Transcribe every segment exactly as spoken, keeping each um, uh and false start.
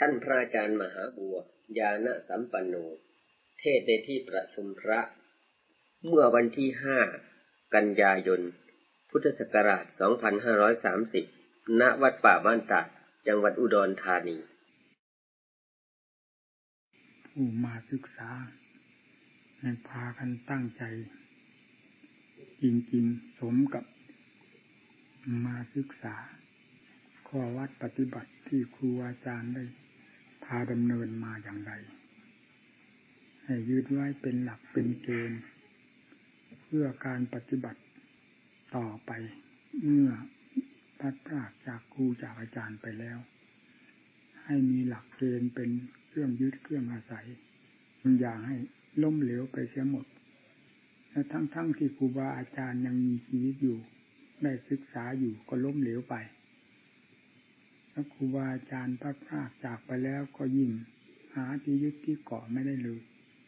ท่านพระอาจารย์มหาบัวญาณสัมปันโนเทศในที่ประชุมพระเมื่อวันที่ห้ากันยายนพุทธศักราชสองพันห้าร้อยสามสิบณวัดป่าบ้านตาดจังหวัดอุดรธานีผู้มาศึกษาให้พากันตั้งใจจริงๆสมกับมาศึกษาข้อวัดปฏิบัติที่ครูอาจารย์ได้พาดำเนินมาอย่างไรให้ยึดไว้เป็นหลักเป็นเกณฑ์เพื่อการปฏิบัติต่อไปเมื่อพัดพรากจากครูจากอาจารย์ไปแล้วให้มีหลักเกณฑ์เป็นเครื่องยึดเครื่องอาศัยอย่าให้ล้มเหลวไปเสียหมดและทั้งๆ ท, ที่ครูบาอาจารย์ยังมีชีวิตอยู่ได้ศึกษาอยู่ก็ล้มเหลวไปแล้วครูบาอาจารย์พัดพรากจากไปแล้วก็ยิ่งหาที่ยึดที่เกาะไม่ได้เลย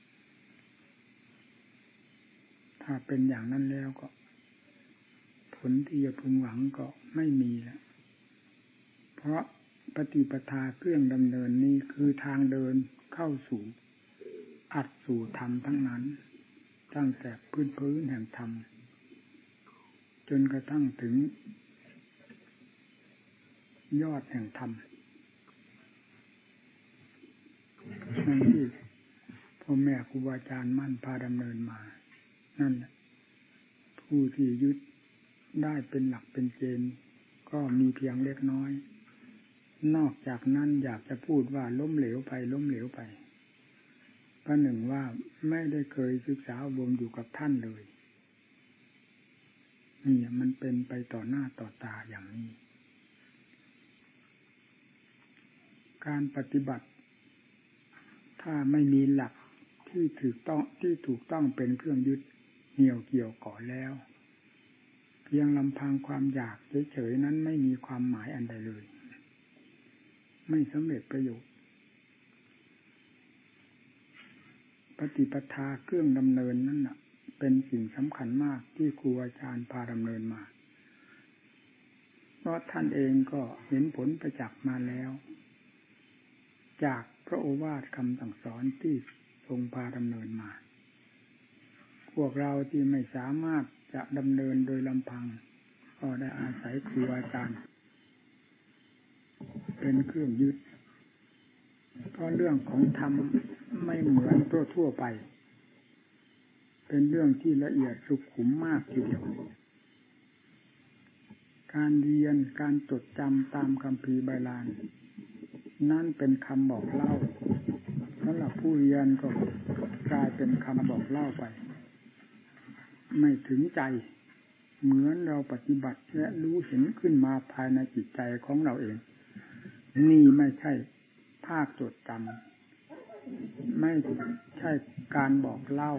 ถ้าเป็นอย่างนั้นแล้วก็ผลที่จะพึงหวังก็ไม่มีแล้วเพราะปฏิปทาเครื่องดำเนินนี้คือทางเดินเข้าสู่อัดสู่ธรรมทั้งนั้นตั้งแต่พื้นพื้นแห่งธรรมจนกระทั่งถึงยอดแห่งธรรมนั่นที่พ่อแม่ครูบาอาจารย์มั่นพาดำเนินมานั่นผู้ที่ยึดได้เป็นหลักเป็นเกณฑ์ก็มีเพียงเล็กน้อยนอกจากนั้นอยากจะพูดว่าล้มเหลวไปล้มเหลวไปประหนึ่งว่าไม่ได้เคยศึกษาอบรมอยู่กับท่านเลยนี่มันเป็นไปต่อหน้าต่อตาอย่างนี้การปฏิบัติถ้าไม่มีหลักที่ถูกต้องที่ถูกต้องเป็นเครื่องยึดเหนี่ยวเกี่ยวก่อแล้วเพียงลำพังความอยากเฉยๆนั้นไม่มีความหมายอันใดเลยไม่สำเร็จประโยชน์ปฏิปทาเครื่องดำเนินนั่นน่ะเป็นสิ่งสำคัญมากที่ครูอาจารย์พาดำเนินมาเพราะท่านเองก็เห็นผลประจักษ์มาแล้วจากพระโอวาทคำสั่งสอนที่ทรงพาดำเนินมาพวกเราที่ไม่สามารถจะดำเนินโดยลำพังก็ได้อาศัยครูอาจารย์เป็นเครื่องยึดเพราะเรื่องของธรรมไม่เหมือนทั่วๆไปเป็นเรื่องที่ละเอียดสุขุมมากทีเดียวการเรียนการจดจำตามคัมภีร์ไบลานนั่นเป็นคำบอกเล่าสำหรับผู้เรียนก็กลายเป็นคำบอกเล่าไปไม่ถึงใจเหมือนเราปฏิบัติและรู้เห็นขึ้นมาภายในจิตใจของเราเองนี่ไม่ใช่ภาคจดจำไม่ใช่การบอกเล่า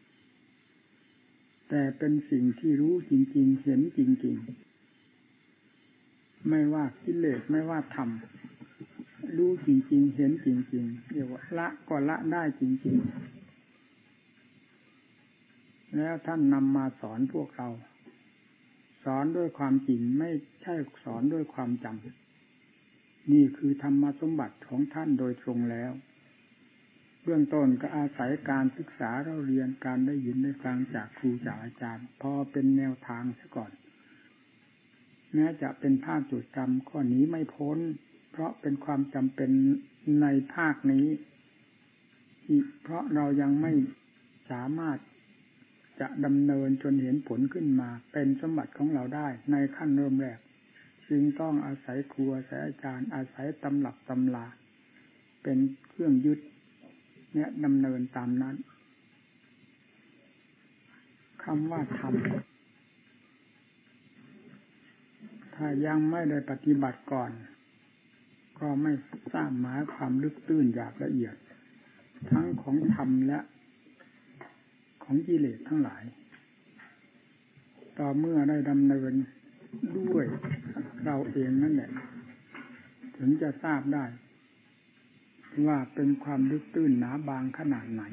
แต่เป็นสิ่งที่รู้จริงๆเห็นจริงๆไม่ว่ากิเลสไม่ว่าธรรมรู้จริงๆเห็นจริงๆเรียกว่าละก็ละได้จริงๆแล้วท่านนำมาสอนพวกเราสอนด้วยความจริงไม่ใช่สอนด้วยความจำนี่คือธรรมสมบัติของท่านโดยตรงแล้วเบื้องต้นก็อาศัยการศึกษาเราเรียนการได้ยินได้ฟังจากครูจากอาจารย์พอเป็นแนวทางซะก่อนแม้จะเป็นภาคจดจำข้อนี้ไม่พ้นเพราะเป็นความจำเป็นในภาคนี้เพราะเรายังไม่สามารถจะดำเนินจนเห็นผลขึ้นมาเป็นสมบัติของเราได้ในขั้นเริ่มแรกจึงต้องอาศัยครูอาศัยอาจารย์อาศัยตำรับตำราเป็นเครื่องยึดเนี่ยดำเนินตามนั้นคำว่าธรรมถ้ายังไม่ได้ปฏิบัติก่อนก็ไม่ทราบหมายความลึกตื้นอย่างละเอียดทั้งของธรรมและของกิเลสทั้งหลายต่อเมื่อได้ดำเนินด้วยเราเองนั่นแหละถึงจะทราบได้ว่าเป็นความลึกตื้นหนาบางขนาดไหน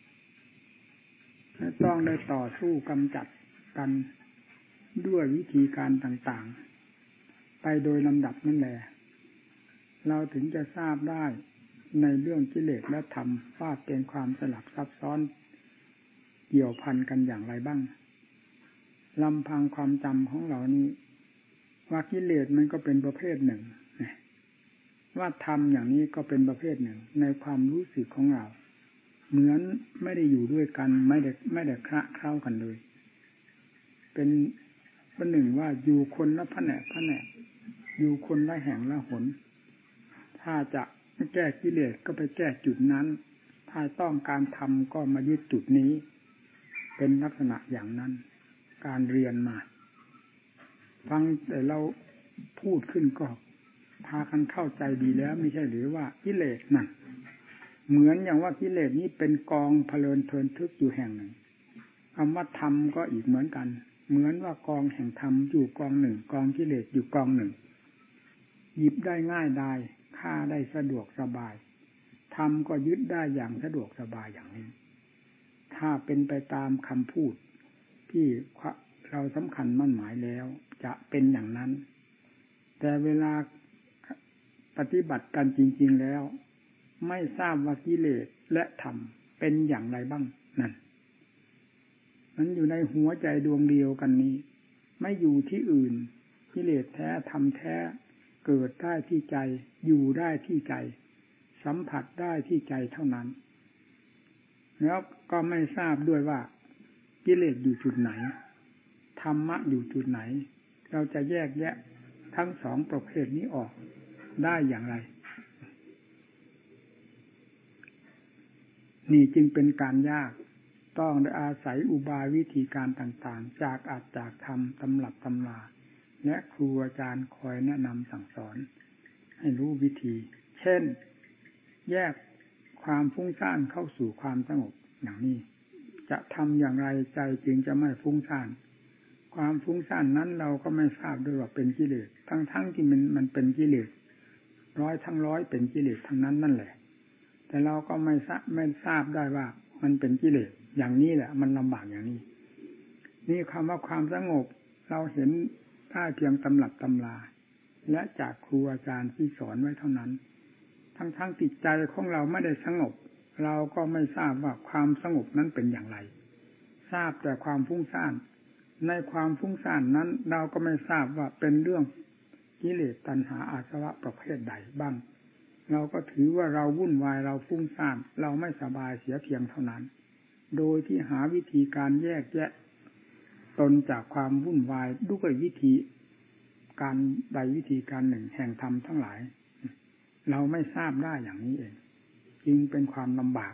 และต้องได้ต่อสู้กำจัดกันด้วยวิธีการต่างๆไปโดยลำดับนั่นแหละเราถึงจะทราบได้ในเรื่องกิเลสและธรรมว่าเป็นความสลับซับซ้อนเกี่ยวพันกันอย่างไรบ้างลำพังความจำของเรานี้ว่ากิเลสมันก็เป็นประเภทหนึ่งว่าธรรมอย่างนี้ก็เป็นประเภทหนึ่งในความรู้สึกของเราเหมือนไม่ได้อยู่ด้วยกันไม่ได้ไม่ได้คละเคล้ากันเลยเป็นประหนึ่งว่าอยู่คนละแผนกแผนกอยู่คนละแห่งละหนถ้าจะแก้กิเลสก็ไปแก้จุดนั้นถ้าต้องการทำก็มายึดจุดนี้เป็นลักษณะอย่างนั้นการเรียนมาฟังแต่เราพูดขึ้นก็พากันเข้าใจดีแล้วไม่ใช่หรือว่ากิเลสนั่นเหมือนอย่างว่ากิเลสนี้เป็นกองเพลินเพลินทึกอยู่แห่งหนึ่งคำว่าธรรมก็อีกเหมือนกันเหมือนว่ากองแห่งธรรมอยู่กองหนึ่งกองกิเลสอยู่กองหนึ่งหยิบได้ง่ายได้ฆ่าได้สะดวกสบายธรรมก็ยึดได้อย่างสะดวกสบายอย่างนี้ถ้าเป็นไปตามคำพูดที่เราสำคัญมั่นหมายแล้วจะเป็นอย่างนั้นแต่เวลาปฏิบัติกันจริงๆแล้วไม่ทราบว่ากิเลสและธรรมเป็นอย่างไรบ้างนั่นมันอยู่ในหัวใจดวงเดียวกันนี้ไม่อยู่ที่อื่นกิเลสแท้ธรรมแท้เกิดได้ที่ใจอยู่ได้ที่ใจสัมผัสได้ที่ใจเท่านั้นแล้วก็ไม่ทราบด้วยว่ากิเลสอยู่จุดไหนธรรมะอยู่จุดไหนเราจะแยกแยะทั้งสองประเภทนี้ออกได้อย่างไรนี่จึงเป็นการยากต้องได้อาศัยอุบายวิธีการต่างๆจากอัตจากธรรมตำรับตำราและครูอาจารย์คอยแนะนำสั่งสอนให้รู้วิธีเช่นแยกความฟุ้งซ่านเข้าสู่ความสงบอย่างนี้จะทำอย่างไรใจจึงจะไม่ฟุ้งซ่านความฟุ้งซ่านนั้นเราก็ไม่ทราบด้วยว่าเป็นกิเลสทั้งๆที่มันมันเป็นกิเลสร้อยทั้งร้อยเป็นกิเลสทั้งนั้นนั่นแหละแต่เราก็ไม่ทราบไม่ทราบได้ว่ามันเป็นกิเลสอย่างนี้แหละมันลำบากอย่างนี้นี่คำว่าความสงบเราเห็นได้เพียงตำรับตำราและจากครูอาจารย์ที่สอนไว้เท่านั้นทั้งๆจิตใจของเราไม่ได้สงบเราก็ไม่ทราบว่าความสงบนั้นเป็นอย่างไรทราบแต่ความฟุ้งซ่านในความฟุ้งซ่านนั้นเราก็ไม่ทราบว่าเป็นเรื่องกิเลสตัณหาอาสวะประเภทใดบ้างเราก็ถือว่าเราวุ่นวายเราฟุ้งซ่านเราไม่สบายเสียเพียงเท่านั้นโดยที่หาวิธีการแยกแยะตนจากความวุ่นวายด้วยวิธีการใดวิธีการหนึ่งแห่งธรรมทั้งหลายเราไม่ทราบได้อย่างนี้เองจึงเป็นความลำบาก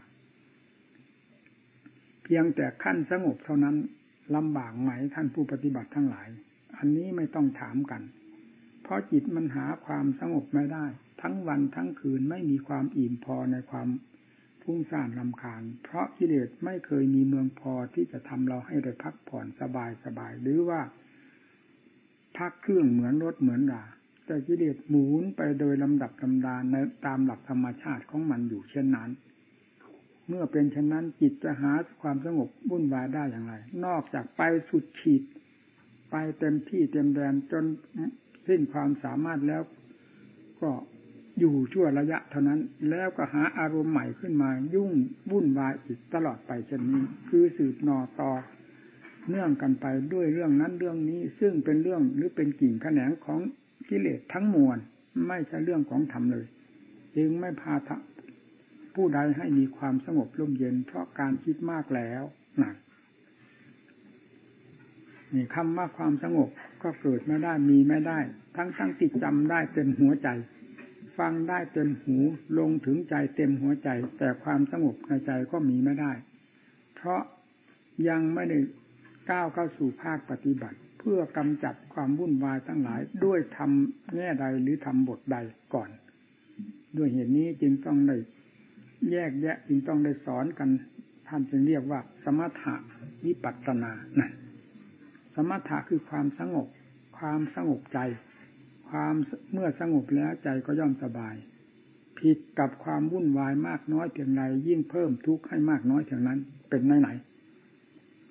เพียงแต่ขั้นสงบเท่านั้นลำบากไหมท่านผู้ปฏิบัติทั้งหลายอันนี้ไม่ต้องถามกันเพราะจิตมันหาความสงบไม่ได้ทั้งวันทั้งคืนไม่มีความอิ่มพอในความฟุ้งซ่านรำคาญเพราะกิเลสไม่เคยมีเมืองพอที่จะทำเราให้ได้พักผ่อนสบายสบายหรือว่าพักเครื่องเหมือนรถเหมือนราแต่กิเลสหมุนไปโดยลำดับลำดาในตามหลักธรรมชาติของมันอยู่เช่นนั้นเมื่อเป็นเช่นนั้นจิตจะหาความสงบวุ่นวายได้อย่างไรนอกจากไปสุดขีดไปเต็มที่เต็มแดนจนสิ้นความสามารถแล้วก็อยู่ชั่วระยะเท่านั้นแล้วก็หาอารมณ์ใหม่ขึ้นมายุ่งวุ่นวายอีกตลอดไปเช่นนี้คือสืบนอต่อเนื่องกันไปด้วยเรื่องนั้นเรื่องนี้ซึ่งเป็นเรื่องหรือเป็นกิ่งแขนงของกิเลสทั้งมวลไม่ใช่เรื่องของธรรมเลยจึงไม่พาผู้ใดให้มีความสงบร่มเย็นเพราะการคิดมากแล้วนั่นนี่คำว่าความสงบก็เกิดไม่ได้มีไม่ได้ทั้งทั้งติดจำได้เต็มหัวใจฟังได้เต็มหูลงถึงใจเต็มหัวใจแต่ความสงบในใจก็มีไม่ได้เพราะยังไม่ได้ก้าวเข้าสู่ภาคปฏิบัติเพื่อกำจัดความวุ่นวายทั้งหลายด้วยธรรมแง่ใดหรือธรรมบทใดก่อนด้วยเหตุนี้จึงต้องได้แยกแยะจึงต้องได้สอนกันท่านจึงเรียกว่าสมถะวิปัสสนานั่นสมถะคือความสงบความสงบใจความเมื่อสงบแล้วใจก็ย่อมสบายผิดกับความวุ่นวายมากน้อยเพียงใดยิ่งเพิ่มทุกข์ให้มากน้อยเท่านั้นเป็นไหนไหน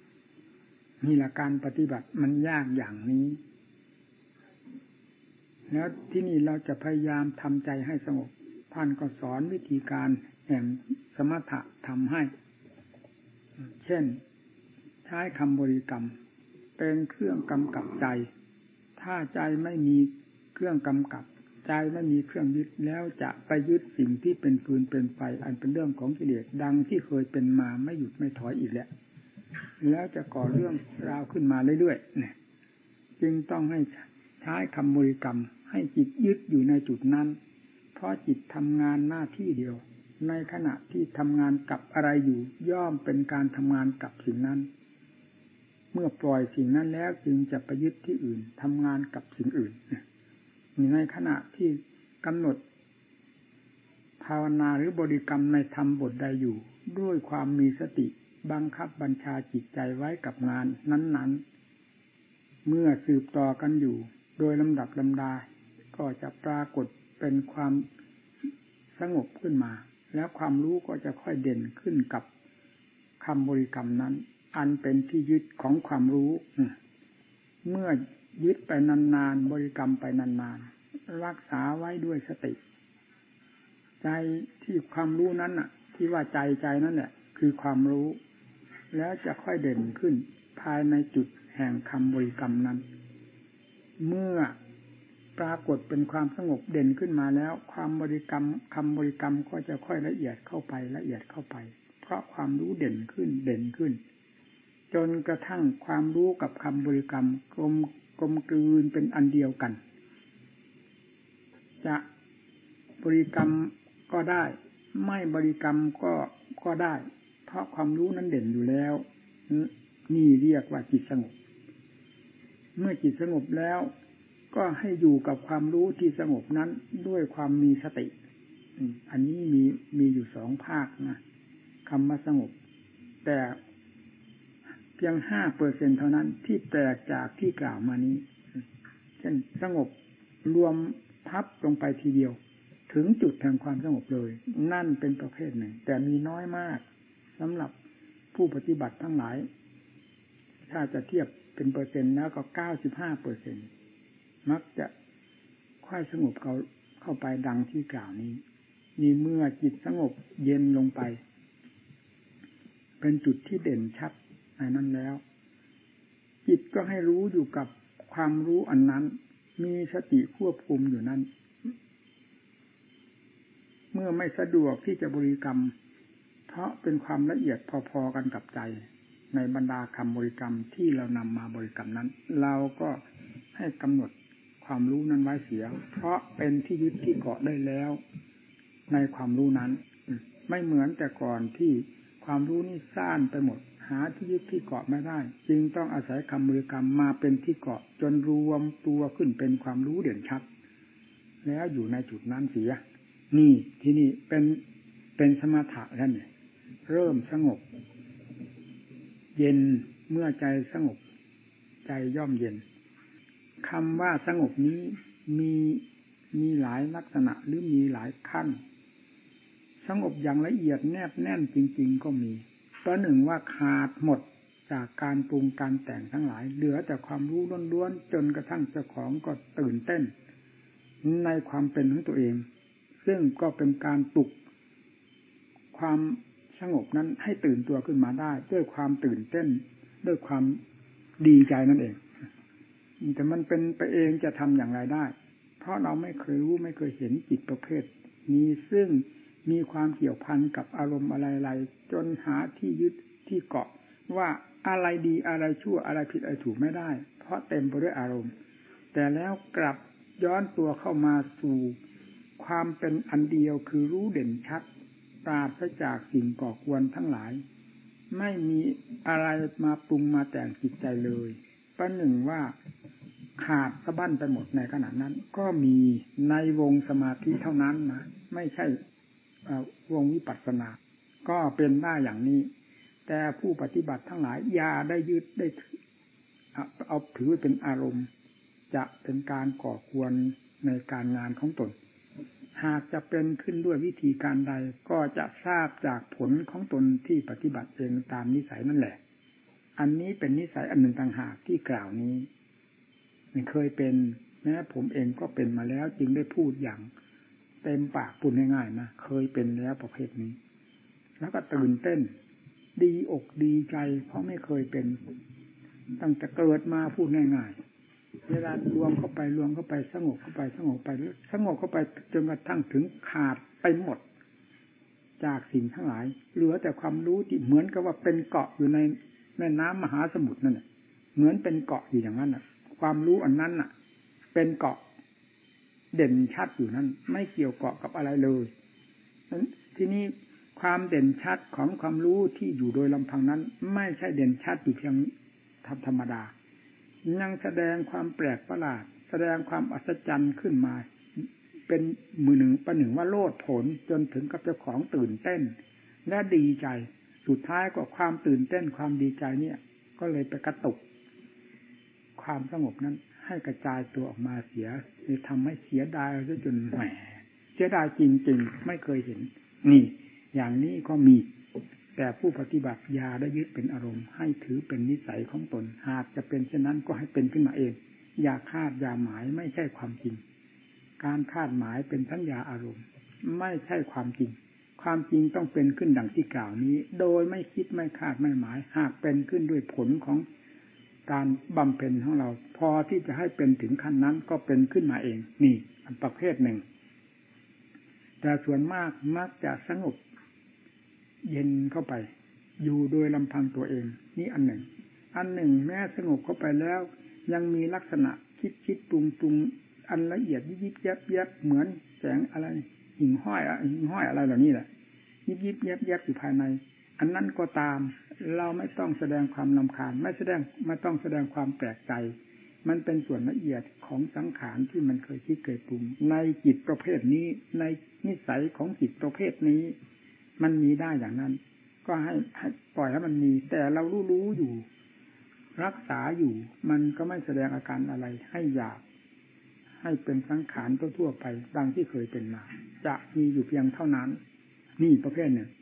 นี่แหละการปฏิบัติมันยากอย่างนี้แล้วที่นี่เราจะพยายามทำใจให้สงบท่านก็สอนวิธีการแห่งสมถะทำให้เช่นใช้คำบริกรรมเป็นเครื่องกำกับใจถ้าใจไม่มีเครื่องกำกับใจไม่มีเครื่องยึดแล้วจะไปยึดสิ่งที่เป็นฟืนเป็นไฟอันเป็นเรื่องของกิเลสดังที่เคยเป็นมาไม่หยุดไม่ถอยอีกแล้วแล้วจะก่อเรื่องราวขึ้นมาเรื่อยๆจึงต้องให้ใช้คำบริกรรมให้จิตยึดอยู่ในจุดนั้นเพราะจิตทำงานหน้าที่เดียวในขณะที่ทำงานกับอะไรอยู่ย่อมเป็นการทำงานกับสิ่งนั้นเมื่อปล่อยสิ่งนั้นแล้วจึงจะไปยึดที่อื่นทำงานกับสิ่งอื่นในขณะที่กำหนดภาวนาหรือบริกรรมในธรรมบทใดอยู่ด้วยความมีสติบังคับบัญชาจิตใจไว้กับงานนั้นๆเมื่อสืบต่อกันอยู่โดยลำดับลำดาก็จะปรากฏเป็นความสงบขึ้นมาแล้วความรู้ก็จะค่อยเด่นขึ้นกับคำบริกรรมนั้นอันเป็นที่ยึดของความรู้เมื่อยึดไปนานๆบริกรรมไปนานๆรักษาไว้ด้วยสติใจที่ความรู้นั้นน่ะที่ว่าใจใจนั่นแหละคือความรู้แล้วจะค่อยเด่นขึ้นภายในจุดแห่งคำบริกรรมนั้นเมื่อปรากฏเป็นความสงบเด่นขึ้นมาแล้วความบริกรรมคำบริกรรมก็จะค่อยละเอียดเข้าไปละเอียดเข้าไปเพราะความรู้เด่นขึ้นเด่นขึ้นจนกระทั่งความรู้กับคำบริกรรมกลมกลมกลืนเป็นอันเดียวกันจะบริกรรมก็ได้ไม่บริกรรมก็ก็ได้เพราะความรู้นั้นเด่นอยู่แล้วนี่เรียกว่าจิตสงบเมื่อจิตสงบแล้วก็ให้อยู่กับความรู้ที่สงบนั้นด้วยความมีสติอันนี้มีมีอยู่สองภาคนะคำว่าสงบแต่เพียงห้าเปอร์เซ็นต์เท่านั้นที่แตกจากที่กล่าวมานี้เช่นสงบรวมทับลงไปทีเดียวถึงจุดแห่งความสงบเลยนั่นเป็นประเภทหนึ่งแต่มีน้อยมากสำหรับผู้ปฏิบัติทั้งหลายถ้าจะเทียบเป็นเปอร์เซ็นต์แล้วก็เก้าสิบห้าเปอร์เซ็นต์มักจะค่อยสงบเขาเข้าไปดังที่กล่าวนี้มีเมื่อจิตสงบเย็นลงไปเป็นจุดที่เด่นชัดในนั้นแล้วจิตก็ให้รู้อยู่กับความรู้อันนั้นมีสติควบคุมอยู่นั้นเมื่อไม่สะดวกที่จะบริกรรมเพราะเป็นความละเอียดพอๆกันกับใจในบรรดาคำบริกรรมที่เรานำมาบริกรรมนั้นเราก็ให้กำหนดความรู้นั้นไว้เสียเพราะเป็นที่ยึดที่เกาะได้แล้วในความรู้นั้นไม่เหมือนแต่ก่อนที่ความรู้นี่ซ่านไปหมดหาที่ยึดที่เกาะไม่ได้จึงต้องอาศัยคำบริกรรมมาเป็นที่เกาะจนรวมตัวขึ้นเป็นความรู้เด่นชัดแล้วอยู่ในจุดนั้นเสียนี่ที่นี่เป็นเป็นสมถะแล้วเนี่ยเริ่มสงบเย็นเมื่อใจสงบใจย่อมเย็นคำว่าสงบนี้มีมีหลายลักษณะหรือมีหลายขั้นสงบอย่างละเอียดแนบแน่นจริงๆก็มีประหนึ่งว่าขาดหมดจากการปรุงการแต่งทั้งหลายเหลือแต่ความรู้ล้วนๆจนกระทั่งเจ้าของก็ตื่นเต้นในความเป็นของตัวเองซึ่งก็เป็นการปลุกความสงบนั้นให้ตื่นตัวขึ้นมาได้ด้วยความตื่นเต้นด้วยความดีใจนั่นเองแต่มันเป็นไปเองจะทำอย่างไรได้เพราะเราไม่เคยรู้ไม่เคยเห็นจิตประเภทนี้ซึ่งมีความเกี่ยวพันกับอารมณ์อะไรๆจนหาที่ยึดที่เกาะว่าอะไรดีอะไรชั่วอะไรผิดอะไรถูกไม่ได้เพราะเต็มไปด้วยอารมณ์แต่แล้วกลับย้อนตัวเข้ามาสู่ความเป็นอันเดียวคือรู้เด่นชัดปราศจากสิ่งก่อกวนทั้งหลายไม่มีอะไรมาปรุงมาแต่งจิตใจเลยประหนึ่งว่าขาดสะบั้นไปหมดในขณะนั้นก็มีในวงสมาธิเท่านั้นนะไม่ใช่วงวิปัสสนาก็เป็นได้อย่างนี้แต่ผู้ปฏิบัติทั้งหลายอย่าได้ยึดได้เอาถือเป็นอารมณ์จะเป็นการก่อกวนในการงานของตนหากจะเป็นขึ้นด้วยวิธีการใดก็จะทราบจากผลของตนที่ปฏิบัติเองตามนิสัยนั่นแหละอันนี้เป็นนิสัยอันหนึ่งต่างหากที่กล่าวนี้มันเคยเป็นแม้ผมเองก็เป็นมาแล้วจึงได้พูดอย่างเต็มปากพูดง่ายๆนะเคยเป็นแล้วประเภทนี้แล้วก็ตื่นเต้นดีอกดีใจเพราะไม่เคยเป็นตั้งแต่เกิดมาพูดง่ายๆเวลารวมเข้าไปรวมเข้าไปสงบเข้าไปสงบไปสงบเข้าไปจนกระทั่งถึงขาดไปหมดจากสิ่งทั้งหลายเหลือแต่ความรู้ที่เหมือนกับว่าเป็นเกาะอยู่ในแม่น้ำมหาสมุทรนั่นแหละเหมือนเป็นเกาะอยู่อย่างนั้นน่ะความรู้อันนั้นน่ะเป็นเกาะเด่นชัดอยู่นั้นไม่เกี่ยวเกาะกับอะไรเลยที่นี้ความเด่นชัดของความรู้ที่อยู่โดยลำพังนั้นไม่ใช่เด่นชัดอยู่เพียงธรรมดายังแสดงความแปลกประหลาดแสดงความอัศจรรย์ขึ้นมาเป็นมือหนึ่งประหนึ่งว่าโลดโผนจนถึงกับเจ้าของตื่นเต้นและดีใจสุดท้ายก็ความตื่นเต้นความดีใจเนี่ยก็เลยไปกระตุกความสงบนั้นให้กระจายตัวออกมาเสียเลยทำให้เสียดายซะจนแหมเสียดายจริงๆไม่เคยเห็นนี่อย่างนี้ก็มีแต่ผู้ปฏิบัติอย่าได้ยึดเป็นอารมณ์ให้ถือเป็นนิสัยของตนหากจะเป็นเช่นนั้นก็ให้เป็นขึ้นมาเองอย่าคาดอย่าหมายไม่ใช่ความจริงการคาดหมายเป็นสัญญาอารมณ์ไม่ใช่ความจริงความจริงต้องเป็นขึ้นดังที่กล่าวนี้โดยไม่คิดไม่คาดไม่หมายหากเป็นขึ้นด้วยผลของการบำเพ็ญของเราพอที่จะให้เป็นถึงขั้นนั้นก็เป็นขึ้นมาเองนี่อันประเภทหนึ่งแต่ส่วนมากมักจะสงบเย็นเข้าไปอยู่โดยลำพังตัวเองนี่อันหนึ่งอันหนึ่งแม้สงบเข้าไปแล้วยังมีลักษณะคิดคิดปรุงปรุงอันละเอียดยิบยิบยับยับเหมือนแสงอะไรหิ่งห้อยอะหิ่งห้อยอะไรเหล่านี้แหละยิบยิบยับยับอยู่ภายในอันนั้นก็ตามเราไม่ต้องแสดงความรำคาญไม่แสดงไม่ต้องแสดงความแปลกใจมันเป็นส่วนละเอียดของสังขารที่มันเคยคิดเคยปรุงในจิตประเภทนี้ในนิสัยของจิตประเภทนี้มันมีได้อย่างนั้นก็ให้ให้ปล่อยให้มันมีแต่เรารู้รู้อยู่รักษาอยู่มันก็ไม่แสดงอาการอะไรให้อยากให้เป็นสังขารทั่วๆไปดังที่เคยเป็นมาจะมีอยู่เพียงเท่านั้นนี่ประเภทหนึ่ง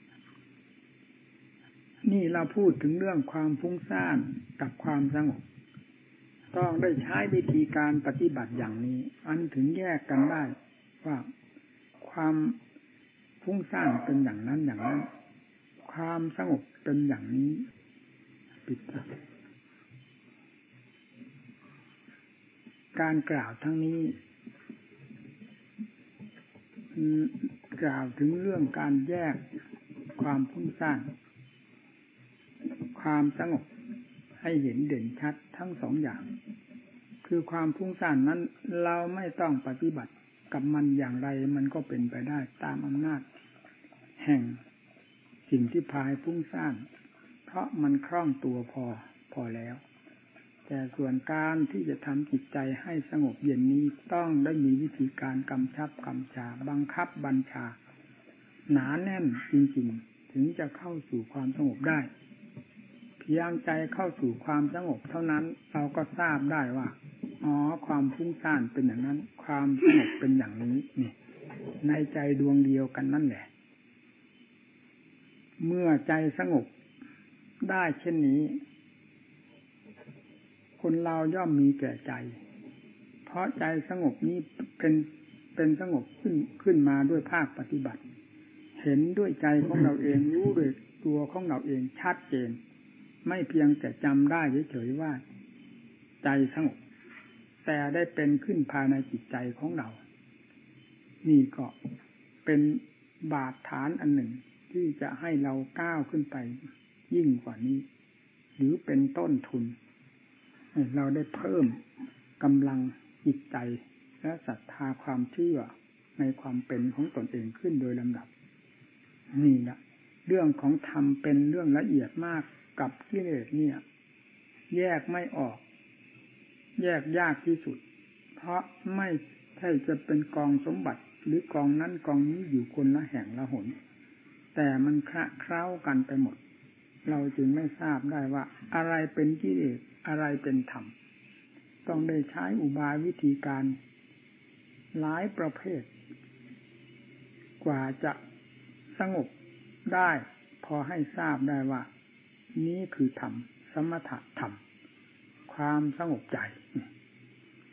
นี่เราพูดถึงเรื่องความฟุ้งซ่านกับความสงบต้องได้ใช้วิธีการปฏิบัติอย่างนี้อันถึงแยกกันได้ว่าความฟุ้งซ่านเป็นอย่างนั้นอย่างนั้นความสงบเป็นอย่างนี้ปิดการกล่าวทั้งนี้กล่าวถึงเรื่องการแยกความฟุ้งซ่านความสงบให้เห็นเด่นชัดทั้งสองอย่างคือความฟุ้งซ่านนั้นเราไม่ต้องปฏิบัติกับมันอย่างไรมันก็เป็นไปได้ตามอำนาจแห่งสิ่งที่พาให้ฟุ้งซ่านเพราะมันคล่องตัวพอพอแล้วแต่ส่วนการที่จะทำจิตใจให้สงบเย็นนี้ต้องได้มีวิธีการกำชับกำชาบังคับบัญชาหนาแน่นจริงๆถึงจะเข้าสู่ความสงบได้เพียงใจเข้าสู่ความสงบเท่านั้นเราก็ทราบได้ว่าอ๋อความฟุ้งซ่านเป็นอย่างนั้นความสงบเป็นอย่างนี้นี่ในใจดวงเดียวกันนั่นแหละเมื่อใจสงบได้เช่นนี้คนเราย่อมมีแก่ใจเพราะใจสงบนี้เป็นเป็นสงบขึ้นขึ้นมาด้วยภาคปฏิบัติเห็นด้วยใจของเราเองรู้ด้วยตัวของเราเองชัดเจนไม่เพียงแต่จำได้เฉยๆว่าใจสงบแต่ได้เป็นขึ้นภายในจิตใจของเรานี่ก็เป็นบาดฐานอันหนึ่งที่จะให้เราก้าวขึ้นไปยิ่งกว่านี้หรือเป็นต้นทุนให้เราได้เพิ่มกำลังจิตใจและศรัทธาความเชื่อในความเป็นของตนเองขึ้นโดยลำดับนี่แหละเรื่องของธรรมเป็นเรื่องละเอียดมากกับกิเลสเนี่ยแยกไม่ออกแยกยากที่สุดเพราะไม่ใช่จะเป็นกองสมบัติหรือกองนั้นกองนี้อยู่คนละแห่งละหนแต่มันคละเคล้ากันไปหมดเราจึงไม่ทราบได้ว่าอะไรเป็นกิเลสอะไรเป็นธรรมต้องได้ใช้อุบายวิธีการหลายประเภทกว่าจะสงบได้พอให้ทราบได้ว่านี้คือธรรมสมถะธรรมความสงบใจ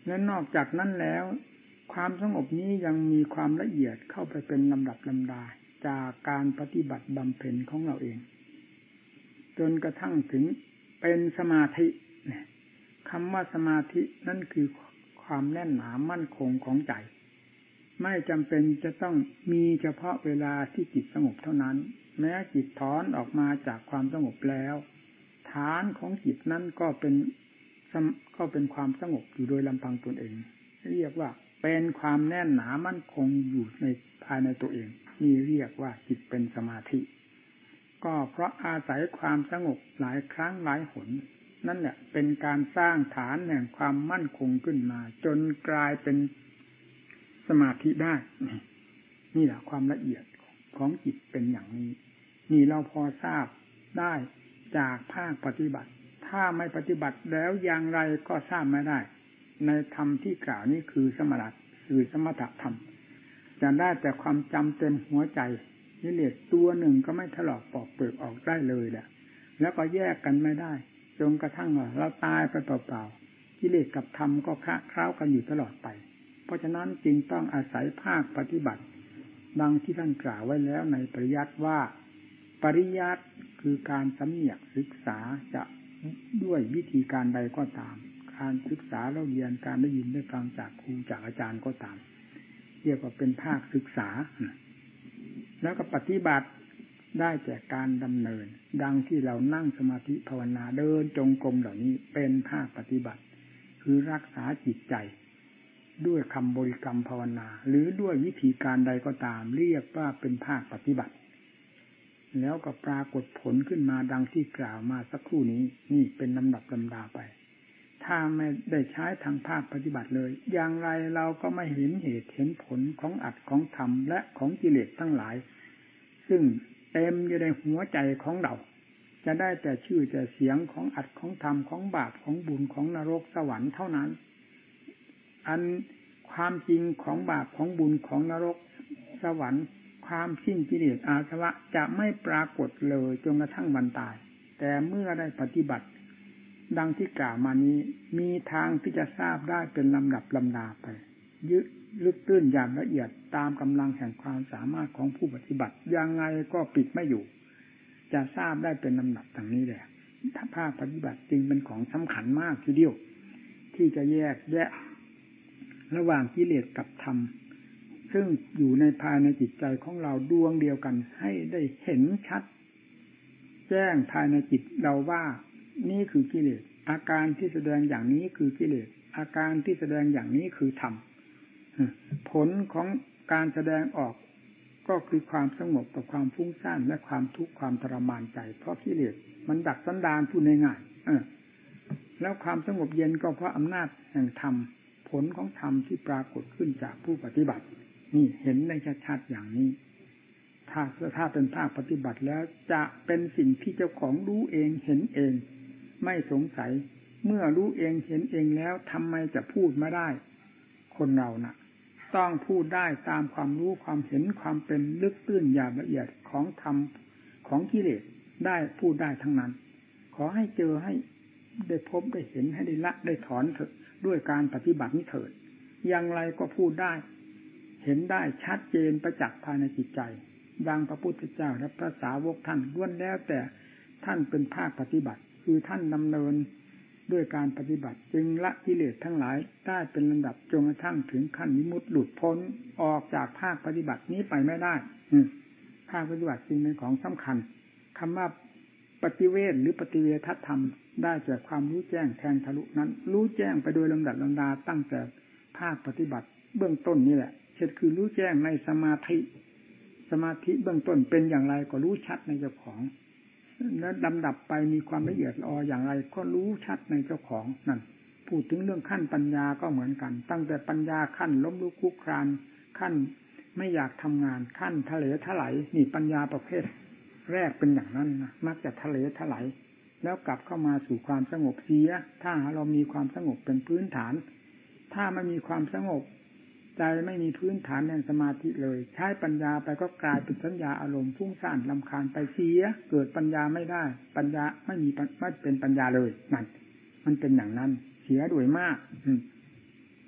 และนอกจากนั้นแล้วความสงบนี้ยังมีความละเอียดเข้าไปเป็นลำดับลำดาจากการปฏิบัติบำเพ็ญของเราเองจนกระทั่งถึงเป็นสมาธิคำว่าสมาธินั่นคือความแน่นหนามั่นคงของใจไม่จำเป็นจะต้องมีเฉพาะเวลาที่จิตสงบเท่านั้นแม้จิตถอนออกมาจากความสงบแล้วฐานของจิตนั้นก็เป็นก็เป็นความสงบอยู่โดยลำพังตนเองเรียกว่าเป็นความแน่นหนามั่นคงอยู่ในภายในตัวเองนี่เรียกว่าจิตเป็นสมาธิก็เพราะอาศัยความสงบหลายครั้งหลายหนนั่นแหละเป็นการสร้างฐานแห่งความมั่นคงขึ้นมาจนกลายเป็นสมาธิได้นี่แหละความละเอียดของจิตเป็นอย่างนี้นี่เราพอทราบได้จากภาคปฏิบัติถ้าไม่ปฏิบัติแล้วอย่างไรก็ทราบไม่ได้ในธรรมที่กล่าวนี้คือสมถะคือสมถะธรรมจะได้แต่ความจำเต็มหัวใจกิเลสตัวหนึ่งก็ไม่ถลอกปอกเปลือกออกได้เลยแหละแล้วก็แยกกันไม่ได้จนกระทั่งว่าเราตายไปเปล่าๆกิเลสกับธรรมก็คละเคล้ากันอยู่ตลอดไปเพราะฉะนั้นจึงต้องอาศัยภาคปฏิบัติดังที่ท่านกล่าวไว้แล้วในปริยัติว่าปริยัติคือการสำเนียกศึกษาจะด้วยวิธีการใดก็ตามการศึกษาเราเรียนการได้ยินได้ฟังจากครูจากอาจารย์ก็ตามเรียกว่าเป็นภาคศึกษาแล้วก็ปฏิบัติได้จากการดำเนินดังที่เรานั่งสมาธิภาวนาเดินจงกรมเหล่านี้เป็นภาคปฏิบัติคือรักษาจิตใจด้วยคำบริกรรมภาวนาหรือด้วยวิธีการใดก็ตามเรียกว่าเป็นภาคปฏิบัติแล้วก็ปรากฏผลขึ้นมาดังที่กล่าวมาสักครู่นี้นี่เป็นลำดับลำดาไปถ้าไม่ได้ใช้ทางภาคปฏิบัติเลยอย่างไรเราก็ไม่เห็นเหตุเห็นผลของอัตของธรรมและของกิเลสทั้งหลายซึ่งเต็มอยู่ในหัวใจของเราจะได้แต่ชื่อแต่เสียงของอัตของธรรมของบาปของบุญของนรกสวรรค์เท่านั้นอันความจริงของบาปของบุญของนรกสวรรค์ความสิ้นกิเลสอาสวะจะไม่ปรากฏเลยจนกระทั่งวันตายแต่เมื่อได้ปฏิบัติดังที่กล่าวมานี้มีทางที่จะทราบได้เป็นลำดับลำดาไปยึดลึกตื้นอย่างละเอียดตามกำลังแห่งความสามารถของผู้ปฏิบัติยังไงก็ปิดไม่อยู่จะทราบได้เป็นลำดับดังนี้แหละถ้าภาคปฏิบัติจริงเป็นของสำคัญมากทีเดียวที่จะแยกแยะระหว่างกิเลสกับธรรมซึ่งอยู่ในภายในจิตใจของเราดวงเดียวกันให้ได้เห็นชัดแจ้งภายในจิตเราว่านี่คือกิเลสอาการที่แสดงอย่างนี้คือกิเลสอาการที่แสดงอย่างนี้คือธรรมผลของการแสดงออกก็คือความสงบกับความฟุ้งซ่านและความทุกข์ความทรมานใจเพราะกิเลสมันดักสันดานพูดง่ายๆแล้วความสงบเย็นก็เพราะอำนาจแห่งธรรมผลของธรรมที่ปรากฏขึ้นจากผู้ปฏิบัตินี่เห็นได้ชัดๆอย่างนี้ถ้าถ้าเป็นภาคปฏิบัติแล้วจะเป็นสิ่งที่เจ้าของรู้เองเห็นเองไม่สงสัยเมื่อรู้เองเห็นเองแล้วทำไมจะพูดไม่ได้คนเรานะต้องพูดได้ตามความรู้ความเห็นความเป็นลึกตื้นหยาบละเอียดของธรรมของกิเลสได้พูดได้ทั้งนั้นขอให้เจอให้ได้พบได้เห็นให้ได้ละได้ถอนเถิดด้วยการปฏิบัตินี้เถิดอย่างไรก็พูดได้เห็นได้ชัดเจนประจักษ์ภายในจิตใจดังพระพุทธเจ้าและพระสาวกท่านล้วนแล้วแต่ท่านเป็นภาคปฏิบัติคือท่านดำเนินด้วยการปฏิบัติจึงละกิเลสทั้งหลายได้เป็นลำดับจนกระทั่งถึงขั้นวิมุตติหลุดพ้นออกจากภาคปฏิบัตินี้ไปไม่ได้ภาคปฏิบัติจึงเป็นของสำคัญคำว่าปฏิเวทหรือปฏิเวทธรรมได้จากความรู้แจ้งแทงทะลุนั้นรู้แจ้งไปโดยลำดับลำดาตั้งแต่ภาคปฏิบัติเบื้องต้นนี่แหละเช่นคือรู้แจ้งในสมาธิสมาธิเบื้องต้นเป็นอย่างไรก็รู้ชัดในเจ้าของแล้วลำดับไปมีความละเอียดละอออย่างไรก็รู้ชัดในเจ้าของนั่นพูดถึงเรื่องขั้นปัญญาก็เหมือนกันตั้งแต่ปัญญาขั้นล้มลุกคลุกคลานขั้นไม่อยากทำงานขั้นทะเลทลายนี่ปัญญาประเภทแรกเป็นอย่างนั้นนะมักจะทะเลทลายแล้วกลับเข้ามาสู่ความสงบเสียถ้าเรามีความสงบเป็นพื้นฐานถ้าไม่มีความสงบใจไม่มีพื้นฐานแห่งสมาธิเลยใช้ปัญญาไปก็กลายเป็นสัญญาอารมณ์ฟุ้งซ่านรำคาญไปเสียเกิดปัญญาไม่ได้ปัญญาไม่มีไม่เป็นปัญญาเลยนั่นมันเป็นอย่างนั้นเสียด้วยมาก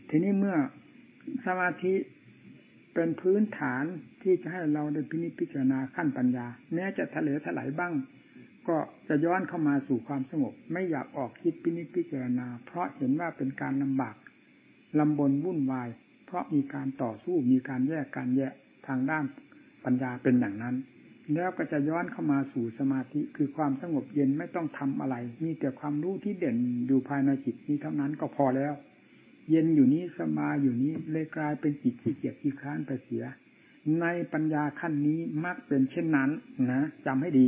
ทีนี้เมื่อสมาธิเป็นพื้นฐานที่จะให้เราได้พินิจพิจารณาขั้นปัญญาแม้จะทะเลถลายบ้างก็จะย้อนเข้ามาสู่ความสงบไม่อยากออกคิดพินิจพิจารณาเพราะเห็นว่าเป็นการลำบากลำบนวุ่นวายเพราะมีการต่อสู้มีการแยกการแยกทางด้านปัญญาเป็นอย่างนั้นแล้วก็จะย้อนเข้ามาสู่สมาธิคือความสงบเย็นไม่ต้องทำอะไรมีแต่ความรู้ที่เด่นอยู่ภายในจิตนี้เท่านั้นก็พอแล้วเย็นอยู่นี้สบายอยู่นี้เลยกลายเป็นจิตที่เกียจที่คร้านไปเสียในปัญญาขั้นนี้มักเป็นเช่นนั้นนะจำให้ดี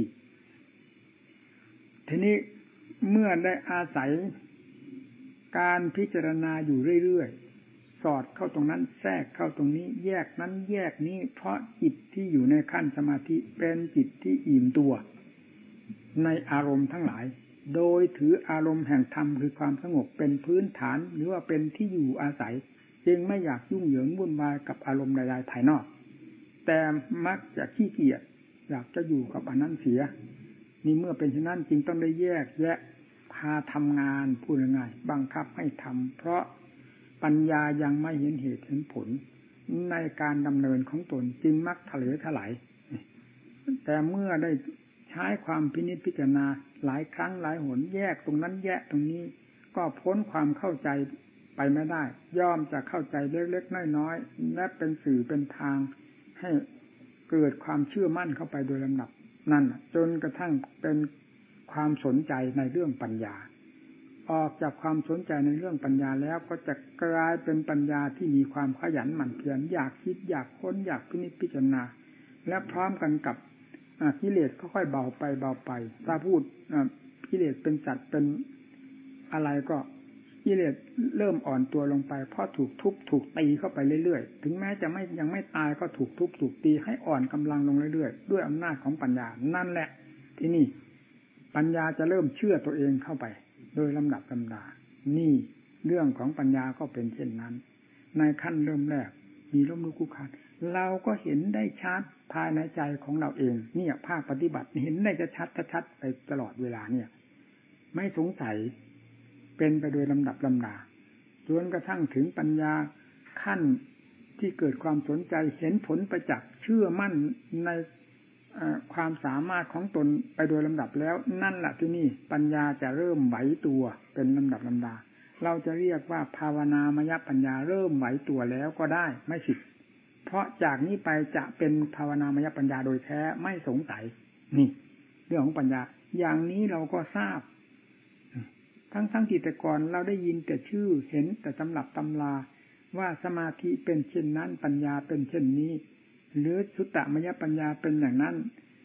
ทีนี้เมื่อได้อาศัยการพิจารณาอยู่เรื่อยๆสอดเข้าตรงนั้นแทรกเข้าตรงนี้แยกนั้นแยกนี้เพราะจิตที่อยู่ในขั้นสมาธิเป็นจิตที่อิ่มตัวในอารมณ์ทั้งหลายโดยถืออารมณ์แห่งธรรมคือความสงบเป็นพื้นฐานหรือว่าเป็นที่อยู่อาศัยจึงไม่อยากยุ่งเหยิงวุ่นวายกับอารมณ์ใดๆภายนอกแต่มักจะขี้เกียจอยากจะอยู่กับอันนั้นเสียนี่เมื่อเป็นเช่นนั้นจึงต้องได้แยกแยะพาทำงานพูดง่ายๆบังคับให้ทำเพราะปัญญายังไม่เห็นเหตุเห็นผลในการดำเนินของตนจึงมักทะเลถลายแต่เมื่อได้ใช้ความพินิจพิจารณาหลายครั้งหลายหนแยกตรงนั้นแยกตรงนี้ก็พ้นความเข้าใจไปไม่ได้ย่อมจะเข้าใจเล็กๆน้อยๆและเป็นสื่อเป็นทางให้เกิดความเชื่อมั่นเข้าไปโดยลำดับนั่นจนกระทั่งเป็นความสนใจในเรื่องปัญญาออกจากความสนใจในเรื่องปัญญาแล้วก็จะกลายเป็นปัญญาที่มีความขยันหมั่นเพียรอยากคิดอยากค้นอยากพินิจพิจารณาและพร้อมกันกับกิเลสค่อยๆเบาไปเบาไปถ้าพูดกิเลสเป็นสัตว์เป็นอะไรก็กิเลสเริ่มอ่อนตัวลงไปเพราะถูกทุบถูกตีเข้าไปเรื่อยๆถึงแม้จะไม่ยังไม่ตายก็ถูกทุบถูกตีให้อ่อนกำลังลงเรื่อยๆด้วยอำนาจของปัญญานั่นแหละที่นี่ปัญญาจะเริ่มเชื่อตัวเองเข้าไปโดยลำดับลำดานี่เรื่องของปัญญาก็เป็นเช่นนั้นในขั้นเริ่มแรกมีล้มลุกคลุกคลานเราก็เห็นได้ชัดภายในใจของเราเองเนี่ยภาคปฏิบัติเห็นได้จะชัดชัดไปตลอดเวลาเนี่ยไม่สงสัยเป็นไปโดยลำดับลำดาจนกระทั่งถึงปัญญาขั้นที่เกิดความสนใจเห็นผลประจักษ์เชื่อมั่นในความสามารถของตนไปโดยลำดับแล้วนั่นแหละที่นี่ปัญญาจะเริ่มไหวตัวเป็นลำดับลำดาเราจะเรียกว่าภาวนามยปัญญาเริ่มไหวตัวแล้วก็ได้ไม่ผิดเพราะจากนี้ไปจะเป็นภาวนามยปัญญาโดยแท้ไม่สงสัยนี่เรื่องของปัญญาอย่างนี้เราก็ทราบทั้งทั้งที่แต่ก่อนเราได้ยินแต่ชื่อเห็นแต่ตำรับตำราว่าสมาธิเป็นเช่นนั้นปัญญาเป็นเช่นนี้หรือสุตตมยปัญญาเป็นอย่างนั้น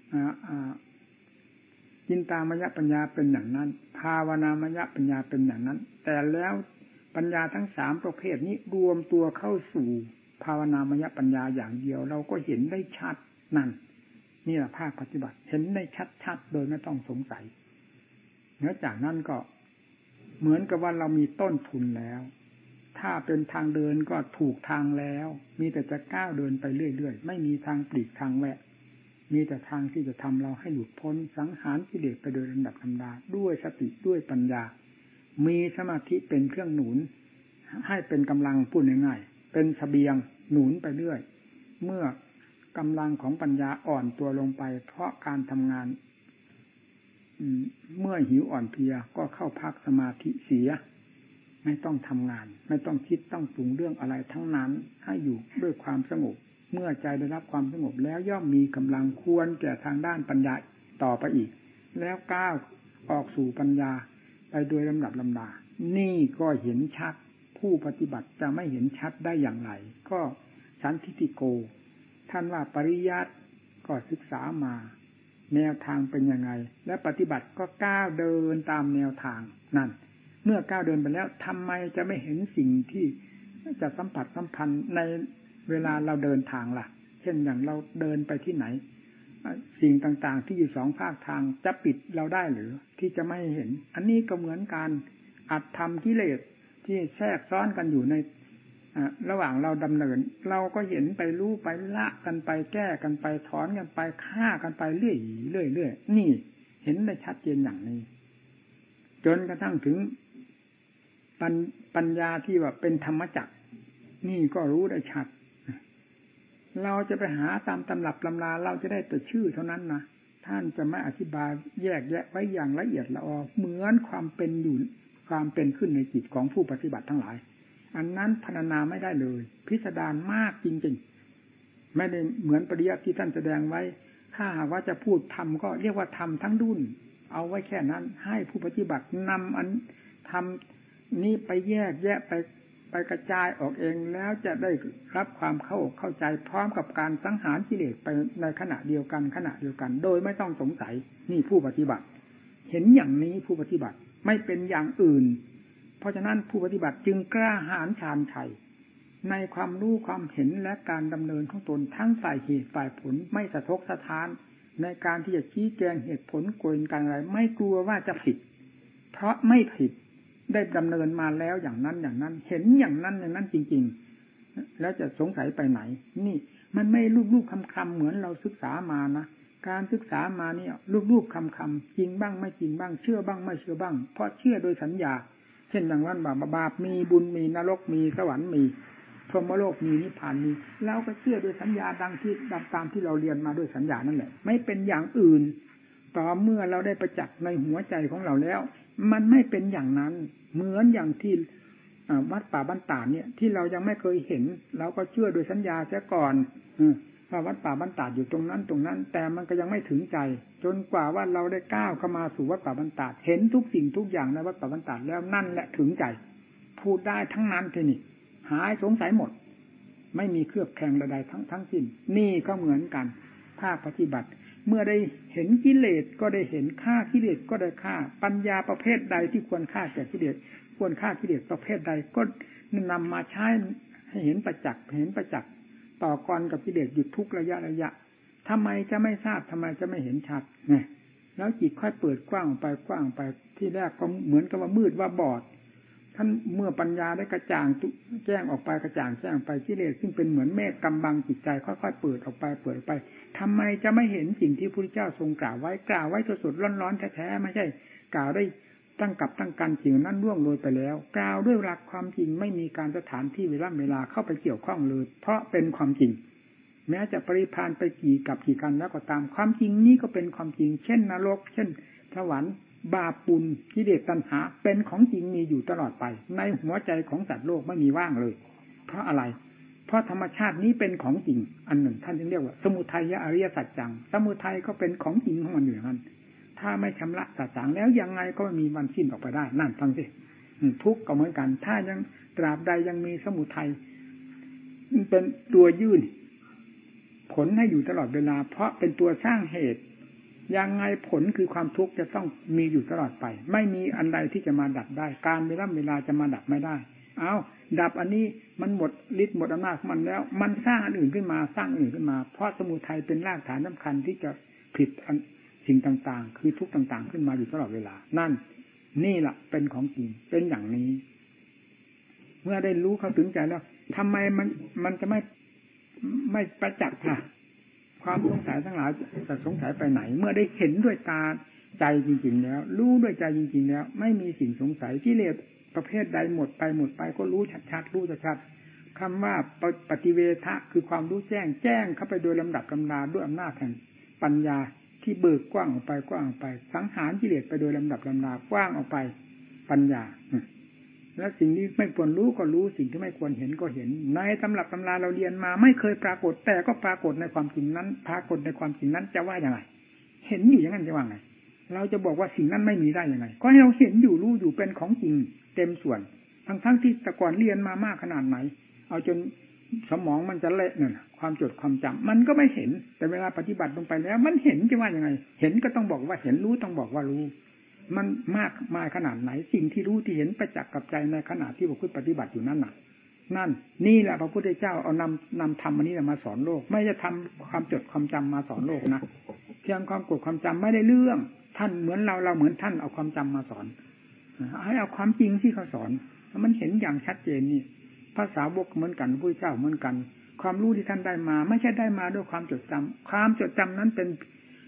จินตามยปัญญาเป็นอย่างนั้นภาวนามยปัญญาเป็นอย่างนั้นแต่แล้วปัญญาทั้งสามประเภทนี้รวมตัวเข้าสู่ภาวนามยปัญญาอย่างเดียวเราก็เห็นได้ชัดนั่นนี่แหละภาคปฏิบัติเห็นได้ชัดๆโดยไม่ต้องสงสัยเนื่องจากนั้นก็เหมือนกับว่าเรามีต้นทุนแล้วถ้าเป็นทางเดินก็ถูกทางแล้วมีแต่จะก้าวเดินไปเรื่อยๆไม่มีทางปลีกทางแวะมีแต่ทางที่จะทำเราให้หลุดพ้นสังหารกิเลสไปโดยลำดับลำดาด้วยสติด้วยปัญญามีสมาธิเป็นเครื่องหนุนให้เป็นกำลังพูดง่ายๆเป็นเสบียงหนุนไปเรื่อยเมื่อกำลังของปัญญาอ่อนตัวลงไปเพราะการทำงานเมื่อหิวอ่อนเพลียก็เข้าพักสมาธิเสียไม่ต้องทำงานไม่ต้องคิดต้องปรุงเรื่องอะไรทั้งนั้นให้อยู่ด้วยความสงบเมื่อใจได้รับความสงบแล้วย่อมมีกำลังควรแก่ทางด้านปัญญาต่อไปอีกแล้วก้าวออกสู่ปัญญาไปโดยลำดับลำดานี่ก็เห็นชัดผู้ปฏิบัติจะไม่เห็นชัดได้อย่างไรก็สันทิฏฐิโกท่านว่าปริยัติก็ศึกษามาแนวทางเป็นยังไงและปฏิบัติก็ก้าวเดินตามแนวทางนั่นเมื่อก้าวเดินไปแล้วทำไมจะไม่เห็นสิ่งที่จะสัมผัสสัมพันธ์ในเวลาเราเดินทางล่ะเช่นอย่างเราเดินไปที่ไหนสิ่งต่างๆที่อยู่สองภาคทางจะปิดเราได้หรือที่จะไม่เห็นอันนี้ก็เหมือนการอัดทำกิเลสที่แทรกซ้อนกันอยู่ในระหว่างเราดำเนินเราก็เห็นไปรู้ไปละกันไปแก้กันไปถอนกันไปฆ่ากันไปเรื่อยเรื่อยเรื่อยนี่เห็นได้ชัดเจนอย่างนี้จนกระทั่งถึงปัญญาที่ว่าเป็นธรรมจักรนี่ก็รู้ได้ชัดเราจะไปหาตามตำรับตำราเราจะได้แต่ชื่อเท่านั้นนะท่านจะไม่อธิบายแยกแยะไว้อย่างละเอียดละออเหมือนความเป็นอยู่ความเป็นขึ้นในจิตของผู้ปฏิบัติทั้งหลายอันนั้นพรรณนาไม่ได้เลยพิสดารมากจริงๆไม่ได้เหมือนปริยัติที่ท่านแสดงไว้ถ้าหากว่าจะพูดธรรมก็เรียกว่าธรรมทั้งดุนเอาไว้แค่นั้นให้ผู้ปฏิบัตินำอันธรรมนี้ไปแยกแยะไปไปกระจายออกเองแล้วจะได้รับความเข้าเข้าใจพร้อมกับการสังหารกิเลสไปในขณะเดียวกันขณะเดียวกันโดยไม่ต้องสงสัยนี่ผู้ปฏิบัติเห็นอย่างนี้ผู้ปฏิบัติไม่เป็นอย่างอื่นเพราะฉะนั้นผู้ปฏิบัติจึงกล้าหาญชาญชัยในความรู้ความเห็นและการดำเนินของตนทั้งฝ่ายเหตุฝ่ายผลไม่สะทกสะท้านในการที่จะชี้แจงเหตุผลโกยกันอะไรไม่กลัวว่าจะผิดเพราะไม่ผิดได้ดำเนินมาแล้วอย่างนั้นอย่างนั้นเห็นอย่างนั้นอย่างนั้นจริงๆแล้วจะสงสัยไปไหนนี่มันไม่ลูบๆคำๆเหมือนเราศึกษามานะการศึกษามาเนี่ยลูบๆคำๆจริงบ้างไม่จริงบ้างเชื่อบ้างไม่เชื่อบ้างเพราะเชื่อโดยสัญญาเช่นอย่างนั้นบาปบาปมีบุญมีนรกมีสวรรค์มีพรหมโลกมีนิพพานมีเราก็เชื่อโดยสัญญาดังที่ดังตามที่เราเรียนมาด้วยสัญญานั่นแหละไม่เป็นอย่างอื่นต่อเมื่อเราได้ประจักษ์ในหัวใจของเราแล้วมันไม่เป็นอย่างนั้นเหมือนอย่างที่วัดป่าบ้านตาดเนี่ยที่เรายังไม่เคยเห็นเราก็เชื่อโดยสัญญาเสียก่อนว่าวัดป่าบ้านตาดอยู่ตรงนั้นตรงนั้นแต่มันก็ยังไม่ถึงใจจนกว่าว่าเราได้ก้าวเข้ามาสู่วัดป่าบ้านตาดเห็นทุกสิ่งทุกอย่างในวัดป่าบ้านตาดแล้วนั่นแหละถึงใจพูดได้ทั้งนั้นทีนี้หายสงสัยหมดไม่มีเครือบแคลงใดๆทั้งทั้งสิ้นนี่ก็เหมือนกันภาคปฏิบัติเมื่อได้เห็นกิเลสก็ได้เห็นฆ่ากิเลสก็ได้ฆ่าปัญญาประเภทใดที่ควรฆ่าแก่กิเลสควรฆ่ากิเลสประเภทใดก็นำมาใช้ให้เห็นประจักษ์เห็นประจักษ์ต่อกรกับกิเลสอยู่ทุกระยะระยะทำไมจะไม่ทราบทำไมจะไม่เห็นชัดเนี่ยแล้วจิตค่อยเปิดกว้างไปกว้างไปที่แรกก็เหมือนกับว่ามืดว่าบอดท่านเมื่อปัญญาได้กระจ่างแจ้งออกไปกระจ่างแจ้งไปกิเลสซึ่งเป็นเหมือนเมฆกำบังจิตใจค่อยๆเปิดออกไปเปิดไปทำไมจะไม่เห็นสิ่งที่พระพุทธเจ้าทรงกล่าวไว้กล่าวไว้สดๆร้อนๆแท้ๆไม่ใช่กล่าวได้ตั้งกับตั้งกันสิ่งนั้นล่วงโรยไปแล้วกล่าวด้วยหลักความจริงไม่มีการสถานที่เวลาเวลาเข้าไปเกี่ยวข้องเลยเพราะเป็นความจริงแม้จะปริพานไปกี่กับกี่กันแล้วก็ตามความจริงนี้ก็เป็นความจริงเช่นนรกเช่นสวรรค์บาปปุญกิเลสตัณหาเป็นของจริงมีอยู่ตลอดไปในหัวใจของสัตว์โลกไม่มีว่างเลยเพราะอะไรเพราะธรรมชาตินี้เป็นของจริงอันหนึ่งท่านจึงเรียกว่าสมุทัยอริยสัจจังสมุทัยก็เป็นของจริงของมันอยู่นั้นถ้าไม่ชำระสัจจังแล้วยังไงก็ไม่มีวันสิ้นออกไปได้นั่นฟังสิทุกข์ก็เหมือนกันถ้ายังตราบใดยังมีสมุทัยเป็นตัวยื่นผลให้อยู่ตลอดเวลาเพราะเป็นตัวสร้างเหตุยังไงผลคือความทุกข์จะต้องมีอยู่ตลอดไปไม่มีอันใดที่จะมาดับได้การเวลาเวลาจะมาดับไม่ได้เอาดับอันนี้มันหมดฤทธิ์หมดอำนาจของมันแล้วมันสร้างอันอื่นขึ้นมาสร้างอื่นขึ้นมาเพราะสมุทัยเป็นรากฐานสำคัญที่จะผลิตสิ่งต่างๆคือทุกข์ต่างๆขึ้นมาอยู่ตลอดเวลานั่นนี่แหละเป็นของจริงเป็นอย่างนี้เมื่อได้รู้เข้าถึงใจแล้วทำไมมันมันจะไม่ไม่ประจักษ์ค่ะความสงสัยทั้งหลายจะสงสัยไปไหนเมื่อได้เห็นด้วยตาใจจริงๆแล้วรู้ด้วยใจจริงๆแล้วไม่มีสิ่งสงสัยกิเลสประเภทใดหมดไปหมดไปก็รู้ชัดๆรู้ชัดๆคำว่าปฏิเวทะคือความรู้แจ้งแจ้งเข้าไปโดยลำดับลำดาด้วยอำนาจแห่งปัญญาที่เบิกกว้างออกไปกว้างออกไปสังหารกิเลสไปโดยลำดับลำดากว้างออกไปปัญญาและสิ่งที่ไม่ควรรู้ก็รู้สิ่งที่ไม่ควรเห็นก็เห็นในตำรับตำราเราเรียนมาไม่เคยปรากฏแต่ก็ปรากฏในความจริงนั้นปรากฏในความจริงนั้นจะว่าอย่างไรเห็นอยู่อย่างนั้นจะว่าไงเราจะบอกว่าสิ่งนั้นไม่มีได้ยังไงก็ให้เราเห็นอยู่รู้อยู่เป็นของจริงเต็มส่วนทั้งทั้งที่แต่ก่อนเรียนมามากขนาดไหนเอาจนสมองมันจะเละเนี่ยความจดความจำมันก็ไม่เห็นแต่เวลาปฏิบัติลงไปแล้วมันเห็นจะว่ายังไงเห็นก็ต้องบอกว่าเห็นรู้ต้องบอกว่ารู้มันมากมายขนาดไหนสิ่งที่รู้ที่เห็นประจักษ์กับใจในขณะที่เราปฏิบัติอยู่นั่นน่ะนั่นนี่แหละพระพุทธเจ้าเอานำนำธรรมอันนี้มาสอนโลกไม่จะทำความจดความจำมาสอนโลกนะเพียงความกดความจำไม่ได้เรื่องท่านเหมือนเราเราเหมือนท่านเอาความจำมาสอนให้เอาความจริงที่เขาสอนมันเห็นอย่างชัดเจนนี่ภาษาวกเหมือนกันพระพุทธเจ้าเหมือนกันความรู้ที่ท่านได้มาไม่ใช่ได้มาด้วยความจดจำความจดจำนั้นเป็น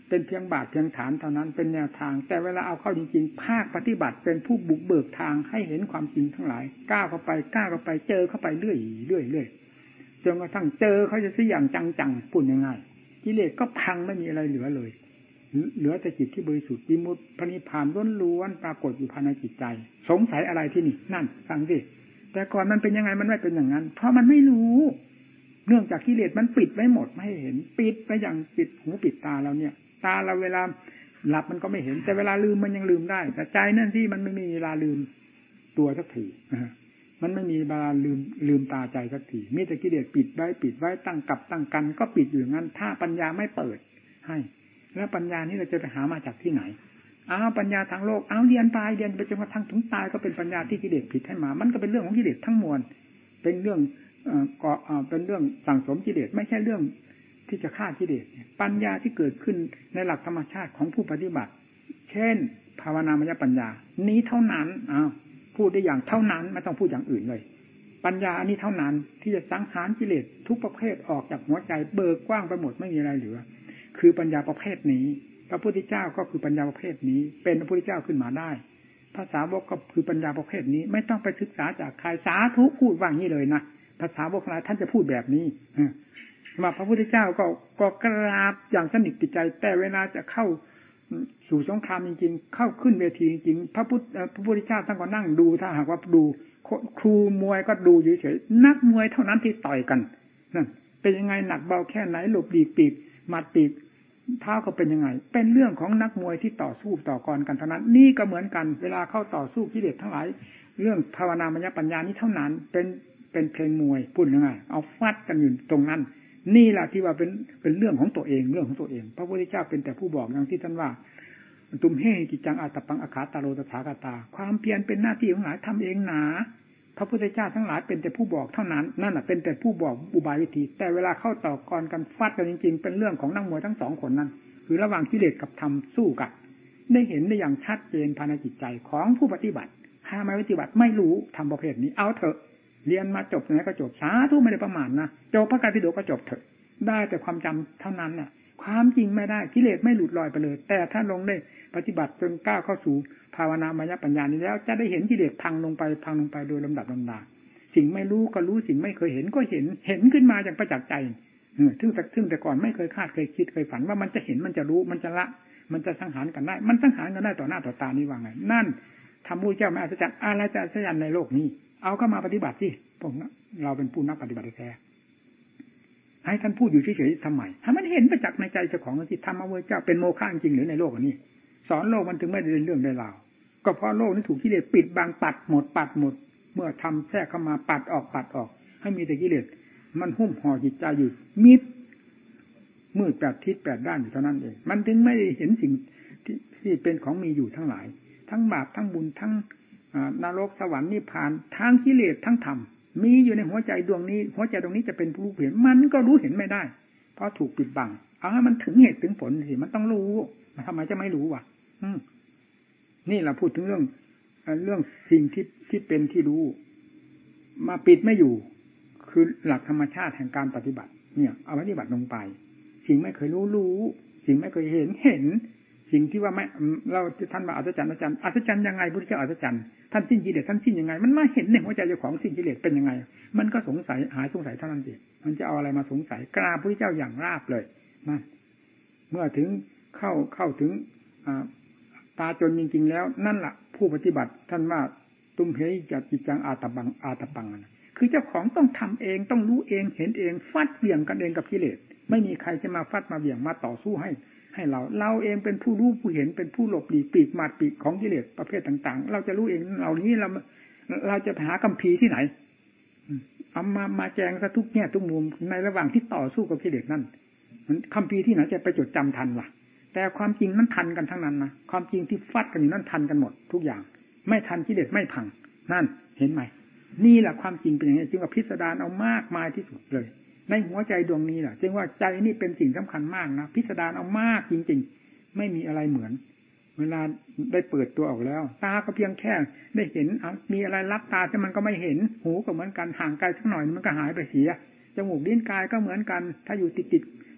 เป็นเพียงบาทเพียงฐานเท่านั้นเป็นแนวทางแต่เวลาเอาเข้าจริงๆภาคปฏิบัติเป็นผู้บุกเบิกทางให้เห็นความจริงทั้งหลายก้าวเข้าไปก้าวเข้าไปเจอเข้าไปเรื่อยเรื่อยเรื่อยจนกระทั่งเจอเขาจะสิอย่างจังๆพูดง่ายๆกิเลสก็พังไม่มีอะไรเหลือเลยเหลือแต่จิตที่บริสุทธิ์วิมุตติพระนิพพานล้วนๆปรากฏอยู่ภายในจิตใจสงสัยอะไรที่นี่นั่นฟังสิแต่ก่อนมันเป็นยังไงมันไม่เป็นอย่างนั้นเพราะมันไม่รู้เนื่องจากกิเลสมันปิดไว้หมดไม่ให้เห็นปิดไว้อย่างปิดหูปิดตาเราเนี่ยตาเราเวลาหลับมันก็ไม่เห็นแต่เวลาลืมมันยังลืมได้แต่ใจนั่นที่มันไม่มีเวลาลืมตัวสักทีมันไม่มีเวลาลืมลืมตาใจสักทีมีแต่กิเลสปิดไว้ปิดไว้ตั้งกับตั้งกันก็ปิดอยู่อย่างนั้นถ้าปัญญาไม่เปิดให้แล้วปัญญานี้เราจะไปหามาจากที่ไหนอ้าวปัญญาทางโลกเอาเรียนตายเรียนไปจนกระทั่งถึงตายก็เป็นปัญญาที่กิเลสผิดให้มามันก็เป็นเรื่องของกิเลสทั้งมวลเป็นเรื่องเอ่อก็เป็นเรื่องสั่งสมกิเลสไม่ใช่เรื่องที่จะฆ่ากิเลสปัญญาที่เกิดขึ้นในหลักธรรมชาติของผู้ปฏิบัติเช่นภาวนามยปัญญานี้เท่านั้นอ้าวพูดได้อย่างเท่านั้นไม่ต้องพูดอย่างอื่นเลยปัญญาอันนี้เท่านั้นที่จะสังหารกิเลสทุกประเภทออกจากหัวใจเบิกกว้างไปหมดไม่มีอะไรเหลือคือปัญญาประเภทนี้พระพุทธเจ้าก็คือปัญญาประเภทนี้เป็นพระพุทธเจ้าขึ้นมาได้ภาษาวกก็คือปัญญาประเภทนี้ไม่ต้องไปศึกษาจากใครสาธุพูดว่างี้เลยนะภาษาวกหลายท่านจะพูดแบบนี้มาพระพุทธเจ้าก็ก็กราบอย่างสนิทติดใจแต่เวลาจะเข้าสู่สงครามจริงๆเข้าขึ้นเวทีจริงๆพระพุทธพระพุทธเจ้าท่านก็นั่งดูถ้าหากว่าดูครูมวยก็ดูเฉยๆนักมวยเท่านั้นที่ต่อยกันนั่นเป็นยังไงหนักเบาแค่ไหนหลบหลีกปีกหมัดปีกเท้าก็เป็นยังไงเป็นเรื่องของนักมวยที่ต่อสู้ต่อกรกันเท่านั้นนี่ก็เหมือนกันเวลาเข้าต่อสู้กิเลสทั้งหลายเรื่องภาวนามยปัญญานี้เท่านั้นเป็นเป็นเพลงมวยพูดยังไงเอาฟัดกันอยู่ตรงนั้นนี่แหละที่ว่าเป็นเป็นเรื่องของตัวเองเรื่องของตัวเองพระพุทธเจ้าเป็นแต่ผู้บอกอย่างที่ท่านว่าตุมเฮกิจังอาตปังอาคาตาโรตถาคตาความเพียรเป็นหน้าที่ของหลายทำเองหนาพระพุทธเจ้าทั้งหลายเป็นแต่ผู้บอกเท่านั้นนั่นน่ะเป็นแต่ผู้บอกอุบายวิธีแต่เวลาเข้าต่อกรกันฟัดกันจริงๆเป็นเรื่องของนักมวยทั้งสองคนนั้นคือระหว่างกิเลสกับธรรมสู้กันได้เห็นได้อย่างชัดเจนภายในจิตใจของผู้ปฏิบัติถ้าไม่ปฏิบัติไม่รู้ทำประเภทนี้เอาเถอะเรียนมาจบไหนก็จบสาธุไม่ได้ประมาณนะจบพระไตรปิฎกก็จบเถอะได้แต่ความจำเท่านั้นน่ะความจริงไม่ได้กิเลสไม่หลุดลอยไปเลยแต่ถ้าลงได้ปฏิบัติจนก้าวเข้าสู่ภาวนามยปัญญานี้แล้วจะได้เห็นกิเลสพังลงไปพังลงไปโดยลำดับลำดาสิ่งไม่รู้ก็รู้สิ่งไม่เคยเห็นก็เห็นเห็นขึ้นมาอย่างประจักษ์ใจซึ่งแต่ซึ่งแต่ก่อนไม่เคยคาดเคยคิดเคยฝันว่ามันจะเห็นมันจะรู้มันจะละมันจะสังหารกันได้มันสังหารกันได้ต่อหน้าต่อตานี่ว่าไงนั่นทำมูลเจ้าไม่อัศจรรย์อะไรจะอัศจรรย์ในโลกนี้เอาเข้ามาปฏิบัติสิพวกเราเป็นผู้นักปฏิบัติแท้ให้ท่านพูดอยู่เฉยๆทำไมถ้ามันเห็นประจักษ์ในใจเจ้าของที่ทำมาเวอร์เจ้าเป็นโมฆะจริงหรือในโลกนี้สอนโลกมันถึงไม่ได้เรื่องได้ราวก็เพราะโลกนี้ถูกกิเลสปิดบังปัดหมดปัดหมดเมื่อทำแทรกเข้ามาปัดออกปัดออกให้มีแต่กิเลสมันหุ้มห่อจิตใจอยู่มิดมืดแปดทิศแปดด้านอยู่เท่านั้นเองมันถึงไม่ได้เห็นสิ่งที่ที่เป็นของมีอยู่ทั้งหลายทั้งบาปทั้งบุญทั้งนรกสวรรค์นิพพานทั้งกิเลสทั้งธรรมมีอยู่ในหัวใจดวงนี้หัวใจตรงนี้จะเป็นผู้รู้เห็นมันก็รู้เห็นไม่ได้เพราะถูกปิดบังเอาให้มันถึงเหตุถึงผลสิมันต้องรู้ทำไมจะไม่รู้วะนี่เราพูดถึงเรื่องเรื่องสิ่งที่ที่เป็นที่รู้มาปิดไม่อยู่คือหลักธรรมชาติแห่งการปฏิบัติเนี่ยเอาปฏิบัติลงไปสิ่งไม่เคยรู้รู้สิ่งไม่เคยเห็นเห็นสิ่งที่ว่าไม่เราท่านว่าอัศจรรย์อัศจรรย์อัศจรรย์ยังไงพุทธเจ้าอัศจรรย์ท่านสิ้นกิเลสท่านสิ้นยังไงมันมาเห็นในหัวใจเจ้าของสิ้นกิเลสเป็นยังไงมันก็สงสัยหายสงสัยเท่านั้นเองมันจะเอาอะไรมาสงสัยกราบพุทธเจ้าอย่างราบเลยนั่นเมื่อถึงเข้าเข้าถึงตาจนจริงๆแล้วนั่นแหละผู้ปฏิบัติท่านว่าตุ้มเหยจัดจิตจังอาตบังอาตปังคือเจ้าของต้องทำเองต้องรู้เองเห็นเองฟัดเบี่ยงกันเองกับกิเลสไม่มีใครจะมาฟัดมาเบี่ยงมาต่อสู้ให้ให้เราเราเองเป็นผู้รู้ผู้เห็นเป็นผู้หลบหลีกปีกหมัดปีกของกิเลสประเภทต่างๆเราจะรู้เองเหล่านี้เราเราจะหาคัมภีร์ที่ไหนเอามามาแจงซะทุกแง่ทุกมุมในระหว่างที่ต่อสู้กับกิเลสนั่นคัมภีร์ที่ไหนจะไปจดจำทันล่ะแต่ความจริงนั้นทันกันทั้งนั้นนะความจริงที่ฟัดกันอยู่นั่นทันกันหมดทุกอย่างไม่ทันกิเลสไม่พังนั่นเห็นไหมนี่แหละความจริงเป็นอย่างนี้จึงว่าพิสดารเอามากมายที่สุดเลยในหัวใจดวงนี้แหละจึงว่าใจนี่เป็นสิ่งสำคัญมากนะพิสดารเอามากจริงๆไม่มีอะไรเหมือนเวลาได้เปิดตัวออกแล้วตาก็เพียงแค่ได้เห็นมีอะไรรับตาแต่มันก็ไม่เห็นหูก็เหมือนกันห่างไกลสักหน่อยมันก็หายไปเสียจมูกลิ้นกายก็เหมือนกันถ้าอยู่ติดติด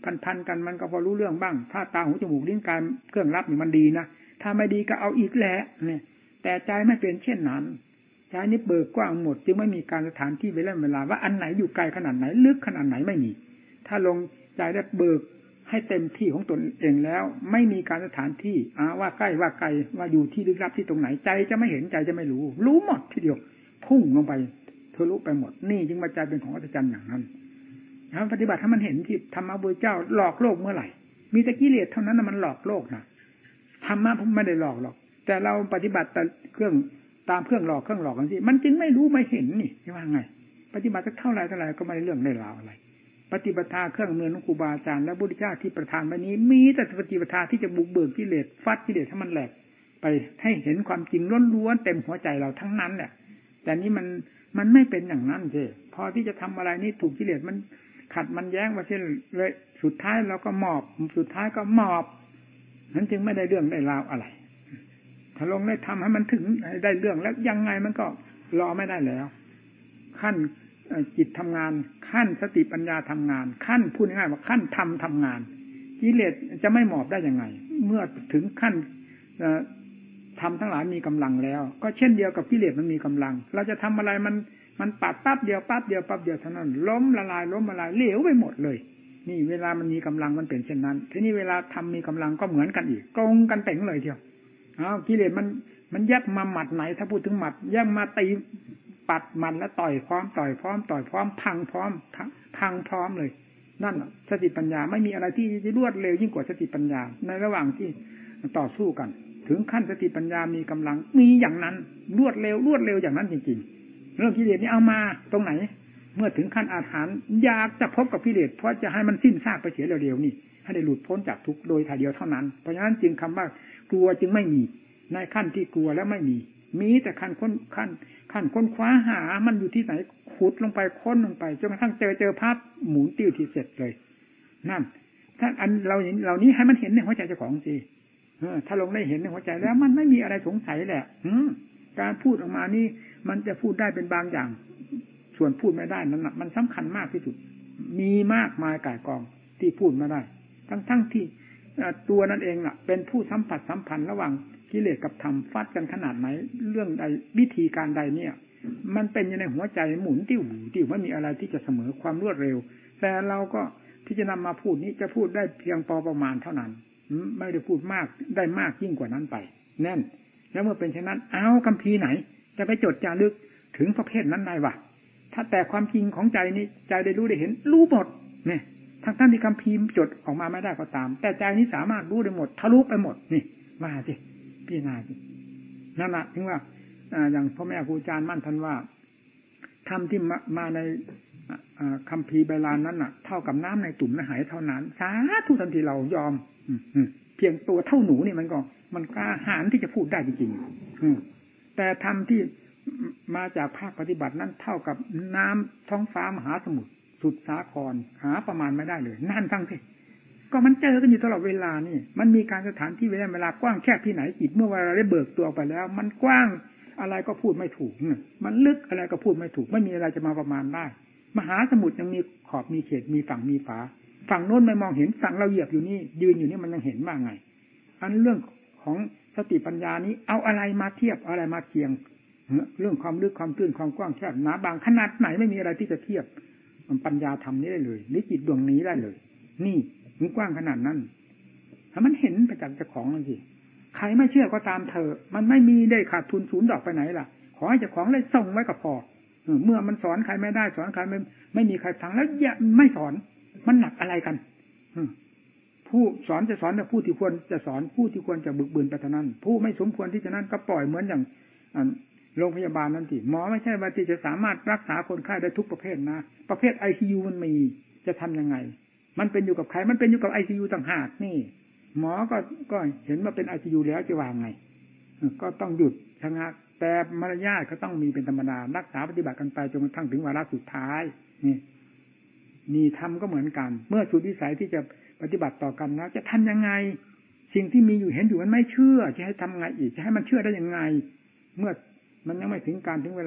พันๆกันมันก็พอรู้เรื่องบ้างถ้าตาหูจมูกลิ้นกายเครื่องรับนี่มันดีนะถ้าไม่ดีก็เอาอีกแหละเนี่ยแต่ใจไม่เป็นเช่นนั้นใจนี้เบิกกว้างหมดจึงไม่มีการสถานที่เวลาเวลาว่าอันไหนอยู่ไกลขนาดไหนลึกขนาดไหนไม่มีถ้าลงใจได้เบิกให้เต็มที่ของตนเองแล้วไม่มีการสถานที่อ่าว่าใกล้ว่าไกลว่าอยู่ที่ลึกลับที่ตรงไหนใจจะไม่เห็นใจจะไม่รู้รู้หมดทีเดียวพุ่งลงไปทะลุไปหมดนี่จึงมาใจเป็นของอัศจรรย์อย่างนั้นแล้วปฏิบัติถ้ามันเห็นที่ธรรมะพระเจ้าหลอกโลกเมื่อไหร่มีแต่กิเลสเท่านั้นนะมันหลอกโลกนะธรรมะผมไม่ได้หลอกหรอกแต่เราปฏิบัติแต่เครื่องตามเครื่องหลอกเครื่องหลอกกันสิมันจึงไม่รู้ไม่เห็นนี่ใช่ว่าไงปฏิบัติเท่าไรเท่าไรก็ไม่ได้เรื่องได้ราวอะไรปฏิปทาเครื่องมือของครูบาอาจารย์และพุทธเจ้าที่ประทานไว้นี้มีแต่ปฏิปทาที่จะบุกเบิกกิเลสฟัดกิเลสให้มันแหลกไปให้เห็นความจริงล้วนๆเต็มหัวใจเราทั้งนั้นแหละแต่นี้มันมันไม่เป็นอย่างนั้นสิพอที่จะทำอะไรนี่ถูกกิเลสมันขัดมันแย้งมาเช่นเลยสุดท้ายเราก็หมอบสุดท้ายก็หมอบนั้นจึงไม่ได้เรื่องได้ราวอะไรถ้าลงได้ทำให้มันถึงได้เรื่องแล้วยังไงมันก็รอไม่ได้แล้วขั้นจิตทำงานขั้นสติปัญญาทำงานขั้นพูดง่ายๆว่าขั้นธรรมทำงานกิเลสจะไม่หมอบได้ยังไงเมื่อถึงขั้นธรรมทั้งหลายมีกำลังแล้วก็เช่นเดียวกับกิเลสมันมีกำลังเราจะทำอะไรมันมันปัดปั๊บเดียวปั๊บเดียวปั๊บเดียวเท่านั้นล้มละลายล้มละลายเหลวไปหมดเลยนี่เวลามันมีกำลังมันเป็นเช่นนั้นทีนี้เวลาทำมีกำลังก็เหมือนกันอีกตรงกันเป่งเลยเดียวอ้าวกิเลสมันมันแยกมาหมัดไหนถ้าพูดถึงหมัดแยกมาตีปัดมันแล้วต่อยพร้อมต่อยพร้อมต่อยพร้อมพังพร้อมพังพร้อมเลยนั่นสติปัญญาไม่มีอะไรที่จะรวดเร็วยิ่งกว่าสติปัญญาในระหว่างที่ต่อสู้กันถึงขั้นสติปัญญามีกำลังมีอย่างนั้นรวดเร็วรวดเร็วอย่างนั้นจริงๆเรื่องกิเลสนี่เอามาตรงไหนเมื่อถึงขั้นอาถรรพ์อยากจะพบกับกิเลสเพราะจะให้มันสิ้นซากไปเสียเร็วๆนี่ให้ได้หลุดพ้นจากทุกข์โดยถ่ายเดียวเท่านั้นเพราะฉะนั้นจึงคำว่ากลัวจึงไม่มีในขั้นที่กลัวแล้วไม่มีมีแต่ขั้นค้นขั้นขั้นค้นคว้าหามันอยู่ที่ไหนขุดลงไปค้นลงไปจนกระทั่งเจอเจอภาพหมุนติ้วที่เสร็จเลยนั่นถ้าอันเราเห็นเหล่านี้ให้มันเห็นในหัวใจเจ้าของสิถ้าลงได้เห็นในหัวใจแล้วมันไม่มีอะไรสงสัยแหละการพูดออกมานี่มันจะพูดได้เป็นบางอย่างส่วนพูดไม่ได้นั้นมันสำคัญมากที่สุดมีมากมายก่ายกองที่พูดมาได้ทั้งๆที่ตัวนั้นเองน่ะเป็นผู้สัมผัสสัมพันธ์ระหว่างกิเลสกับธรรมฟัดกันขนาดไหนเรื่องใดวิธีการใดเนี่ยมันเป็นอยู่ในหัวใจหมุนติ้วติ้วไม่มีอะไรที่จะเสมอความรวดเร็วแต่เราก็ที่จะนำมาพูดนี้จะพูดได้เพียงพอประมาณเท่านั้นไม่ได้พูดมากได้มากยิ่งกว่านั้นไปแน่นแล้วเมื่อเป็นเช่นนั้นเอาคัมภีร์ไหนจะไปจดจารึกถึงประเภทนั้นได้วะถ้าแต่ความจริงของใจนี้ใจได้รู้ได้เห็นรู้หมดเนี่ยทั้งท่านที่คัมภีร์จดออกมาไม่ได้ก็ตามแต่ใจนี้สามารถรู้ได้หมดทะลุไปหมดนี่มาสิพี่นาสินั่นแหละถึงว่าอย่างพ่อแม่ครูอาจารย์มั่นท่านว่าธรรมที่มาในคัมภีร์ใบลานนั้นน่ะเท่ากับน้ำในตุ่มในหายเท่านั้นสาธุทันทีเรายอมเพียงตัวเท่าหนูนี่มันก็มันกล้าหาญที่จะพูดได้จริงๆแต่ธรรมที่มาจากภาคปฏิบัตินั้นเท่ากับน้ำท้องฟ้ามหาสมุทรสุดสาครหาประมาณไม่ได้เลยนั่นฟังสิก็มันเจอกันอยู่ตลอดเวลานี่มันมีการสถานที่เวลาเวลากว้างแคบที่ไหนจิตเมื่อเวลาได้เบิกตัวไปแล้วมันกว้างอะไรก็พูดไม่ถูกมันลึกอะไรก็พูดไม่ถูกไม่มีอะไรจะมาประมาณได้มหาสมุทรยังมีขอบมีเขตมีฝั่งมีฝาฝั่งโน้นไม่มองเห็นฝั่งเราเหยียบอยู่นี่ยืนอยู่นี่มันยังเห็นว่าไงอันเรื่องของสติปัญญานี้เอาอะไรมาเทียบอะไรมาเคียงเรื่องความลึกความตื้นความกว้างแคบหนาบางขนาดไหนไม่มีอะไรที่จะเทียบปัญญาธรรมนี้ได้เลยหรือจิตดวงนี้ได้เลยนี่มันกว้างขนาดนั้นถ้ามันเห็นประจักษ์เจ้าของเลยสิใครไม่เชื่อก็ตามเธอมันไม่มีได้ขาดทุนศูนย์ดอกไปไหนล่ะขอให้เจ้าของเลยส่งไว้กับพอเมื่อมันสอนใครไม่ได้สอนใครไม่ไม่มีใครฟังแล้วอย่าไม่สอนมันหนักอะไรกันผู้สอนจะสอนแต่ผู้ที่ควรจะสอนผู้ที่ควรจะบึกบืนไปเท่านั้นผู้ไม่สมควรที่จะนั่นก็ปล่อยเหมือนอย่างโรงพยาบาลนั่นสิหมอไม่ใช่ว่าที่จะสามารถรักษาคนไข้ได้ทุกประเภทนะประเภท ไอ ซี ยู มันมีจะทำยังไงมันเป็นอยู่กับใครมันเป็นอยู่กับ ไอ ซี ยู ต่างหากนี่หมอก็ก็เห็นว่าเป็น ไอ ซี ยู แล้วจะวางไงก็ต้องหยุดชะงักแต่มารยาทก็ต้องมีเป็นธรรมดารักษาปฏิบัติกันไปจนกระทั่งถึงวาระสุดท้ายนี่มีธรรมก็เหมือนกันเมื่อสุดวิสัยที่จะปฏิบัติต่อกันแล้วจะทำยังไงสิ่งที่มีอยู่เห็นอยู่มันไม่เชื่อจะให้ทำไงอีกจะให้มันเชื่อได้ยังไงเมื่อมันยังไม่ถึงการถึงเวลา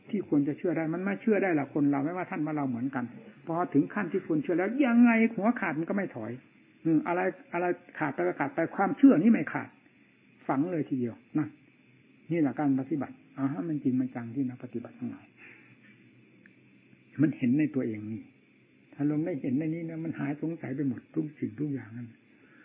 ที่ควรจะเชื่อได้มันไม่เชื่อได้ละคนเราไม่ว่าท่านว่าเราเหมือนกันพอถึงขั้นที่ควรเชื่อแล้วยังไงหัวขาดมันก็ไม่ถอยอืมอะไรอะไรขาดไปก็ขาดไปความเชื่อนี่ไม่ขาดฝังเลยทีเดียวนั่นนี่แหละการปฏิบัติอ๋อมันจริงมันจังที่นักปฏิบัติทั้งหลายมันเห็นในตัวเองนี่ถ้าลงได้เห็นในนี้นะมันหายสงสัยไปหมดทุกสิ่งทุกอย่างนั่น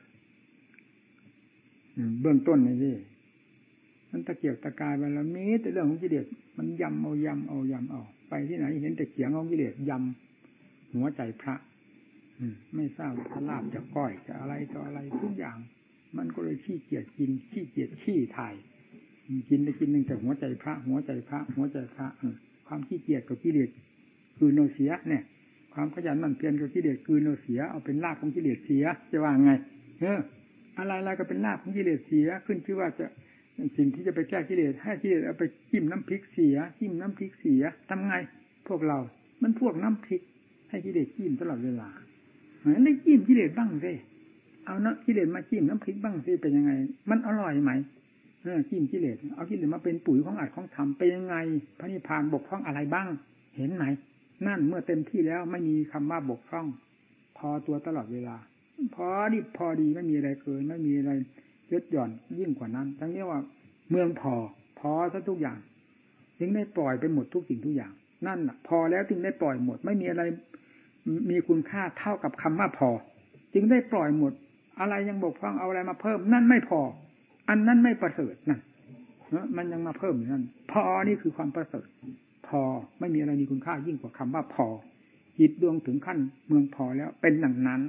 เบื้องต้นนี่สิมันตะเกียกตะกายไปแล้วมีแต่เรื่องของกิเลสมันยำเอายำเอายำเอาไปที่ไหนเห็นแต่เขียงของกิเลสยำหัวใจพระอืมไม่ทราบจะลาบจะก้อยจะอะไรต่ออะไรทุกอย่างมันก็เลยขี้เกียจกินขี้เกียจขี้ถ่ายกินได้กินหนึ่งแต่หัวใจพระหัวใจพระหัวใจพระความขี้เกียจกับกิเลสคือโนเสียเนี่ยความขยันหมั่นเพียรกับกิเลสคือโนเสียเอาเป็นรากของกิเลสเสียจะว่าไงเอออะไรอะไรก็เป็นรากของกิเลสเสียขึ้นชื่อว่าจะสิ่งที่จะไปแก้กิเลสให้กิเลสเอาไปจิ้มน้ำพริกเสียจิ้มน้ำพริกเสียทำไงพวกเรามันพวกน้ำพริกให้กิเลสจิ้มตลอดเวลาเหมือนได้จิ้มกิเลสบ้างสิเอาเนาะกิเลสมาจิ้มน้ำพริกบ้างสิเป็นยังไงมันอร่อยไหมเออจิ้มกิเลสเอากิเลสมาเป็นปุ๋ยของอัดของทำเป็นยังไงพระนิพพานบกพร่องอะไรบ้างเห็นไหมนั่นเมื่อเต็มที่แล้วไม่มีคำว่าบกพร่องพอตัวตลอดเวลาพอดีพอดีไม่มีอะไรเกินไม่มีอะไรลดหย่อนยิ่งกว่านั้นทั้งนี้ว่าเมืองพอพอซะทุกอย่างจึงได้ปล่อยไปหมดทุกสิ่งทุกอย่างนั่นน่ะพอแล้วจึงได้ปล่อยหมดไม่มีอะไรมีคุณค่าเท่ากับคำว่าพอจึงได้ปล่อยหมดอะไรยังบกพร่องเอาอะไรมาเพิ่มนั่นไม่พออันนั้นไม่ประเสริฐนั่นมันยังมาเพิ่มนั่นพอนี่คือความประเสริฐพอไม่มีอะไรมีคุณค่ายิ่งกว่าคำว่าพอจิตดวงถึงขั้นเมืองพอแล้วเป็นอย่างนั้น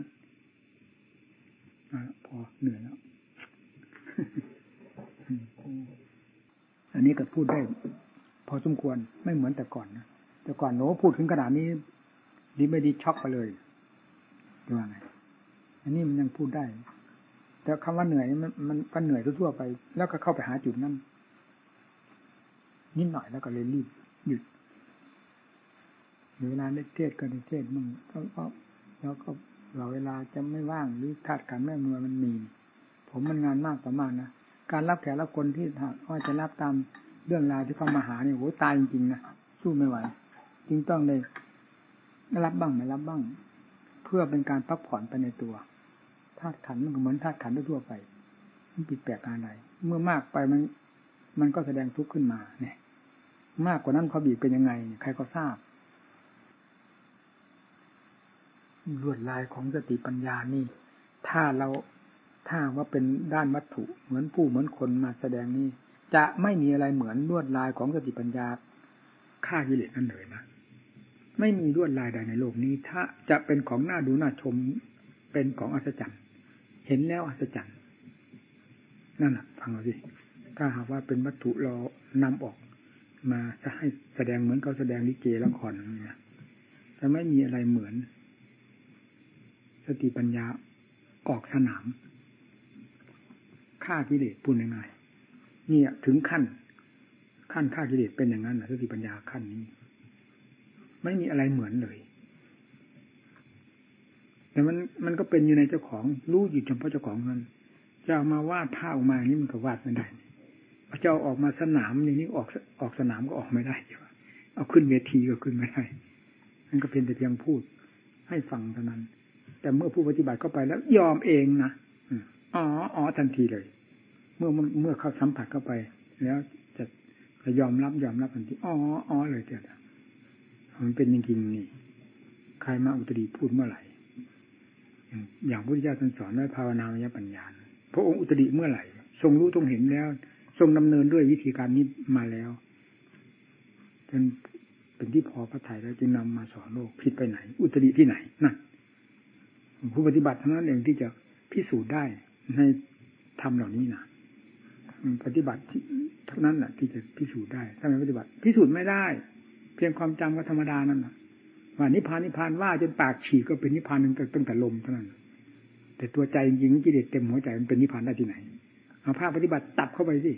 พอเหนื่อยแล้ว อันนี้ก็พูดได้พอสมควรไม่เหมือนแต่ก่อนนะแต่ก่อนโน้พูดถึงขนาดนี้ดีไม่ดีช็อกไปเลยว่าไงอันนี้มันยังพูดได้แต่คำว่าเหนื่อยมันมันก็เหนื่อยทั่วไปแล้วก็เข้าไปหาจุดนั้นนิดหน่อยแล้วก็เลยรีบหยุดเวลาได้เทศก็ได้เทศมั่งก็แล้วก็เราเวลาจะไม่ว่างหรือธาตุขันธ์แม่มือมันมีผมมันงานมากประมาณนะการรับแขกรับคนที่ว่าจะรับตามเรื่องราวที่เขามาหาเนี่ยโหตายจริงๆนะสู้ไม่ไหวจึงต้องได้รับบ้างไม่รับบ้างเพื่อเป็นการพักผ่อนไปในตัวธาตุขันธ์มันก็เหมือนธาตุขันธ์ทั่วไปมันผิดแปลกอะไรเมื่อมากไปมันมันก็แสดงทุกข์ขึ้นมาเนี่ยมากกว่านั้นเขาบีบเป็นยังไงใครก็ทราบลวดลายของสติปัญญานี่ถ้าเราถ้าว่าเป็นด้านวัตถุเหมือนผู้เหมือนคนมาแสดงนี่จะไม่มีอะไรเหมือนลวดลายของสติปัญญาฆ่ากิเลสนั่นเลยนะไม่มีลวดลายใดในโลกนี้ถ้าจะเป็นของน่าดูน่าชมเป็นของอัศจรรย์เห็นแล้วอัศจรรย์นั่นน่ะฟังเอาสิถ้าหากว่าเป็นวัตถุเรานำออกมาจะให้แสดงเหมือนเขาแสดงลิเกละครนี่นะจะไม่มีอะไรเหมือนสติปัญญาออกสนามฆ่ากิเลสพูดง่ายๆนี่ถึงขั้นขั้นฆ่ากิเลสเป็นอย่างนั้นนะสติปัญญาขั้นนี้ไม่มีอะไรเหมือนเลยแต่มันมันก็เป็นอยู่ในเจ้าของรู้อยู่เฉพาะเจ้าของนั้นจะเอามาวาดภาพออกมาอย่างนี้มันก็วาดไม่ได้จะเอาออกมาสนามอย่างนี้ออกออกสนามก็ออกไม่ได้ใช่ไหมเอาขึ้นเวทีก็ขึ้นไม่ได้มันก็เป็นแต่เพียงพูดให้ฟังเท่านั้นแต่เมื่อผู้ปฏิบัติเข้าไปแล้วยอมเองนะอ๋ออ๋อทันทีเลยเมื่อเมื่อเขาสัมผัสเข้าไปแล้วจะจะยอมรับยอมรับทันทีอ๋ออ๋อเลยเดี๋ยวมันเป็นจริงๆนี่ใครมาอุตริพูดเมื่อไหร่อย่างพระพุทธเจ้าท่านสอนไว้ภาวนามยปัญญาพระองค์อุตริเมื่อไหร่ทรงรู้ทรงเห็นแล้วทรงดำเนินด้วยวิธีการนี้มาแล้วจนเป็นที่พอพระทัยแล้วจึงนำมาสอนโลกผิดไปไหนอุตริที่ไหนนั่นผู้ปฏิบัติทั้งนั้นเองที่จะพิสูจน์ได้ในธรรมเหล่านี้นะปฏิบัติเท่านั้นแหละที่จะพิสูจน์ได้ถ้าไม่ปฏิบัติพิสูจน์ไม่ได้เพียงความจำก็ธรรมดานั่นแหละว่านิพพานนิพพานว่าจนปากฉีกก็เป็นนิพพานหนึ่งตั้งแต่ลมเท่านั้นแต่ตัวใจจริงๆกิเลสเต็มหัวใจมันเป็นนิพพานได้ที่ไหนเอาภาคปฏิบัติตัดเข้าไปสิ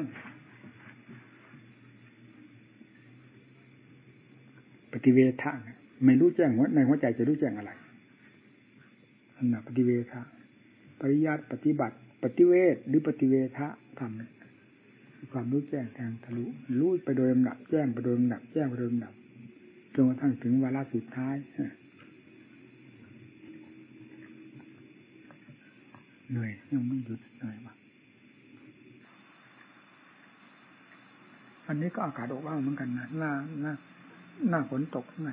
ปฏิเวทะไม่รู้แจ้งหัวในหัวใจจะรู้แจ้งอะไรอันน่ะปฏิเวทะปริยัติปฏิบัติปฏิเวทหรือปฏิเวทะธรรมความรู้แจ้งแทงทะลุรู้ไปโดยลำดับแจ้งไปโดยลำดับแจ้งไปโดยลำดับจนกระทั่งถึงวาระสุดท้ายเหนื่อยยังไม่หยุดเหนื่อยวะอันนี้ก็อากาศอบอ้าวเหมือนกันนะหน้าหน้าหน้าฝนตกเหมือนกัน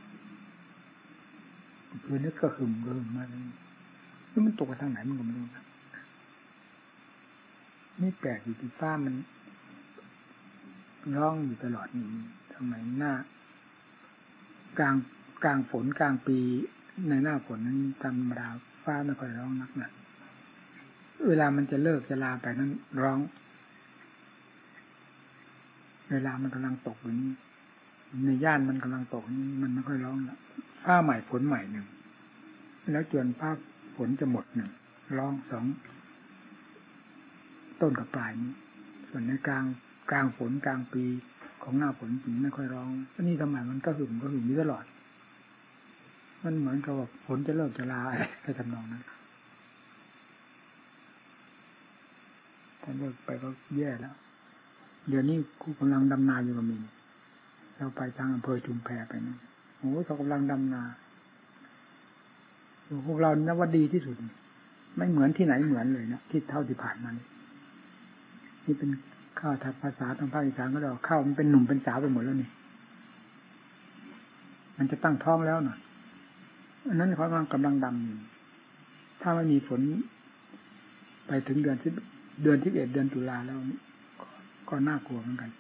คืนนี้ก็หึมเริ่มมาเลยนี่มันตกไปทางไหนมันก็ไม่รู้นะนี่แปลกอยู่ที่ฟ้ามันร้องอยู่ตลอดนี่ทำไมหน้ากลางกลางฝนกลางปีในหน้าฝนนั้นธรรมดาฟ้าไม่ค่อยร้องนักนะเวลามันจะเลิกจะลาไปนั้นร้องเวลามันกำลังตกอยู่นี้ในย่านมันกำลังตกนี้มันไม่ค่อยร้องละฟ้าใหม่ฝนใหม่หนึ่งแล้วจนฟ้าฝนจะหมดหนึ่งร้องสองต้นกับปลายนี้ส่วนในกลางกลางฝนกลางปีของหน้าฝนจริงไม่ค่อยร้องอันนี้ทำไมมันก็หึมก็หึมนี้ตลอดมันเหมือนกับว่าฝนจะเลิกจะลาอะไรทำนองนั้นถ้าเลิกไปก็แย่แล้วเดี๋ยวนี้คู่กำลังดำนาอยู่กับมินเราไปทางอำเภอชุมแพไปนะโอ้เขากำลังดำนาพวกเรานับว่าดีที่สุดไม่เหมือนที่ไหนเหมือนเลยนะที่เท่าที่ผ่านมานี่เป็นข้าวทัดภาษาทางภาคอีสานก็เราข้าวมันเป็นหนุ่มเป็นสาวไปหมดแล้วนี่มันจะตั้งท้องแล้วน่ะอันนั้นเขากำลังกำลังดำอยู่ถ้าไม่มีฝนไปถึงเดือนที่เดือนที่เอ็ดเดือนตุลาแล้วก็น่ากลัวเหมือนกัน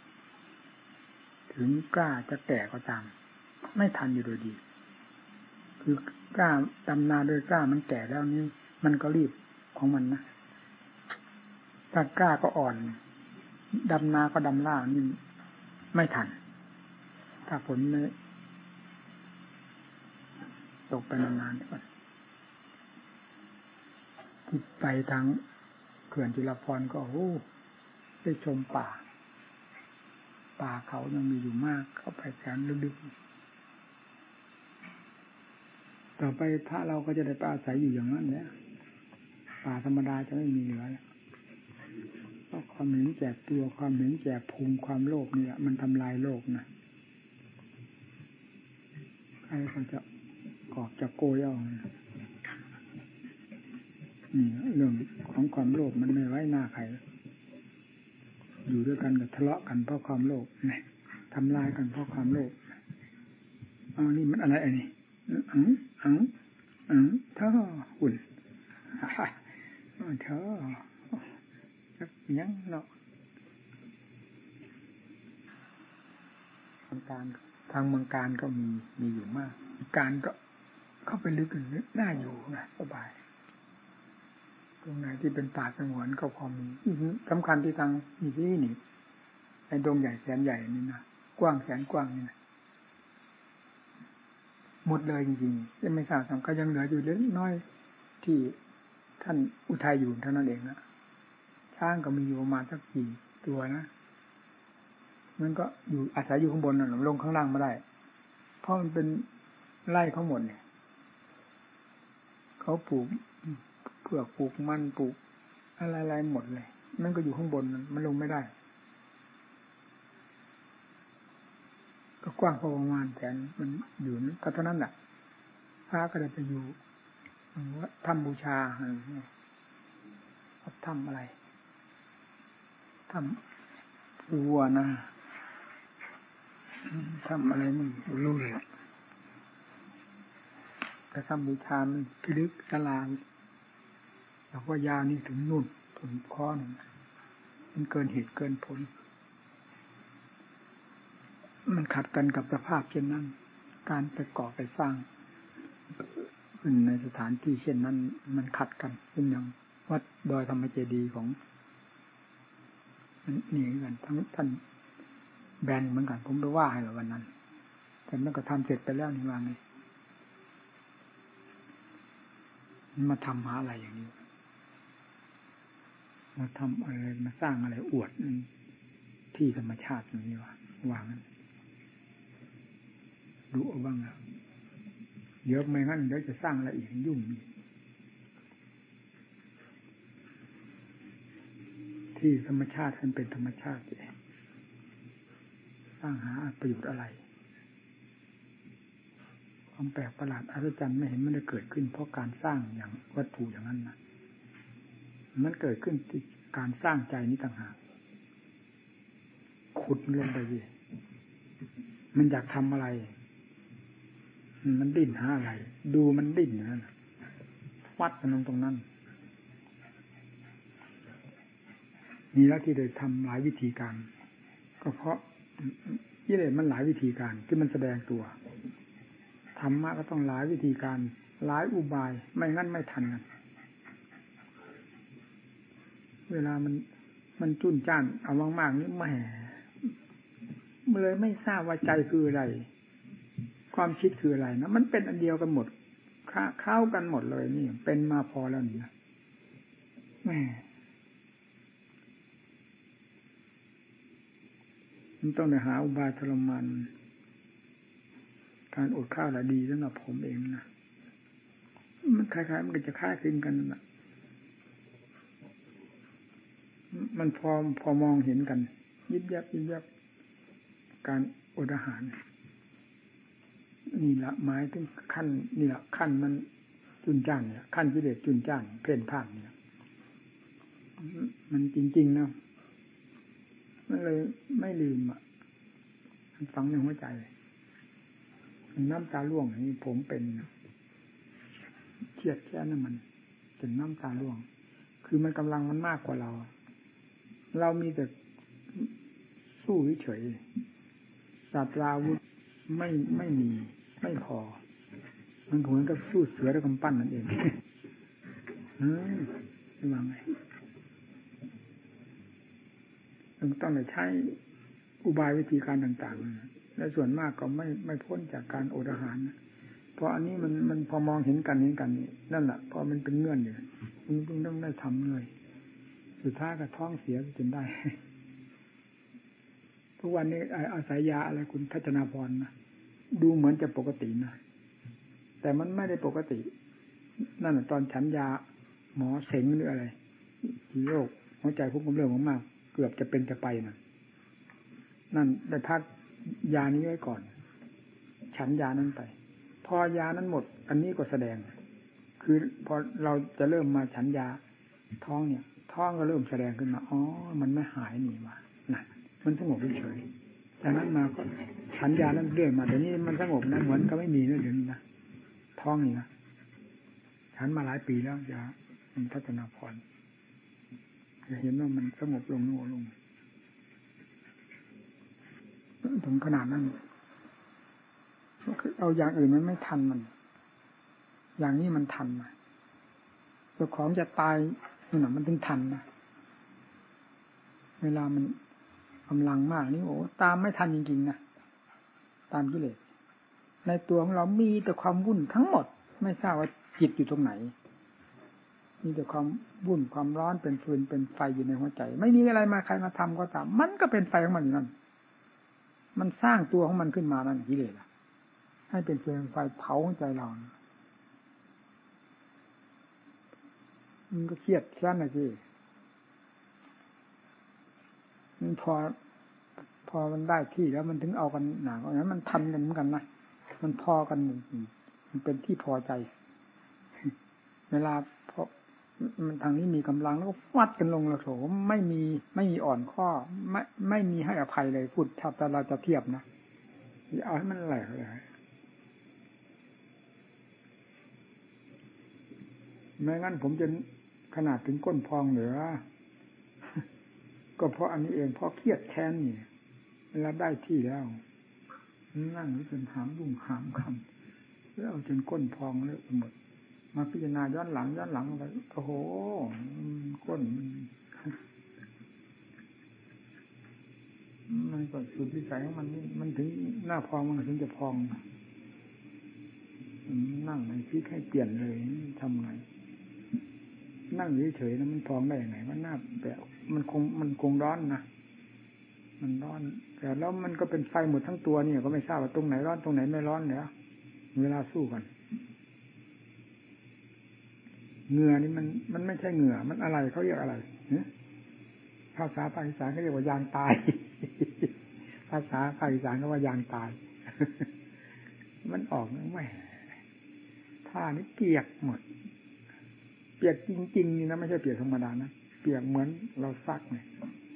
ถึงกล้าจะแก่ก็ตามไม่ทันอยู่โดยดีคือกล้าดำนาโดยกล้ามันแก่แล้วนี่มันก็รีบของมันนะถ้ากล้าก็อ่อนดำนาก็ดำล่านี่ไม่ทันถ้าฝนไม่ตกไปนานๆก่อนที่ไปทางเขื่อนจุฬาภรณ์ก็โอ้ได้ชมป่าป่าเขายังมีอยู่มากเข้าไปแสนลึกๆต่อไปพระเราก็จะได้ไปอาศัยอยู่อย่างนั้นแหละป่าธรรมดาจะไม่มีเหลือแล้วเพราะความเห็นแก่ตัวความเห็นแก่ภูมิความโลภนี่แหละมันทำลายโลกนะใครก็จะออกจากโกยเอานี่เรื่องของความโลภมันไม่ไว้หน้าใครอยู่ด้วยกันกับทะเลาะกันเพราะความโลภนี่ทำลายกันเพราะความโลภเอานี่มันอะไรไอ้นี่อังอังอังเท่าหุ่นเท่ายังเนาะทางการทางเมืองการก็มีมีอยู่มากการก็เข้าไปลึกลึกน่าอยู่นะสบายตรงไหนที่เป็นป่าสงวนก็พอมีสำคัญที่ทางนี่ที่นี่ในดงใหญ่แสนใหญ่นี่นะกว้างแสนกว้างนี่นะหมดเลยจริงๆยังไม่ทราบสำคัญยังเหลืออยู่เล็กน้อยที่ท่านอุทัยอยู่เท่านั้นเองนะช้างก็มีอยู่ประมาณสักกี่ตัวนะมันก็อยู่อาศัยอยู่ข้างบนน่ะลงข้างล่างไม่ได้เพราะมันเป็นไร่เขาหมดเนี่ยเขาปลูกเผือกปลูกมันปลูกอะไรๆหมดเลยมันก็อยู่ข้างบนมันลงไม่ได้ก็กว้างพอประมาณแต่มันอยู่นั้นก็เท่านั้นแหละพระก็ได้ไปอยู่ว่าทำบูชาทำอะไรทำวัวนะทำอะไรมึงรู้เลยแต่ทำบูชามันพิลึกสลาแล้วก็ยาวนี่ถึงนู่นถึงคอหนึ่งมันเกินเหตุเกินผลมันขัดกันกับสภาพเช่นนั้นการไปก่อไปสร้างขึ้นในสถานที่เช่นนั้นมันขัดกันเป็นอย่างวัดดอยธรรมเจดีย์ของนี่เหมือนกันทั้งท่านแบนเหมือนกันผมไปว่าให้เราวันนั้นแต่มันก็ทำเสร็จไปแล้วนี่ว่าไงมาทำหาอะไรอย่างนี้มาทำอะไรมาสร้างอะไรอวดที่ธรรมชาติอย่างนี้ว่าวางนั้นดูเอาบ้างนะเยอะไม่งั้นเดี๋ยวจะสร้างอะไรอีกยุ่งทที่ธรรมชาติมันเป็นธรรมชาติสร้างหาประโยชน์อะไรความแปลกประหลาดอัศจรรย์ไม่เห็นมันได้เกิดขึ้นเพราะการสร้างอย่างวัตถุอย่างนั้นนะมันเกิดขึ้นที่การสร้างใจนี้ต่างหากขุดมันลงไปดิมันอยากทำอะไรมันดิ้นหาอะไรดูมันดิ้นนั่นวัดมันลงตรงนั้นนี่แล้วที่ได้ทำหลายวิธีการก็เพราะกิเลสมันหลายวิธีการที่มันแสดงตัวธรรมะก็ต้องหลายวิธีการหลายอุบายไม่งั้นไม่ทันกันเวลามันมันจุนจ้านเอามากๆนี่แหมเลยไม่ทราบว่าใจคืออะไรความคิดคืออะไรนะมันเป็นอันเดียวกันหมดเข้ากันหมดเลยนี่เป็นมาพอแล้วนี่แหมมันต้องไปหาอุบายทรมานการอดข้าวละดีสำหรับผมเองนะมันคล้ายๆมันก็จะคล้ายคลึงกันนะมันพอพอมองเห็นกันยิบยับยิบยับการอดอาหารนี่ละหมายถึงขั้นนี่ละขั้นมันจุนจ้านเนี่ยขั้นกิเลสจุนจ้านเพ่นพ่านเนี่ยมันจริงๆนะมันเลยไม่ลืมอ่ะมันฝังในหัวใจน้ำตาร่วงนี่ผมเป็นเครียดแค่นั้นมันจนน้ำตาร่วงคือมันกำลังมันมากกว่าเราเรามีแต่สู้เฉยศาสตราวุธไม่ไม่มีไม่พอมันเหมือนกับสู้เสือด้วยกำปั้นนั่นเองอืมระวังไงต้องไปใช้อุบายวิธีการต่างๆและส่วนมากก็ไม่ไม่พ้นจากการอดอาหารเพราะอันนี้มันมันพอมองเห็นกันเห็นกันนี่นั่นแหละพอมันเป็นเงื่อนอยู่มันต้องต้องได้ทำเลยสุดท้ายก็ท้องเสียจนได้ทุกวันนี้อาศัยยาอะไรคุณทัศนาพรนะดูเหมือนจะปกตินะแต่มันไม่ได้ปกตินั่นตอนฉันยาหมอเสงหรืออะไรที่โรคหัวใจควบคุมเรื่องมากเกือบจะเป็นจะไปนะนั่นได้พักยานี้ไว้ก่อนฉันยานั้นไปพอยานั้นหมดอันนี้ก็แสดงคือพอเราจะเริ่มมาฉันยาท้องเนี่ยท้องก็เริ่มแสดงขึ้นมาอ๋อมันไม่หายนี่มานั่นมันสงบเฉยๆจากนั้นมาก็ฉันยานั้นเรื่อยมาแต่นี้มันสงบนะเหมือนก็ไม่มีนะเดี๋ยวนี้นะท้องนี่นะฉันมาหลายปีแล้วยามันทัศนาพรจะเห็นว่ามันสงบลงโน่ลงถึงขนาดนั้นเอาอย่างอื่นมันไม่ทันมันอย่างนี้มันทันนะเจ้าของจะตายนี่นะมันถึงทันนะเวลามันกำลังมากนี่โอ้ตามไม่ทันจริงๆนะตามกิเลสในตัวของเรามีแต่ความวุ่นทั้งหมดไม่ทราบว่าจิตอยู่ตรงไหนมีแต่ความวุ่นความร้อนเป็นฟืนเป็นไฟอยู่ในหัวใจไม่มีอะไรมาใครมาทำก็ตามมันก็เป็นไฟของมันอยู่นั่นมันสร้างตัวของมันขึ้นมานั่นกิเลสให้เป็นฟืนไฟเผาหัวใจเรามันก็เครียดแค้นนะสิมันพอพอมันได้ที่แล้วมันถึงเอากันหนาอย่างนั้นมันทันกันเหมือนกันนะมันพอกันมันเป็นที่พอใจเวลาพอมันทางนี้มีกำลังแล้วก็ฟัดกันลงแล้วโถไม่มีไม่มีอ่อนข้อไม่ไม่มีให้อภัยเลยพูดถ้าเราจะเทียบนะเอาให้มันแหลกเลยไม่งั้นผมจะขนาดถึงก้นพองเหลือก็เพราะอันนี้เองเพราะเครียดแค้นนี่เวลาได้ที่แล้วนั่งจนหามรุ่งหามคำแล้วจนก้นพองเลยหมดมาพิจารณาย้อนหลังย้อนหลังไปโอ้โหก้นมันก็สุดวิสัยของมันนี่มันถึงหน้าพองมันถึงจะพองนั่งในที่ให้เปลี่ยนเลยทำไงนั่งเฉยๆนะมันพองได้ยังไงมันหน้าแบบมันคงมันคงร้อนนะมันร้อนแต่แล้วมันก็เป็นไฟหมดทั้งตัวนี่ก็ไม่ทราบว่าตรงไหนร้อนตรงไหนไม่ร้อนเนี่ยเวลาสู้กันเหงื่อนี่มันมันไม่ใช่เหงื่อมันอะไรเขาเรียกอะไรอะไรภาษาภาคอีสานเขาเรียกว่ายางตายภาษาภาคอีสานก็ว่ายางตายมันออกแหมผ้านี่เปียกหมดเปียกจริงๆนี่นะไม่ใช่เปียกธรรมดานะเปียกเหมือนเราซักเนี่ย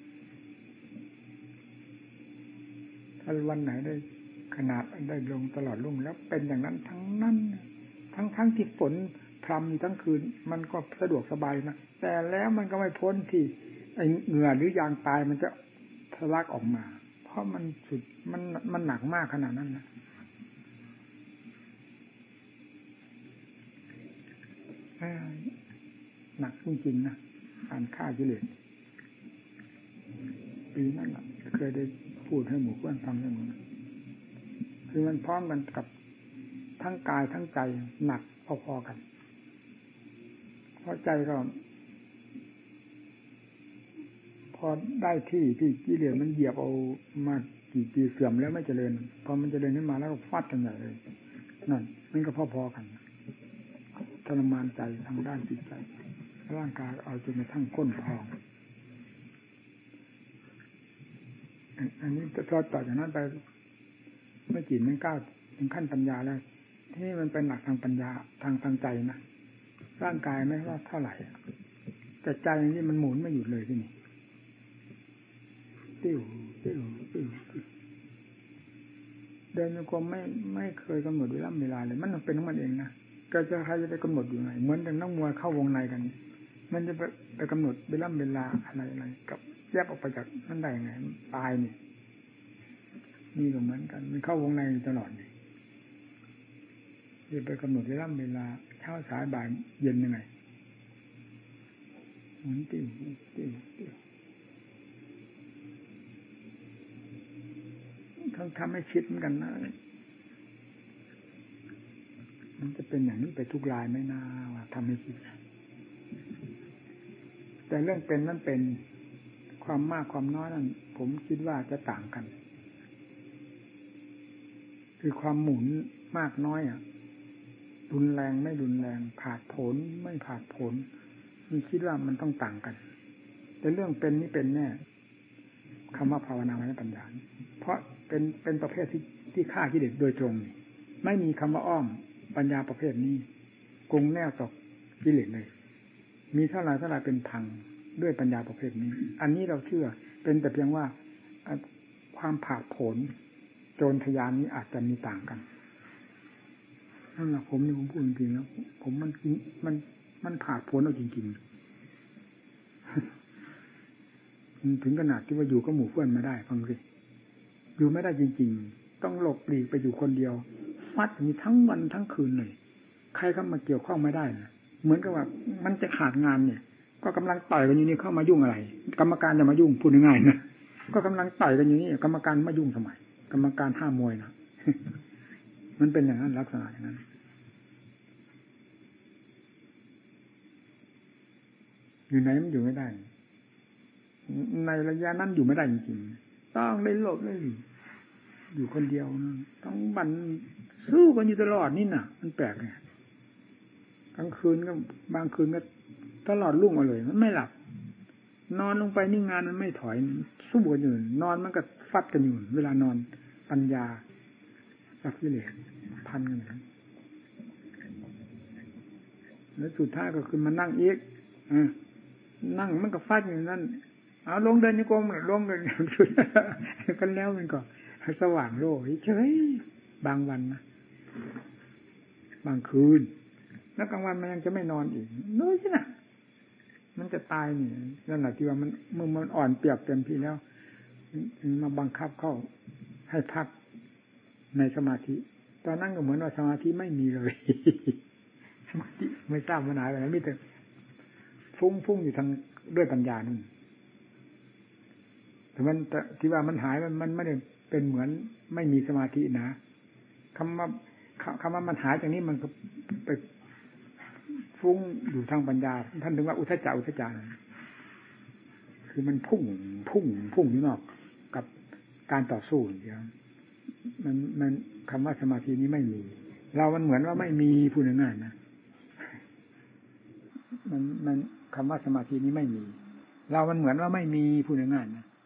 ถ้าวันไหนได้ขนาดได้ลงตลอดลุ่งแล้วเป็นอย่างนั้นทั้งนั้นทั้งทั้งที่ฝนพรำอยู่ทั้งคืนมันก็สะดวกสบายนะแต่แล้วมันก็ไม่พ้นที่ไอ้เหงื่อหรือยางตายมันจะทะลักออกมาเพราะมันสุดมันมันหนักมากขนาดนั้นนะหนักจริงๆนะการฆ่ากิเลสปีนั้นน่ะเคยได้พูดให้หมู่เพื่อนฟังเรื่องนี้คือมันพร้อมกันกับทั้งกายทั้งใจหนักพอๆกันเพราะใจก็พอได้ที่ที่กิเลสมันเหยียบเอามากี่ปีเสื่อมแล้วไม่เจริญพอมันเจริญขึ้นมาแล้วก็ฟาดกันใหญ่เลยนั่นมันก็พอๆกันทรมานใจทางด้านจิตใจร่างกายเอาจนกระทั่งก้นพองอันนี้จะต่อต่อจากนั้นไปไม่จิตไม่ก้าวถึงขั้นปัญญาแล้วที่มันเป็นหนักทางปัญญาทางทางใจนะร่างกายไม่ว่าเท่าไหร่แต่ใจนี่มันหมุนไม่หยุดเลยที่นี่ติ้วติ้วติ้วเดินโยกมไม่ไม่เคยกำหนดเวลาเวลาเลยมันเป็นของมันเองนะก็จะใครจะไปกำหนดอยู่ไงเหมือนอย่างนักมวยเข้าวงในกันมันจะไปไปกำหนดเวลาเวลาอะไรอะไรกับแยกออกไปจากนั่นได้ไงตายนี่นี่ก็เหมือนกันมันเข้าวงในตลอดนี่จะไปกำหนดเวลาเวลาเช้าสายบ่ายเย็นยังไงมันติ้วติ้วติ้วต้องทำให้คิดเหมือนกันนะมันจะเป็นอย่างนี้ไปทุกรายไม่น่าว่าทำให้คิดแต่เรื่องเป็นนั่นเป็นความมากความน้อยนั่นผมคิดว่าจะต่างกันคือความหมุนมากน้อยอ่ะรุนแรงไม่รุนแรงผาดโผนไม่ผาดโผนนี่คิดว่ามันต้องต่างกันแต่เรื่องเป็นนี่เป็นแน่คำว่าภาวนาไม่ปัญญาเพราะเป็นเป็นประเภทที่ที่ฆ่ากิเลสโดยตรงไม่มีคำว่าอ้อมปัญญาประเภทนี้กงแน่ต่อกิเลสเลยมีเท่าไรเท่าไรเป็นพังด้วยปัญญาประเภทนี้อันนี้เราเชื่อเป็นแต่เพียงว่าความผาดโผนโจรทยานนี้อาจจะมีต่างกันนั่นแหละผมนี่ผมพูดจริงๆแล้วผมมันมันมันผาดโผนเอาจริงๆถึงขนาดที่ว่าอยู่กับหมู่เพื่อนมาได้ฟังสิอยู่ไม่ได้จริงๆต้องหลบหลีกไปอยู่คนเดียวฟัดอย่างนี้ทั้งวันทั้งคืนเลยใครเข้ามาเกี่ยวข้องไม่ได้นะเหมือนกับว่ามันจะขาดงานเนี่ยก็กำลังต่อยกันอยู่นี่เข้ามายุ่งอะไรกรรมการจะมายุ่งพูดง่ายๆนะก็กำลังต่อยกันอยู่นี่กรรมการมายุ่งทำไมกรรมการห้ามมวยนะ มันเป็นอย่างนั้นลักษณะอย่างนั้นอยู่ไหนมันอยู่ไม่ได้ในระยะนั้นอยู่ไม่ได้จริงๆต้องเล่นหลบเลยอยู่คนเดียวนะต้องบันสู้กันอยู่ตลอดนี่น่ะมันแปลกไงกลางคืนก็บางคืนก็ตลอดรุ่งมาเลยมันไม่หลับนอนลงไปนี่งานมันไม่ถอยสู้กันอยู่นอนมันก็ฟัดกันอยู่เวลานอนปัญญาสักกิเลสพันกันนะแล้วสุดท้ายก็คือมานั่งอีกอ่านั่งมันก็ฟัดอยู่นั่นเอาลงเดินนี่กงลงกันกันแล้วมันก็สว่างโล่เฉยบางวันนะบางคืนแล้วกลางวันมันยังจะไม่นอนอีกน้อยใช่ไหมมันจะตายนี่นั่นแหละที่ว่ามันเมื่อมันอ่อนเปรียบเต็มที่แล้วมาบังคับเข้าให้พักในสมาธิตอนนั้นก็เหมือนว่าสมาธิไม่มีเลยสมาธิไม่ทราบมันหายไปไหนมิแต่ฟุ้งฟุ้งอยู่ทางด้วยปัญญานั่นแต่มันที่ว่ามันหายมันไม่ได้เป็นเหมือนไม่มีสมาธินะคำว่าคำว่ามันหายจากนี้มันก็ไปฟุ้งอยู่ทางปัญญาท่านถึงว่าอุทจารอุทจารคือมันพุ่งพุ่งพุ่งอยู่นอกกับการต่อสู้อย่างเดียวมันมันคำว่าสมาธินี้ไม่มีเรามันเหมือนว่าไม่มีพูดง่ายๆนะมันมันคำว่าสมาธินี้ไม่มีเรามันเหมือนว่าไม่มีพูดง่ายๆนะ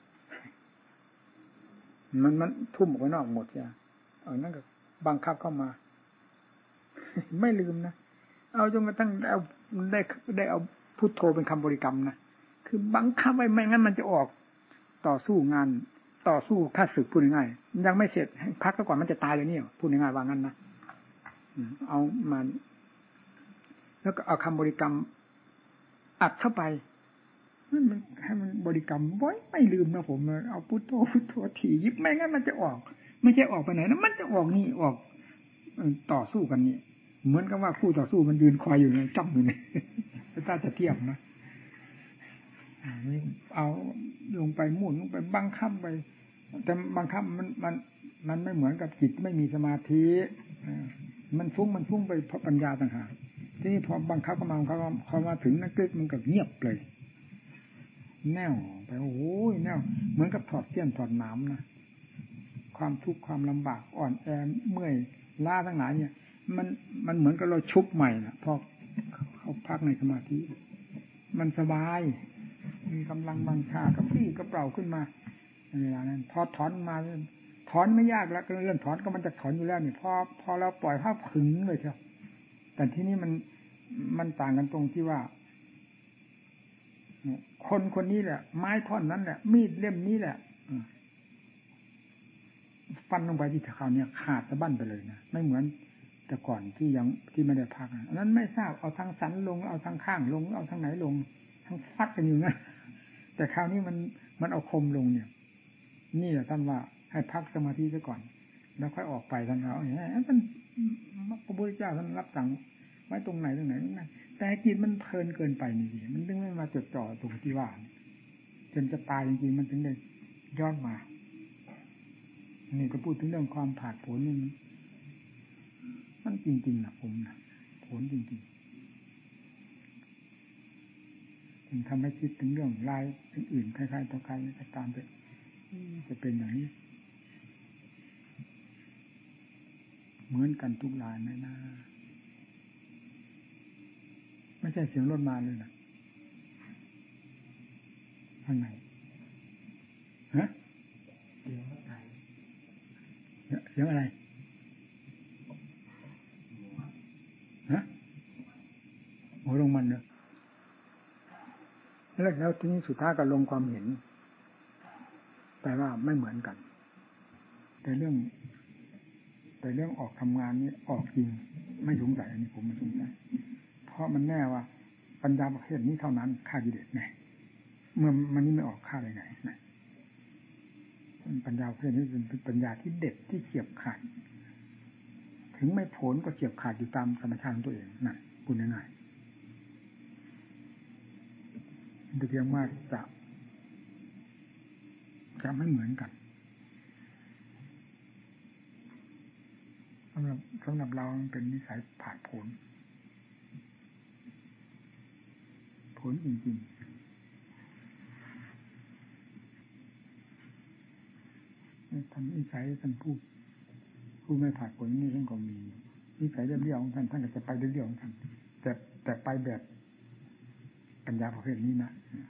มันมันทุ่มออกไปนอกหมดใช่เอานั่นก็บังคับเข้ามาไม่ลืมนะเอาจนกระทั่งเอาได้ได้เอาพุทโธเป็นคำบริกรรมนะคือบังคับไว้ไม่งั้นมันจะออกต่อสู้งานต่อสู้ข้าศึกพูดง่ายๆยังไม่เสร็จพักซะก่อนมันจะตายเลยเนี่ยพูดง่ายๆว่างั้นนะเอามันแล้วก็เอาคำบริกรรมอัดเข้าไปมันให้มันบริกรรมไว้ไม่ลืมนะผมเอาพุทโธพุทโธถี่ยิบไม่งั้นมันจะออกไม่ใช่ออกไปไหนนะมันจะออกนี่ออกต่อสู้กันนี่เหมือนกับว่าคู่ต่อสู้มันยืนคอยอยู่ในจ้องอยู่นี่ถ้าจะเทียบนะเอาลงไปมุ่นลงไปบังคับไปแต่บังคับมันมันมันไม่เหมือนกับจิตไม่มีสมาธิมันฟุ้งมันฟุ้งไปเพราะปัญญาต่างหากที่นี่พอบังคับเข้ามาเขาเขามาถึงนักเก็ตมันก็เงียบเลยแน่วไปโอ้โหแน่วเหมือนกับถอดเสี้ยนถอดหนามนะความทุกข์ความลำบากอ่อนแอเมื่อยล้าทั้งหลายเนี่ยมันมันเหมือนกับเราชุบใหม่นะพอเขาพักในสมาธิมันสบายมีกำลังบังชากระปี้กระเป๋าขึ้นมาในเวลานั้นพอถอนมาถอนไม่ยากแล้วเรื่องถอนก็มันจะถอนอยู่แล้วนี่พอพอเราปล่อยภาพขึงเลยเชียวแต่ที่นี่มันมันต่างกันตรงที่ว่าคนคนนี้แหละไม้ท่อนนั้นแหละมีดเล่มนี้แหละฟันลงไปที่เท้าเนี่ยขาดสะบั้นไปเลยนะไม่เหมือนแต่ก่อนที่ยังที่ไม่ได้พักอันนั้นไม่ทราบเอาทางสันลงเอาทางข้างลงเอาทางไหนลงทั้งฟัดกันอยู่นะแต่คราวนี้มันมันเอาคมลงเนี่ยนี่แหละท่านว่าให้พักสมาธิซะก่อนแล้วค่อยออกไปท่านเอาอย่างนี้ท่านพระพุทธเจ้าท่านรับสั่งไว้ตรงไหนตรงไหนตรงไหนแต่จิตมันเพลินเกินไปนี่สิมันถึงไม่มาจดจ่อตรงที่ว่าจนจะตายจริงๆมันถึงได้ย้อนมานี่ก็พูดถึงเรื่องความผาดโผนนี่มันจริงๆนะผมนะผลจริงๆถึงทำให้คิดถึงเรื่องลายอื่นๆคล้ายๆต่อใครก็ตามไปจะเป็นอย่างนี้เหมือนกันทุกลายไหมนะไม่ใช่เสียงรถมาเลยนะข้างในฮะเสียงรถไหนเสียงอะไรฮะโอ้ลงมันเนอะแล้วแล้วทีนี้สุดท้ายก็ลงความเห็นแต่ว่าไม่เหมือนกันแต่เรื่องแต่เรื่องออกทำงานนี้ออกจริงไม่สงสัยอันนี้ผมไม่สงสัยเพราะมันแน่ว่าปัญญาประเภทนี้เท่านั้นฆ่ากิเลสไงเมื่อมันนี่ไม่ออกฆ่าอะไรไหนนะปัญญาประเภทนี้เป็นปัญญาที่เด็ดที่เฉียบขาดถึงไม่ผลก็เฉียบขาดอยู่ตามธรรมชาติตัวเองนั่นพูดง่ายๆแต่เพียงว่าจะจะไม่เหมือนกันสำหรับสำหรับเราเป็นนิสัยผ่านผลผลจริงๆท่านนิสัยท่านผู้ผู้ไม่ผ่านผลนี่ท่านก็มีนิสัยเรียบๆของท่านท่านก็จะไปเรื่อยๆของท่านแต่แต่ไปแบบปัญญาประเภทนี้นะ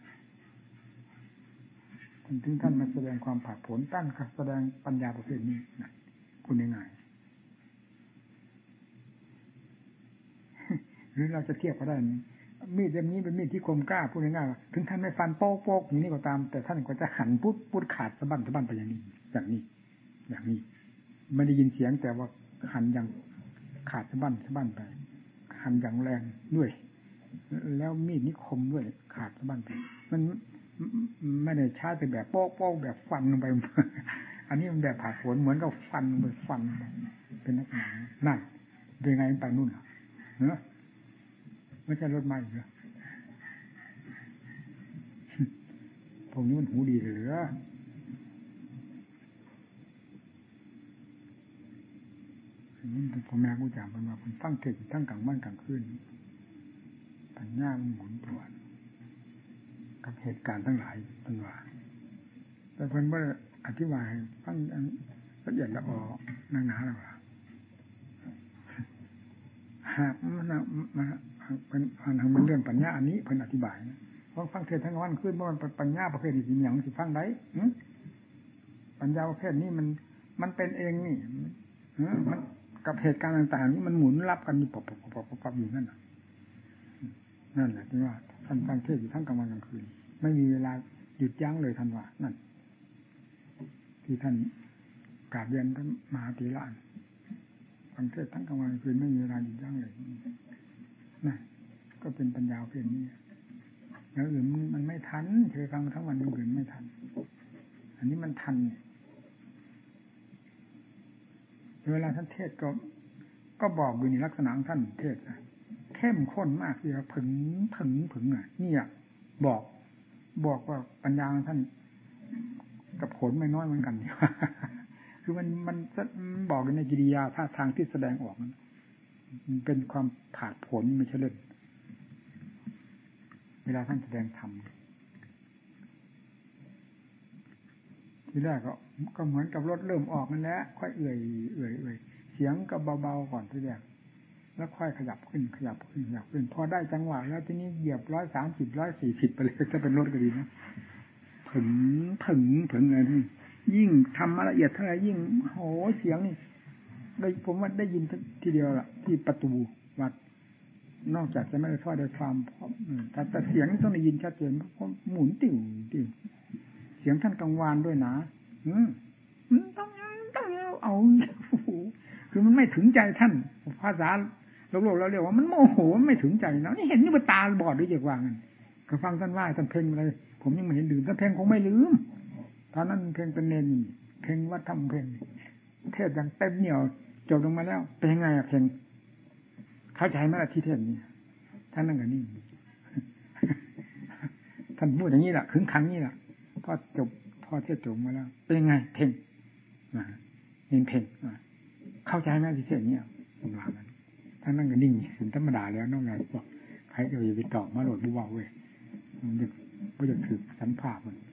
ถึงท่านมาแสดงความผ่านผลตั้งแสดงปัญญาประเภทนี้นะพูดง่ายๆหรือเราจะเทียบก็ได้มีดเล่มนี้เป็นมีดที่คมกล้าพูดง่ายๆถึงท่านไม่ฟันโป๊กโป๊กอย่างนี้ก็ตามแต่ท่านก็จะหันปุ๊บปุ๊บขาดสะบั้นสะบั้นไปอย่างนี้อย่างนี้อย่างนี้ไม่ได้ยินเสียงแต่ว่าหันอย่างขาดสะบั้นสะบั้นไปหันอย่างแรงด้วยแล้วมีดนี้คมด้วยขาดสะบั้นไปมันไม่ได้ใช้แต่แบบโป๊กโป๊กแบบฟันลงไปอันนี้มันแบบผ่าผลเหมือนกับฟันลงไปฟันเป็นนักหนานั่นเป็นไงไปนู่นเหรอเนอะไม่ใช่รถไม้เหรอพวกนี้มันหูดีเหลือนี่พ่อแม่กูจำเป็นว่าผมตั้งเทศตั้งกลางวันกลางคืนปัญญามันหมุนตัวกับเหตุการณ์ทั้งหลายเป็นว่าแต่เพิ่นว่าอธิบายฟังละเอียดละออหนาๆแล้วว่าหากมันมันเป็นมันเรื่องปัญญาอันนี้เพิ่นอธิบายฟังฟังเทศทั้งวันขึ้นว่ามันปัญญาประเภทนี้อย่างสิฟังได้ปัญญาประเภทนี้มันมันเป็นเองนี่มันกับเหตุการณ์ต่างๆนี้มันหมุนรับกันอยู่ปอบปอบปอบอยู่นั่นนั่นแหละที่ว่าท่านฟังเทศอยู่ทั้งกลางวันกลางคืนไม่มีเวลาหยุดยั้งเลยท่านว่านั่นที่ท่านกราบเรียนท่านมหาธีระฟังเทศทั้งกลางวันกลางคืนไม่มีเวลาหยุดยั้งเลยนั่นก็เป็นปัญญาเพียงนี้แล้วอื่นมันไม่ทันเคยฟังทั้งวันอื่นไม่ทันอันนี้มันทันเวลาท่านเทศก็ก็บอกอยู่ในลักษณะของท่านเทศนะเข้มข้นมากที่ว่าผึ่งผึ่งผึ่งอ่ะนี่อ่ะบอกบอกว่าปัญญาของท่านกับผลไม่น้อยเหมือนกันคือมันมันบอกในกิริยาท่าทางที่แสดงออกมันเป็นความผาดผลไม่ใช่เล่นเวลาท่านแสดงธรรมทีแรกก็ก็เหมือนกับรถเริ่มออกนั่นแหละค่อยเอื่อยเอื่อยเอื่อยเสียงก็เบาๆก่อนทีแรกแล้วค่อยขยับขึ้นขยับขึ้นขยับขึ้นพอได้จังหวะแล้วทีนี้เหยียบร้อยสามสิบร้อยสี่สิบไปเลยจะเป็นรถก็ดีนะถึงถึงถึงเลยนี่ยิ่งทำมาละเอียดเท่าไหร่ยิ่งโหเสียงนี่ได้ผมว่าได้ยินทีเดียวล่ะที่ประตูวัดนอกจากจะไม่ได้ทอดได้ความเพราะแต่แต่เสียงต้องได้ยินชัดเจนเพราะหมุนติ่วติ่วเสียงท่านกังวานด้วยนะอืมต้องต้องเอาโอ้โหคือมันไม่ถึงใจท่านภาษาโลกๆเราเรียกว่ามันโมโหมันไม่ถึงใจนะนี่เห็นนี่มันตาบอดด้วยจักว่างั้นก็ฟังท่านว่าท่านเพ่งอะไรผมยังไม่เห็นดื่มท่านเพ่งคงไม่ลืมตอนนั้นเพ่งเป็นเนนเพ่งวัดทำเพ่งเทศอย่างเต็มเหนี่ยวจบลงมาแล้วเป็นยังไงอะเพ่งเข้าใจไหมล่ะที่เทศนี้ท่านนั่งกันนี่ท่านพูดอย่างนี้แหละขึงขังนี่แหละพอจบพอเทศจบมาแล้วเป็นยังไงเพ่งเน้นเพ่งเข้าใจไหมที่เทศนี้ผมว่ามันท่านนั่งกันนิ่งถึงธรรมดาแล้วน้องไงบอกใครจะไปตอบมาโหลดบุบเว้ยมันจะมันจะถือสันภาพมัน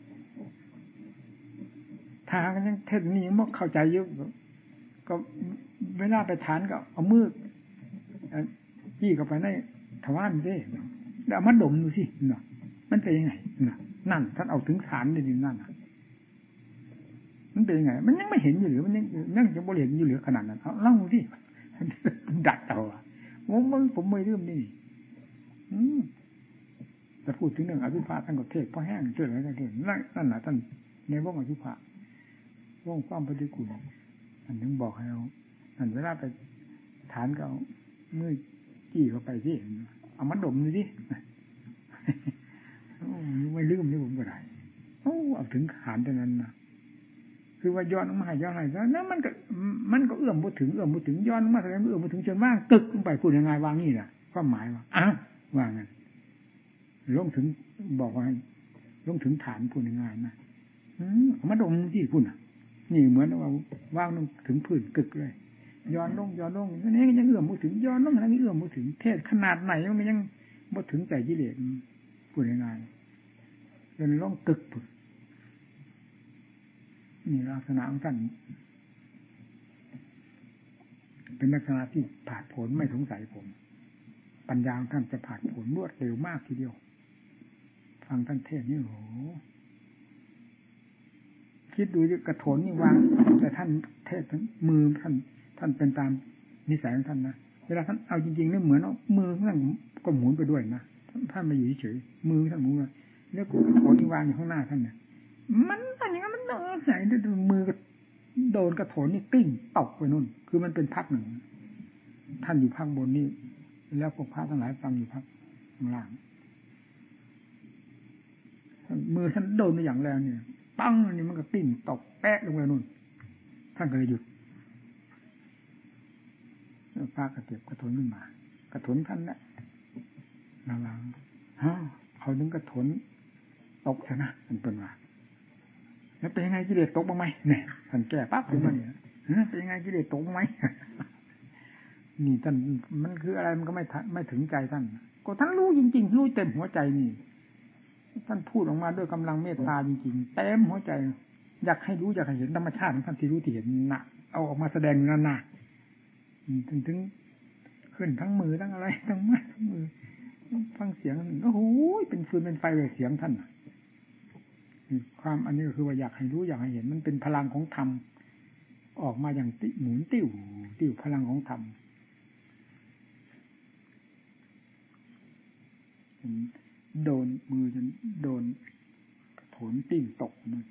ถ้ากันยังเทศนี้ยังไม่เข้าใจเยอะก็เวลาไปฐานก็เอามือจี้เข้าไปในทวารดิเดี๋ยวมาดมดูสิเนาะมันเป็นยังไงน่ะนั่นท่านเอาถึงฐานเลยดินั่นน่ะมันเป็นยังไงมันยังไม่เห็นอยู่หรือมันยังยังจะบ่เห็นอยู่หรือขนาดนั้นเอาเล่าดูสิดัดเอาอ่ะผมผมไม่ลืมนี่อืมจะพูดถึงเรื่องอภิภาท่านก็เทศเพราะแห้งเจออะไรกันเถอะนั่นน่ะท่านในวงอภิภาว่องความปฏิกูลอันนึงบอกให้เราอันเวลาไปฐานก็เอามือจี้เข้าไปสิเอามาดมดูสิไม่ลืมนี่ผมก็ได้โอ้เอาถึงฐานตรงนั้นนะคือว่าย้อนมาให้ย้อนให้แล้วนั่นมันก็มันก็เอื้อมไปถึงเอื้อมไปถึงย้อนมาแสดงเอื้อมไปถึงจนว่างตึกลงไปพูดยังไงวางนี่แหละความหมายว่าอ้าวว่างั้นลงถึงบอกว่าลงถึงฐานพูดยังไงนะเอามาดมที่พูดน่ะนี่เหมือนว่าว่างลงถึงพื้นกึกเลยย้อนลงย้อนลงนี่ยังเอื้อมไปถึงย้อนลงอะไรนี่เอื้อมไปถึงเทศขนาดไหนมันยังไปถึงใจกิเลสพูดยังไงจนลงกึกนี่ลักษณะของท่านเป็นลักษณะที่ผาดโผนไม่สงสัยผมปัญญาของท่านจะผาดโผนรวดเร็วมากทีเดียวฟังท่านเทศนี่โหคิดดูกระโถนนี่วางแต่ท่านเทศทั้งมือท่านท่านเป็นตามนิสัยของท่านนะเวลาท่านเอาจริงๆนี่เหมือนเอามือท่านก็หมุนไปด้วยนะท่านมาอยู่เฉยๆมือท่านหมุนแล้วกระโถนนี่วางอยู่ข้างหน้าท่านเนี่ยมันท่านอย่างนั้นมันโดนใส่ด้วยมือโดนกระโถนนี่กิ้งตกไปนู่นคือมันเป็นพักหนึ่งท่านอยู่ภาคบนนี่แล้วพวกพระทั้งหลายฟังอยู่ภาคข้างล่างมือท่านโดนไปอย่างแรงเนี่ยปังนี่มันก็ติ้งตกแปะลงไปนู่นท่านก็เลยหยุดพระกระเก็บกระโถนขึ้นมากระโถนท่านนะระวังฮะเขาถึงกระโถนตกใช่ไหมท่านเป็นว่าแล้วเป็นยังไงกิเลสตกบ้างไหมเนี่ยท่านแก้ปั๊บขึ้นมาเนี่ยเป็นยังไงกิเลสตกบ้างไหมนี่ท่านมันคืออะไรมันก็ไม่ไม่ถึงใจท่านก็ท่านรู้จริงๆรู้เต็มหัวใจนี่ท่านพูดออกมาด้วยกำลังเมตตาจริงๆเต็มหัวใจอยากให้รู้อยากให้เห็นธรรมชาติของท่านที่รู้ที่เห็นน่ะเอาออกมาแสดงนั่นน่ะถึงถึงขึ้นทั้งมือทั้งอะไรทั้งไม้ทั้งมือฟังเสียงโอ้โหเป็นฟืนเป็นไฟเลยเสียงท่านความอันนี้ก็คือว่าอยากให้รู้อยากให้เห็นมันเป็นพลังของธรรมออกมาอย่างติหมุนติ้วติ้วพลังของธรรมโดนมือจนโดนโถนติ้งตกมัน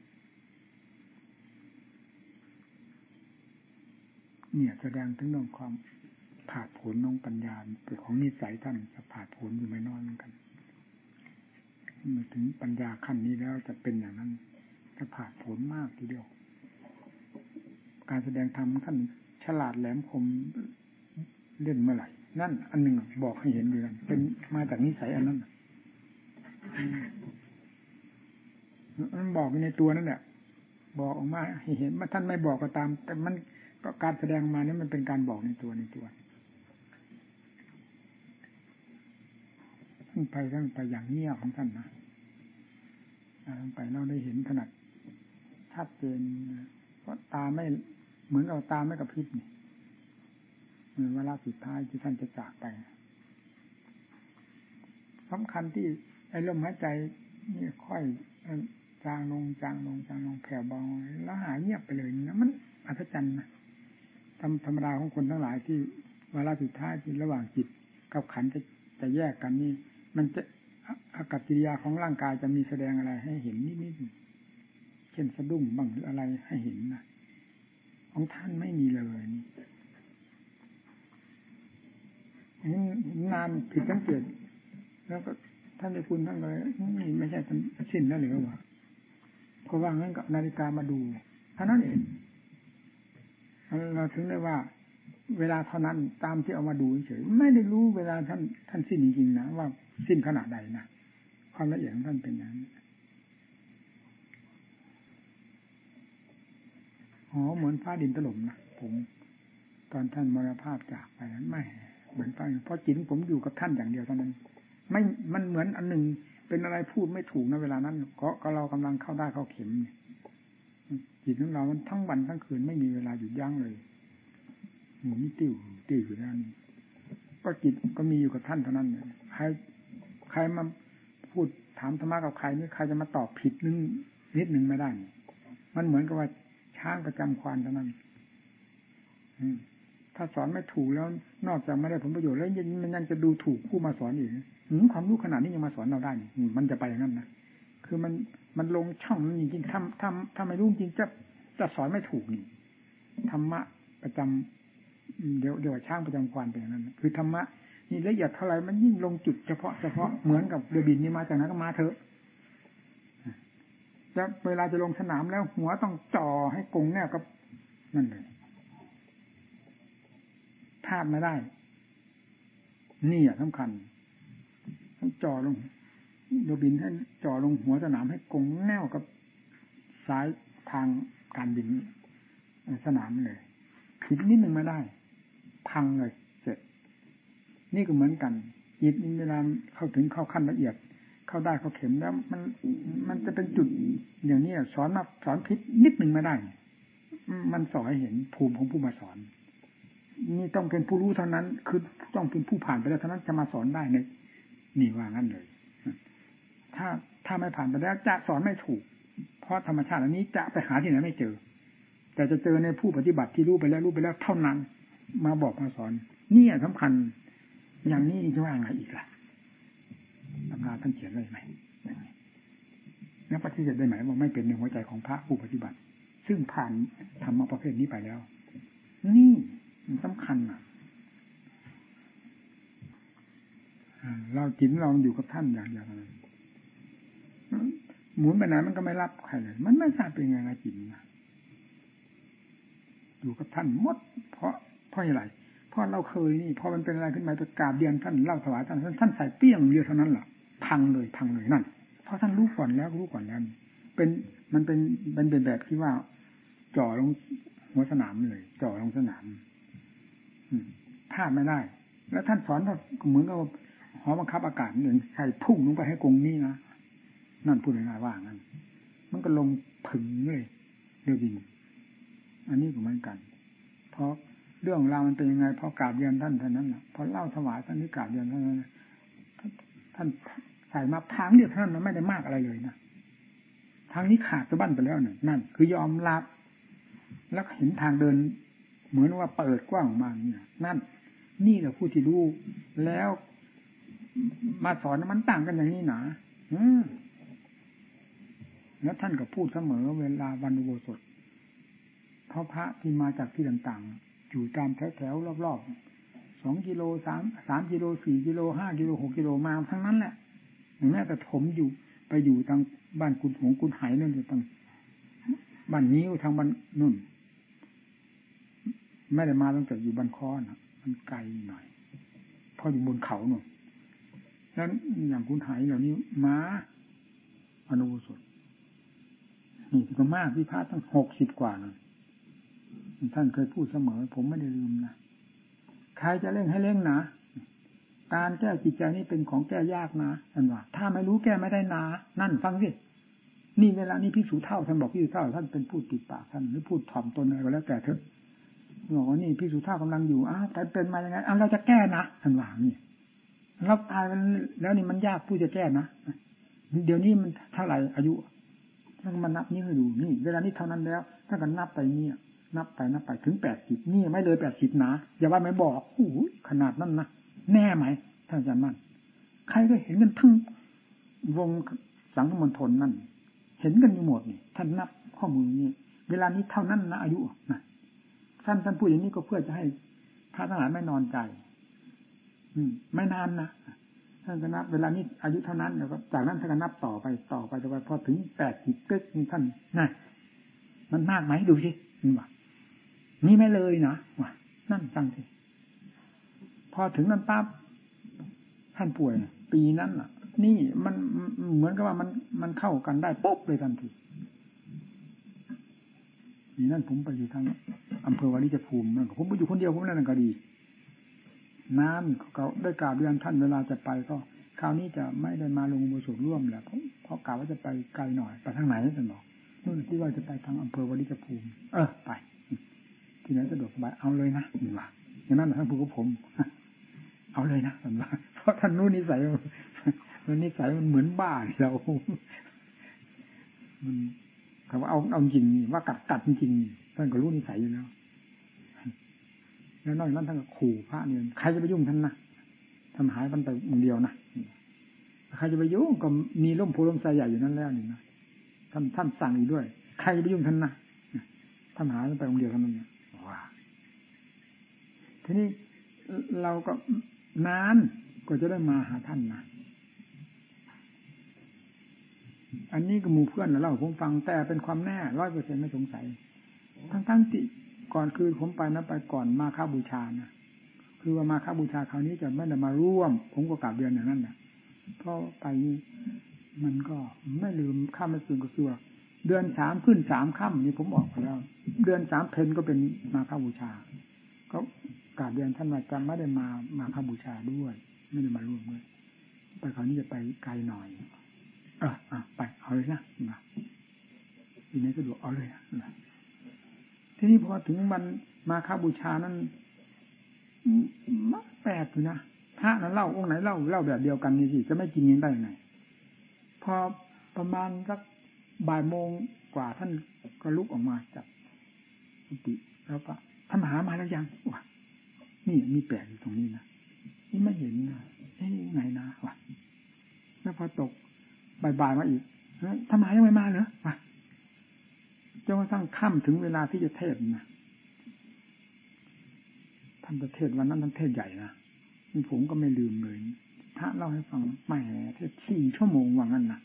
เนี่ยแสดงถึงเรื่องความผาดโผนน้องปัญญาเป็นของนิสัยท่านจะผาดโผนอยู่ไม่น้อยเหมือนกันเมื่อถึงปัญญาขั้นนี้แล้วจะเป็นอย่างนั้นจะผาดโผนมากทีเดียวการแสดงธรรมท่านฉลาดแหลมคมเล่นเมื่อไหร่นั่นอันหนึ่งบอกให้เห็นเลยเป็นมาจากนิสัยอันนั้นมันบอกในตัวนั่นแหละบอกออกมาให้เห็นว่าท่านไม่บอกก็ตามแต่มันก็การแสดงมานี่มันเป็นการบอกในตัวในตัวท่านไปท่านไปอย่างเงียบของท่านนะท่านไปเราได้เห็นขนาดชัดเจนเพราะตาไม่เหมือนกับตาไม่กระพริบนี่เวลาสุดท้ายที่ท่านจะจากไปสำคัญที่ไอ้ลมหายใจนี่ค่อยจางลงจางลงจางลงแผ่วเบาแล้วหายเงียบไปเลยนะมันอัศจรรย์นะธรรมธรรมดาของคนทั้งหลายที่เวลาสุดท้ายที่ระหว่างจิตกับขันธ์จะจะแยกกันนี่มันจะอากัปกิริยาของร่างกายจะมีแสดงอะไรให้เห็นนิดๆเช่นสะดุ้งบ้างหรืออะไรให้เห็นนะของท่านไม่มีเลยนี่นานผิดสังเกตแล้วก็ท่านได้คุณท่านเลยนี่ไม่ใช่สิ้นแล้วหรือวะเพราะว่างั้นกับนาฬิกามาดูเท่านั้นเองเราถึงได้ว่าเวลาเท่านั้นตามที่เอามาดูเฉยไม่ได้รู้เวลาท่านท่านสิ้นจริงๆนะว่าสิ้นขนาดใดนะความละเอียดของท่านเป็นอย่างนั้นอ๋อเหมือนฟ้าดินถล่มนะผมตอนท่านมรณภาพจากไปนั้นไม่เหมือนฟ้าเพราะจิตผมอยู่กับท่านอย่างเดียวเท่านั้นไม่มันเหมือนอันหนึ่งเป็นอะไรพูดไม่ถูกนะเวลานั้นก็ก็เรากำลังเข้าได้เข้าเข็มจิตของเรามันทั้งวันทั้งคืนไม่มีเวลาหยุดยั้งเลยหมุนติ้วติ้วอยู่นั่นก็จิตก็มีอยู่กับท่านเท่านั้นใครใครมาพูดถามธรรมะกับใครนี่ใครจะมาตอบผิดนึงนิดนึงไม่ได้มันเหมือนกับว่าช้างประจำควานเท่านั้นถ้าสอนไม่ถูกแล้วนอกจากไม่ได้ผลประโยชน์แล้วยังมันยังจะดูถูกผู้มาสอนอีกความรู้ขนาดนี้ยังมาสอนเราได้มันจะไปอย่างนั้นนะคือมันมันลงช่องนั้นจริงๆถ้าถ้าถ้าไม่รู้จริงจะจะสอนไม่ถูกนี่ธรรมะประจำเดี๋ยวเดี๋ยวช้างประจำควานเป็นอย่างนั้นคือธรรมะนี่ละเอียดเท่าไรมันยิ่งลงจุดเฉพาะเฉพาะเหมือนกับเรือบินนี่มาจากนั้นก็มาเถอะแล้วเวลาจะลงสนามแล้วหัวต้องจ่อให้กงแนวกับนั่นเลยพลาดไม่ได้นี่อ่ะสำคัญต้องจ่อลงเรือบินให้จ่อลงหัวสนามให้กงแนวกับสายทางการบินสนามเลยผิดนิดนึงไม่ได้พังเลยเสร็จนี่ก็เหมือนกันจิตเวลาเข้าถึงเข้าขั้นละเอียดเข้าได้เข้าเข็มแล้วมันมันจะเป็นจุดอย่างนี้สอนมาสอนผิดนิดนึงไม่ได้มันสอนให้เห็นภูมิของผู้มาสอนนี่ต้องเป็นผู้รู้เท่านั้นคือต้องเป็นผู้ผ่านไปแล้วเท่านั้นจะมาสอนได้ในนี่ว่างั้นเลยถ้าถ้าไม่ผ่านไปแล้วจะสอนไม่ถูกเพราะธรรมชาติอันนี้จะไปหาที่ไหนไม่เจอแต่จะเจอในผู้ปฏิบัติที่รู้ไปแล้วรู้ไปแล้วเท่านั้นมาบอกมาสอนนี่สำคัญอย่างนี้จะว่าไงอีกล่ะตำราท่านเขียนเลยไหมนักปฏิเสธได้ไหมว่าไม่เป็นในหัวใจของพระผู้ปฏิบัติซึ่งผ่านธรรมะประเภทนี้ไปแล้วนี่มันสำคัญอ่ะเราจิตเราอยู่กับท่านอย่างเดียวเลยหมุนไปไหนมันก็ไม่รับใครเลยมันไม่ทราบเป็นไงนะจิตนะอยู่กับท่านหมดเพราะเพราะอะไรเพราะเราเคยนี่พอมันเป็นอะไรขึ้นมาจะกราบเรียนท่านเล่าถวายท่านท่านใส่เปี้ยงเดียวเท่านั้นแหละพังเลยพังเลยนั่นเพราะท่านรู้ก่อนแล้วรู้ก่อนแล้วเป็นมันเป็นเป็นเป็นแบบที่ว่าจ่อลงหัวสนามเลยจ่อลงสนามพลาดไม่ได้แล้วท่านสอนก็เหมือนกับหอบังคับอากาศหนึ่งใส่พุ่งลงไปให้กงนี่นะนั่นพูดง่ายๆว่างั้นมันก็ลงผึ่งเลยเรือบินอันนี้ก็เหมือนกันเพราะเรื่องราวมันเป็นยังไงพอกราบเรียนท่านเท่านั้นแหละพอเล่าถวายท่านนี้กราบเรียนเท่านั้นท่านใส่มาทางเดียวเท่านั้นมันไม่ได้มากอะไรเลยนะทางนี้ขาดสะบั้นไปแล้วเนี่ยนั่นคือยอมรับแล้วเห็นทางเดินเหมือนว่าเปิดกว้างออกมาเนี่ยนั่นนี่แหละผู้ที่รู้แล้วมาสอนมันต่างกันอย่างนี้หนาอืมแล้วท่านก็พูดเสมอเวลาวันอุโบสถเพราะพระที่มาจากที่ต่างๆอยู่ตามแถวๆรอบๆสองกิโลสามสามกิโลสี่กิโลห้ากิโลหกกิโลมาทั้งนั้นแหละแม้แต่ผมอยู่ไปอยู่ทางบ้านกุนหงกุนไหนั่นอยู่ทางบ้านนิ้วทางบ้านนุ่นไม่ได้มาตั้งแต่อยู่บ้านค้อนะมันไกลหน่อยเพราะอยู่บนเขาหน่อยแล้วอย่างกุนไหเหล่านี้มาอนุโบสถนี่ก็มากที่พระตั้งหกสิบกว่านะท่านเคยพูดเสมอผมไม่ได้ลืมนะใครจะเร่งให้เร่งนะการแก้จิตใจนี่เป็นของแก้ยากนะท่านว่าถ้าไม่รู้แก้ไม่ได้นะนั่นฟังสินี่เวลานี้พิสูจน์เท่าท่านบอกพิสูจน์เท่าท่านเป็นพูดติดปากท่านหรือพูดถ่อมตนอะไรก็แล้วแต่เถอะบอกว่านี่พิสูจน์เท่ากำลังอยู่อ้าวแต่เป็นมายังไงอ้าวเราจะแก้นะท่านว่านี่เราตายแล้วนี่มันยากผู้จะแก้นะเดี๋ยวนี้มันเท่าไหร่อายุท่านมานับนี้ให้ดูนี่เวลานี้เท่านั้นแล้วถ้ากันนับไปนี่นับไปนับไปถึงแปดสิบนี่ไม่เลยแปดสิบนะอย่าว่าไม่บอกโอ้โหขนาดนั้นนะแน่ไหมท่านอาจารย์มั่นใครก็เห็นกันทั้งวงสังฆมณฑลนั่นเห็นกันอยู่หมดนี่ท่านนับข้อมือนี่เวลานี้เท่านั้นนะอายุนะท่านท่านพูดอย่างนี้ก็เพื่อจะให้พระทั้งหลายไม่นอนใจอืมไม่นานนะท่านก็นับเวลานี้อายุเท่านั้นแล้วก็จากนั้นท่านก็นับต่อไปต่อไปต่อไปพอถึงแปดสิบตึ๊กท่านน่ะมันมากไหมดูสิว่านี่ไม่เลยนะว่านั่นฟังสิพอถึงนั้นปั๊บท่านป่วยปีนั้นอ่ะนี่มันเหมือนกับว่ามันมันเข้ากันได้ปุ๊บเลยทันทีนี่นั่นผมไปอยู่ทางอำเภอวาริจภูมินั่นผมไปอยู่คนเดียวผมนั่นก็ดีน้ำเขาได้กราบเรียนท่านเวลาจะไปก็คราวนี้จะไม่ได้มาลงอุโบสถร่วมแล้วเพราะกล่าวว่าจะไปไกลหน่อยไปทางไหนท่านบอกนู่นที่ว่าจะไปทางอำเภอวาริจภูมิเออไปที่ไหนสะดวกสบายเอาเลยนะนี่ว่าอย่างนั้นท่านพูดกับผมเอาเลยนะท่านว่าเพราะท่านรู้นิสัยมันนิสัยมันเหมือนบ้าเรามันคำว่าเอาเอาจริงว่ากัดกัดจริงท่านก็รู้นิสัยอยู่แล้วแล้วนอกจากนั้นท่านก็ขู่พระเนี่ยใครจะไปยุ่งท่านนะทำหายมันไปองเดียวนะใครจะไปยุ่งก็มีร่มโพล่มไทรใหญ่อยู่นั่นแล้วนี่นะท่านท่านสั่งอีกด้วยใครจะไปยุ่งท่านนะทำหายมันไปองเดียวเท่านั้นเนี่ยว้าทีนี้เราก็นานก็จะได้มาหาท่านนะอันนี้ก็หมู่เพื่อนเล่าผมฟังแต่เป็นความแน่ร้อยเปอร์เซ็นต์ไม่สงสัยทั้งๆที่ก่อนคือผมไปนะไปก่อนมาฆบูชานะคือว่ามาฆบูชาคราวนี้จะไม่ได้มาร่วมผมก็กราบเรียนอย่างนั้นนะเพราะไปมันก็ไม่ลืมข้ามไม่ลืมก็คือเดือนสามขึ้นสามค่ำนี่ผมบอกไปแล้วเดือนสามเพนก็เป็นมาฆบูชาก็กราบเรียนท่านว่าจะไม่ได้มามาฆบูชาด้วยไม่ได้มาร่วมด้วยไปคราวนี้จะไปไกลหน่อยเอออ่ะไปเอาเลยนะนะทีนี้สะดวกเอาเลยนะทีนี้พอถึงวันมาฆบูชานั้นมันแปลกอยู่นะพระนั้นเล่าองค์ไหนเล่าเล่าแบบเดียวกันนี่สิจะไม่กินยังได้ไงพอประมาณสักบ่ายโมงกว่าท่านก็ลุกออกมาจากกุฏิแล้วก็ท่านหามาแล้วยังวะนี่มีแปลกอยู่ตรงนี้นะนี่ไม่เห็นนะเอ๊ะไงนะวะแล้วพอตกบ่ายๆมาอีกท่านหายังไม่มาเหรอวะจนกระทั่งค่ำถึงเวลาที่จะเทศนะท่านประเทศวันนั้นท่านเทศใหญ่นะนี่ผมก็ไม่ลืมเลยพระเล่าให้ฟังแหมเทศสี่ชั่วโมงว่างั้นนะ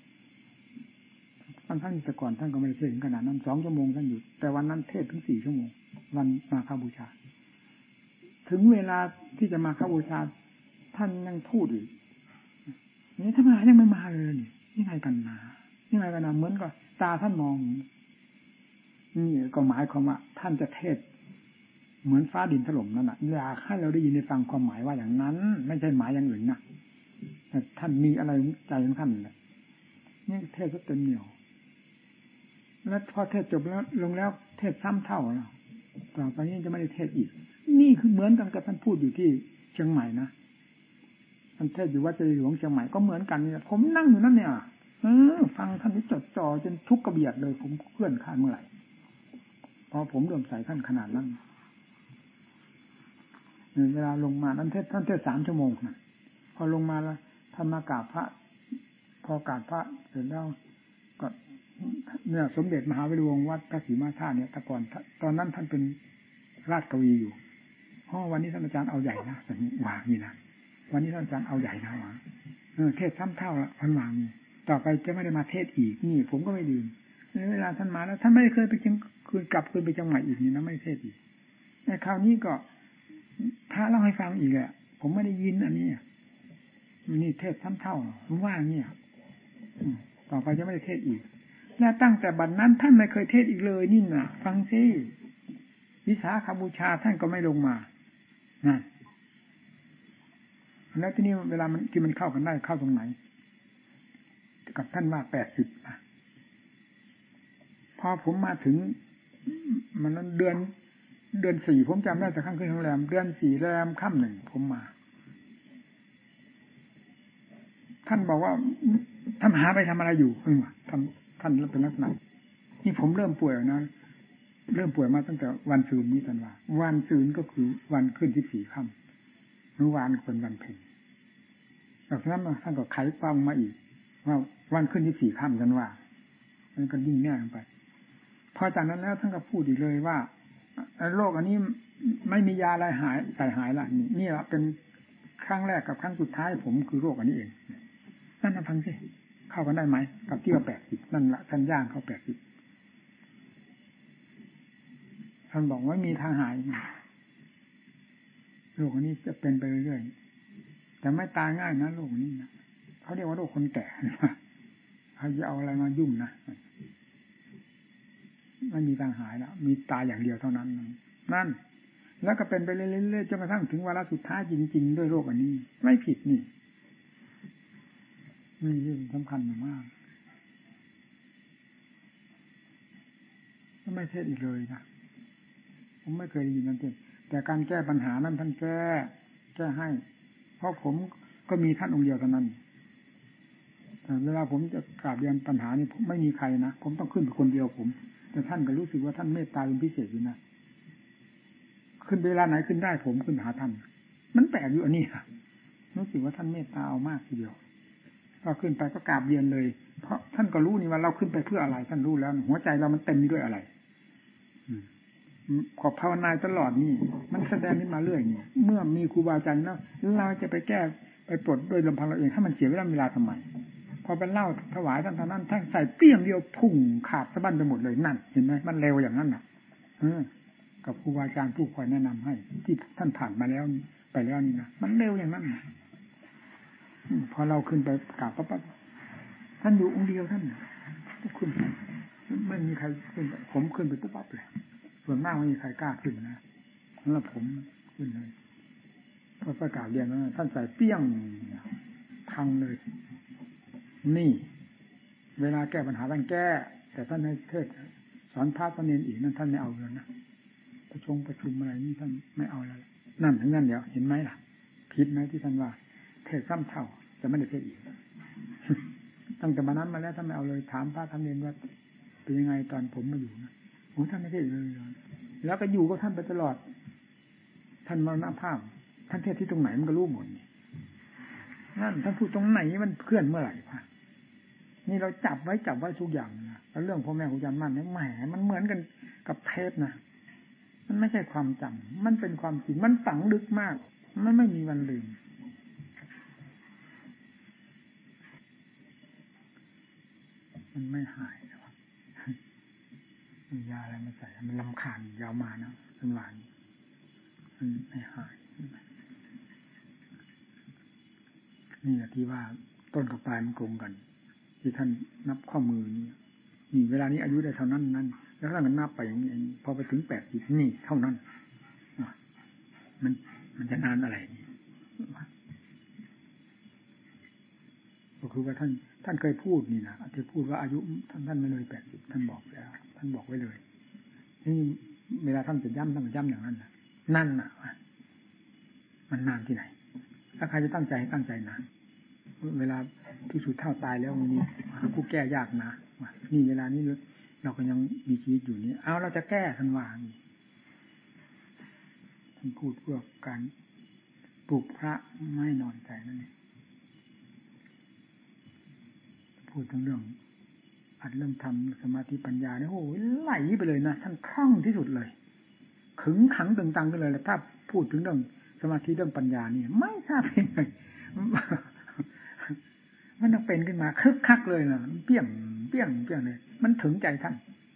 ท่านท่านแต่ก่อนท่านก็ไม่ได้เทศถึงขนาดนั้นสองชั่วโมงท่านหยุดแต่วันนั้นเทศถึงสี่ชั่วโมงวันมาฆบูชาถึงเวลาที่จะมาฆบูชาท่านยังพูดอีกนี่ทำไมยังไม่มาเลยนี่ยังไงกันนะยังไงกันนะเหมือนกับตาท่านมองนี่ก็หมายความว่าท่านจะเทศเหมือนฟ้าดินถล่มนั่นแหละอยากให้เราได้ยินได้ฟังความหมายว่าอย่างนั้นไม่ใช่หมายอย่างอื่นนะแต่ท่านมีอะไรใจของท่านเลยนี่เทศก็เต็มเหนียวแล้วพอเทศจบแล้วลงแล้วเทศซ้ำเท่าแล้วต่อไปนี้จะไม่ได้เทศอีกนี่คือเหมือนกันกับท่านพูดอยู่ที่เชียงใหม่นะท่านเทศอยู่วัดเจดีย์หลวงเชียงใหม่ก็เหมือนกันนี่ผมนั่งอยู่นั่นเนี่ยเออฟังท่านนี่จดจ่อจนทุกกระเบียดเลยผมเคลื่อนข้านเมื่อไหร่พอผมเริ่มใส่ท่านขนาดนั้นเวลาลงมาท่านเทศท่านเทศสามชั่วโมงนะพอลงมาแล้วท่านมากราบพระพอกราบพระเสร็จแล้วก็เนี่ยสมเด็จมหาวิรุฬวงศ์วัดพระศรีมาธาตุเนี่ยแต่ก่อนตอนนั้นท่านเป็นราชกวีอยู่อ๋อวันนี้ท่านอาจารย์เอาใหญ่นะแบบนี้วางนี่นะวันนี้ท่านอาจารย์เอาใหญ่นะวางเออเทศซ้ำเท่าละพันวางนี่ต่อไปจะไม่ได้มาเทศอีกนี่ผมก็ไม่ลืมเวลาท่านมาแล้วท่านไม่ได้เคยไปเชียงคืนกลับคืนไปจังหวัดอีกนี่นะไม่เทศอีกในคราวนี้ก็พระเล่าให้ฟังอีกแหละผมไม่ได้ยินอันนี้นี่เทศซ้ำเท่าผมว่าเนี่ยต่อไปจะไม่ได้เทศอีกและตั้งแต่บัดนั้นท่านไม่เคยเทศอีกเลยนี่นะฟังสิวิสาขบูชาท่านก็ไม่ลงมานั่นแล้วที่นี่เวลามันที่มันเข้ากันได้เข้าตรงไหนกับท่านว่าแปดสิบพอผมมาถึงมันนั้นเดือนเดือนสี่ผมจำได้แต่ข้างขึ้นโรงแรมเดือนสี่แรมค่ำหนึ่งผมมาท่านบอกว่าท่านหาไปทำอะไรอยู่ท่านท่านท่านเป็นลักษณะนี่ผมเริ่มป่วยนะเริ่มป่วยมาตั้งแต่วันซืนนี้ท่านว่าวันซืนก็คือวันขึ้นที่สี่ค่ำเมื่อวานเป็นวันเพ็ญจากนั้นท่านก็ไขความมาอีกว่าวันขึ้นที่สี่ค่ำท่านว่ามันก็ยิ่งแน่ลงไปพอจากนั้นแล้วท่านก็พูดอีกเลยว่าโรคอันนี้ไม่มียาอะไรหายใส่หายละนี่นี่แหละเป็นครั้งแรกกับครั้งสุดท้ายผมคือโรคอันนี้เองนั่นนะฟังสิเข้ากันได้ไหมกับที่ว่าแปดสิบนั่นละท่านย่างเข้าแปดสิบท่านบอกว่ามีทางหายโรคอันนี้จะเป็นไปเรื่อยๆแต่ไม่ตายง่ายนะโรคนี้นะเขาเรียกว่าโรคคนแก่เขาจะเอาอะไรมายุ่งนะไม่มีทางหายแล้วมีตายอย่างเดียวเท่านั้นนั่นแล้วก็เป็นไปเรื่อยๆจนกระทั่งถึงวาระสุดท้ายจริงๆด้วยโรคอันนี้ไม่ผิดนี่นี่เรื่องสำคัญมากไม่เทศอีกเลยนะผมไม่เคยได้ยินนั่นเองแต่การแก้ปัญหานั้นท่านแก้แก้ให้เพราะผมก็มีท่านองค์เดียวเท่านั้นแต่เวลาผมจะกราบเรียนปัญหานี่ผมไม่มีใครนะผมต้องขึ้นเป็นคนเดียวผมแต่ท่านก็รู้สึกว่าท่านเมตตาเป็นพิเศษอยู่นะขึ้นเวลาไหนขึ้นได้ผมขึ้นหาท่านมันแปลกอยู่อันนี้ค่ะรู้สึกว่าท่านเมตตาเอามากทีเดียวก็ขึ้นไปก็กราบเรียนเลยเพราะท่านก็รู้นี่ว่าเราขึ้นไปเพื่ออะไรท่านรู้แล้วหัวใจเรามันเต็มด้วยอะไรขอภาวนาตลอดนี่มันแสดงขึ้นมาเรื่อยนี่เมื่อมีครูบาอาจารย์แล้วเราจะไปแก้ไปปลดโดยลำพังเราเองถ้ามันเสียเวลาเวลาทำไมพอเป็นเล่าถวายท่านท่านนั้นท่านใส่เปี้ยงเดียวพุ่งขาดสะบั้นไปหมดเลยนั่นเห็นไหมมันเร็วอย่างนั้นน่ะเออกับครูบาอาจารย์ผู้คอยแนะนำให้ที่ท่านผ่านมาแล้วไปแล้วนี่นะมันเร็วอย่างนั้นพอเราขึ้นไปกราบพระปั๊บท่านอยู่องค์เดียวท่านก็ขึ้นไม่มีใครขึ้นผมขึ้นไปปุ๊บปั๊บเลยส่วนมากไม่มีใครกล้าขึ้นนะแล้วผมขึ้นเลยพอประกาศเรียนว่าท่านใส่เปี้ยงพังเลยนี่เวลาแก้ปัญหาท่านแก้แต่ท่านให้เทศสอนพระท่านเรียนอีกนั่นท่านไม่เอาเลยนะประชุมประชุมอะไรนี่ท่านไม่เอาแล้วนั่นทั้งนั้นเดี๋ยวเห็นไหมล่ะผิดไหมที่ท่านว่าเทศซ้ำเท่าจะไม่ได้เทศอีกตั้งแต่มานั้นมาแล้วท่านไม่เอาเลยถามพระท่านเรียนว่าเป็นยังไงตอนผมมาอยู่นะโอ้ท่านไม่เทศเลยแล้วก็อยู่กับท่านไปตลอดท่านมรณภาพท่านเทศที่ตรงไหนมันก็รู้หมดนั่นท่านพูดตรงไหนมันเคลื่อนเมื่อไหร่พะนี่เราจับไว้จับไว้ทุกอย่างนะแล้วเรื่องพ่อแม่ครูอาจารย์มั่นเนี่ยแหมมันเหมือนกันกับเทปนะมันไม่ใช่ความจำมันเป็นความจริงมันฝังลึกมากมันไม่มีวันลืมมันไม่หายหรอกมียาอะไรมาใส่มันรำคาญยาวมานะเป็นหวานมันไม่หายนี่แหละที่ว่าต้นกับปลายมันโกงกันที่ท่านนับข้อมือนี่นี่เวลานี้อายุได้เท่านั้นนั้นแล้วท่านก็นับไปอย่างนี้พอไปถึงแปดสิบนี่เท่านั้นมันมันจะนานอะไรนี่ก็คือว่าท่านท่านเคยพูดนี่นะที่พูดว่าอายุท่านท่านไม่เลยแปดสิบท่านบอกแล้วท่านบอกไว้เลยนี่เวลาท่านจะย้ำท่านก็ย้ำอย่างนั้นนะนั่นน่ะมันนานที่ไหนถ้าใครจะตั้งใจตั้งใจนะเวลาที่สุดเท่าตายแล้วมันมีผู้แก้ยากนะนี่เวลานี้เราก็ยังมีชีวิตอยู่นี้เอาเราจะแก้ทันวางท่านพูดเพื่อการปลุกพระไม่นอนใจนั่นเองพูดถึงเรื่องอัดเริ่มทำสมาธิปัญญาเนี่ยโอ้ยไหลไปเลยนะท่านคล่องที่สุดเลยขึงขังตึงตังกันเลยแล้วถ้าพูดถึงเรื่องสมาธิเรื่องปัญญานี่ไม่ทราบเป็นไงมันต้องเป็นขึ้นมาคึกคักเลยนะเปี้ยงเปี้ยงเปี้ยงเลยมันถึงใจท่าน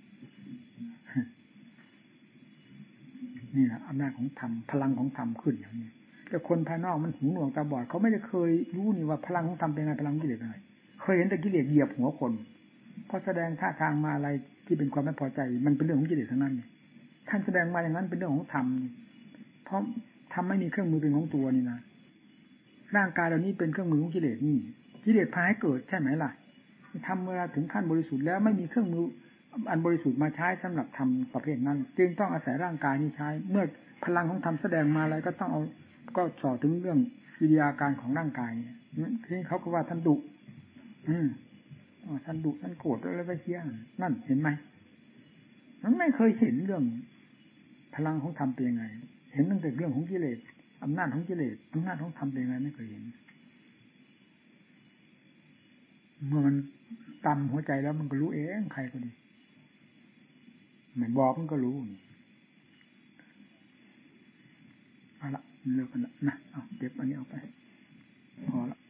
นี่แหละอำนาจของธรรมพลังของธรรมขึ้นอย่างนี้แต่คนภายนอกมันหูหนวกตาบอดเขาไม่ได้เคยรู้นี่ว่าพลังของธรรมเป็นไงพลังกิเลสเป็นไงเคยเห็นแต่กิเลสเหยียบหัวคนพอแสดงท่าทางมาอะไรที่เป็นความไม่พอใจมันเป็นเรื่องของกิเลสทั้งนั้นนี่ท่านแสดงมาอย่างนั้นเป็นเรื่องของธรรมเพราะธรรมไม่มีเครื่องมือเป็นของตัวนี่นะร่างกายเหล่านี้เป็นเครื่องมือของกิเลสนี่กิเลสพาให้เกิดใช่ไหมล่ะทำเวลาถึงขั้นบริสุทธิ์แล้วไม่มีเครื่องมืออันบริสุทธิ์มาใช้สำหรับทำประเภทนั้นจึงต้องอาศัยร่างกายนี้ใช้เมื่อพลังของธรรมแสดงมาอะไรก็ต้องเอาก็สอนถึงเรื่องกิริยาการของร่างกายทีนี้เขาก็ว่าท่านดุอืมท่านดุท่านโกรธอะไรไปเชี่ยนั่นเห็นไหมมันไม่เคยเห็นเรื่องพลังของธรรมเป็นยังไงเห็นตั้งแต่เรื่องของกิเลสอำนาจของกิเลสอำนาจของธรรมเป็นยังไงไม่เคยเห็นเมื่อมันตำหัวใจแล้วมันก็รู้เองใครก็ดีเหมือนบอกมันก็รู้เอาละเลิกกันละนะเอาเก็บอันนี้เอาไปพอละ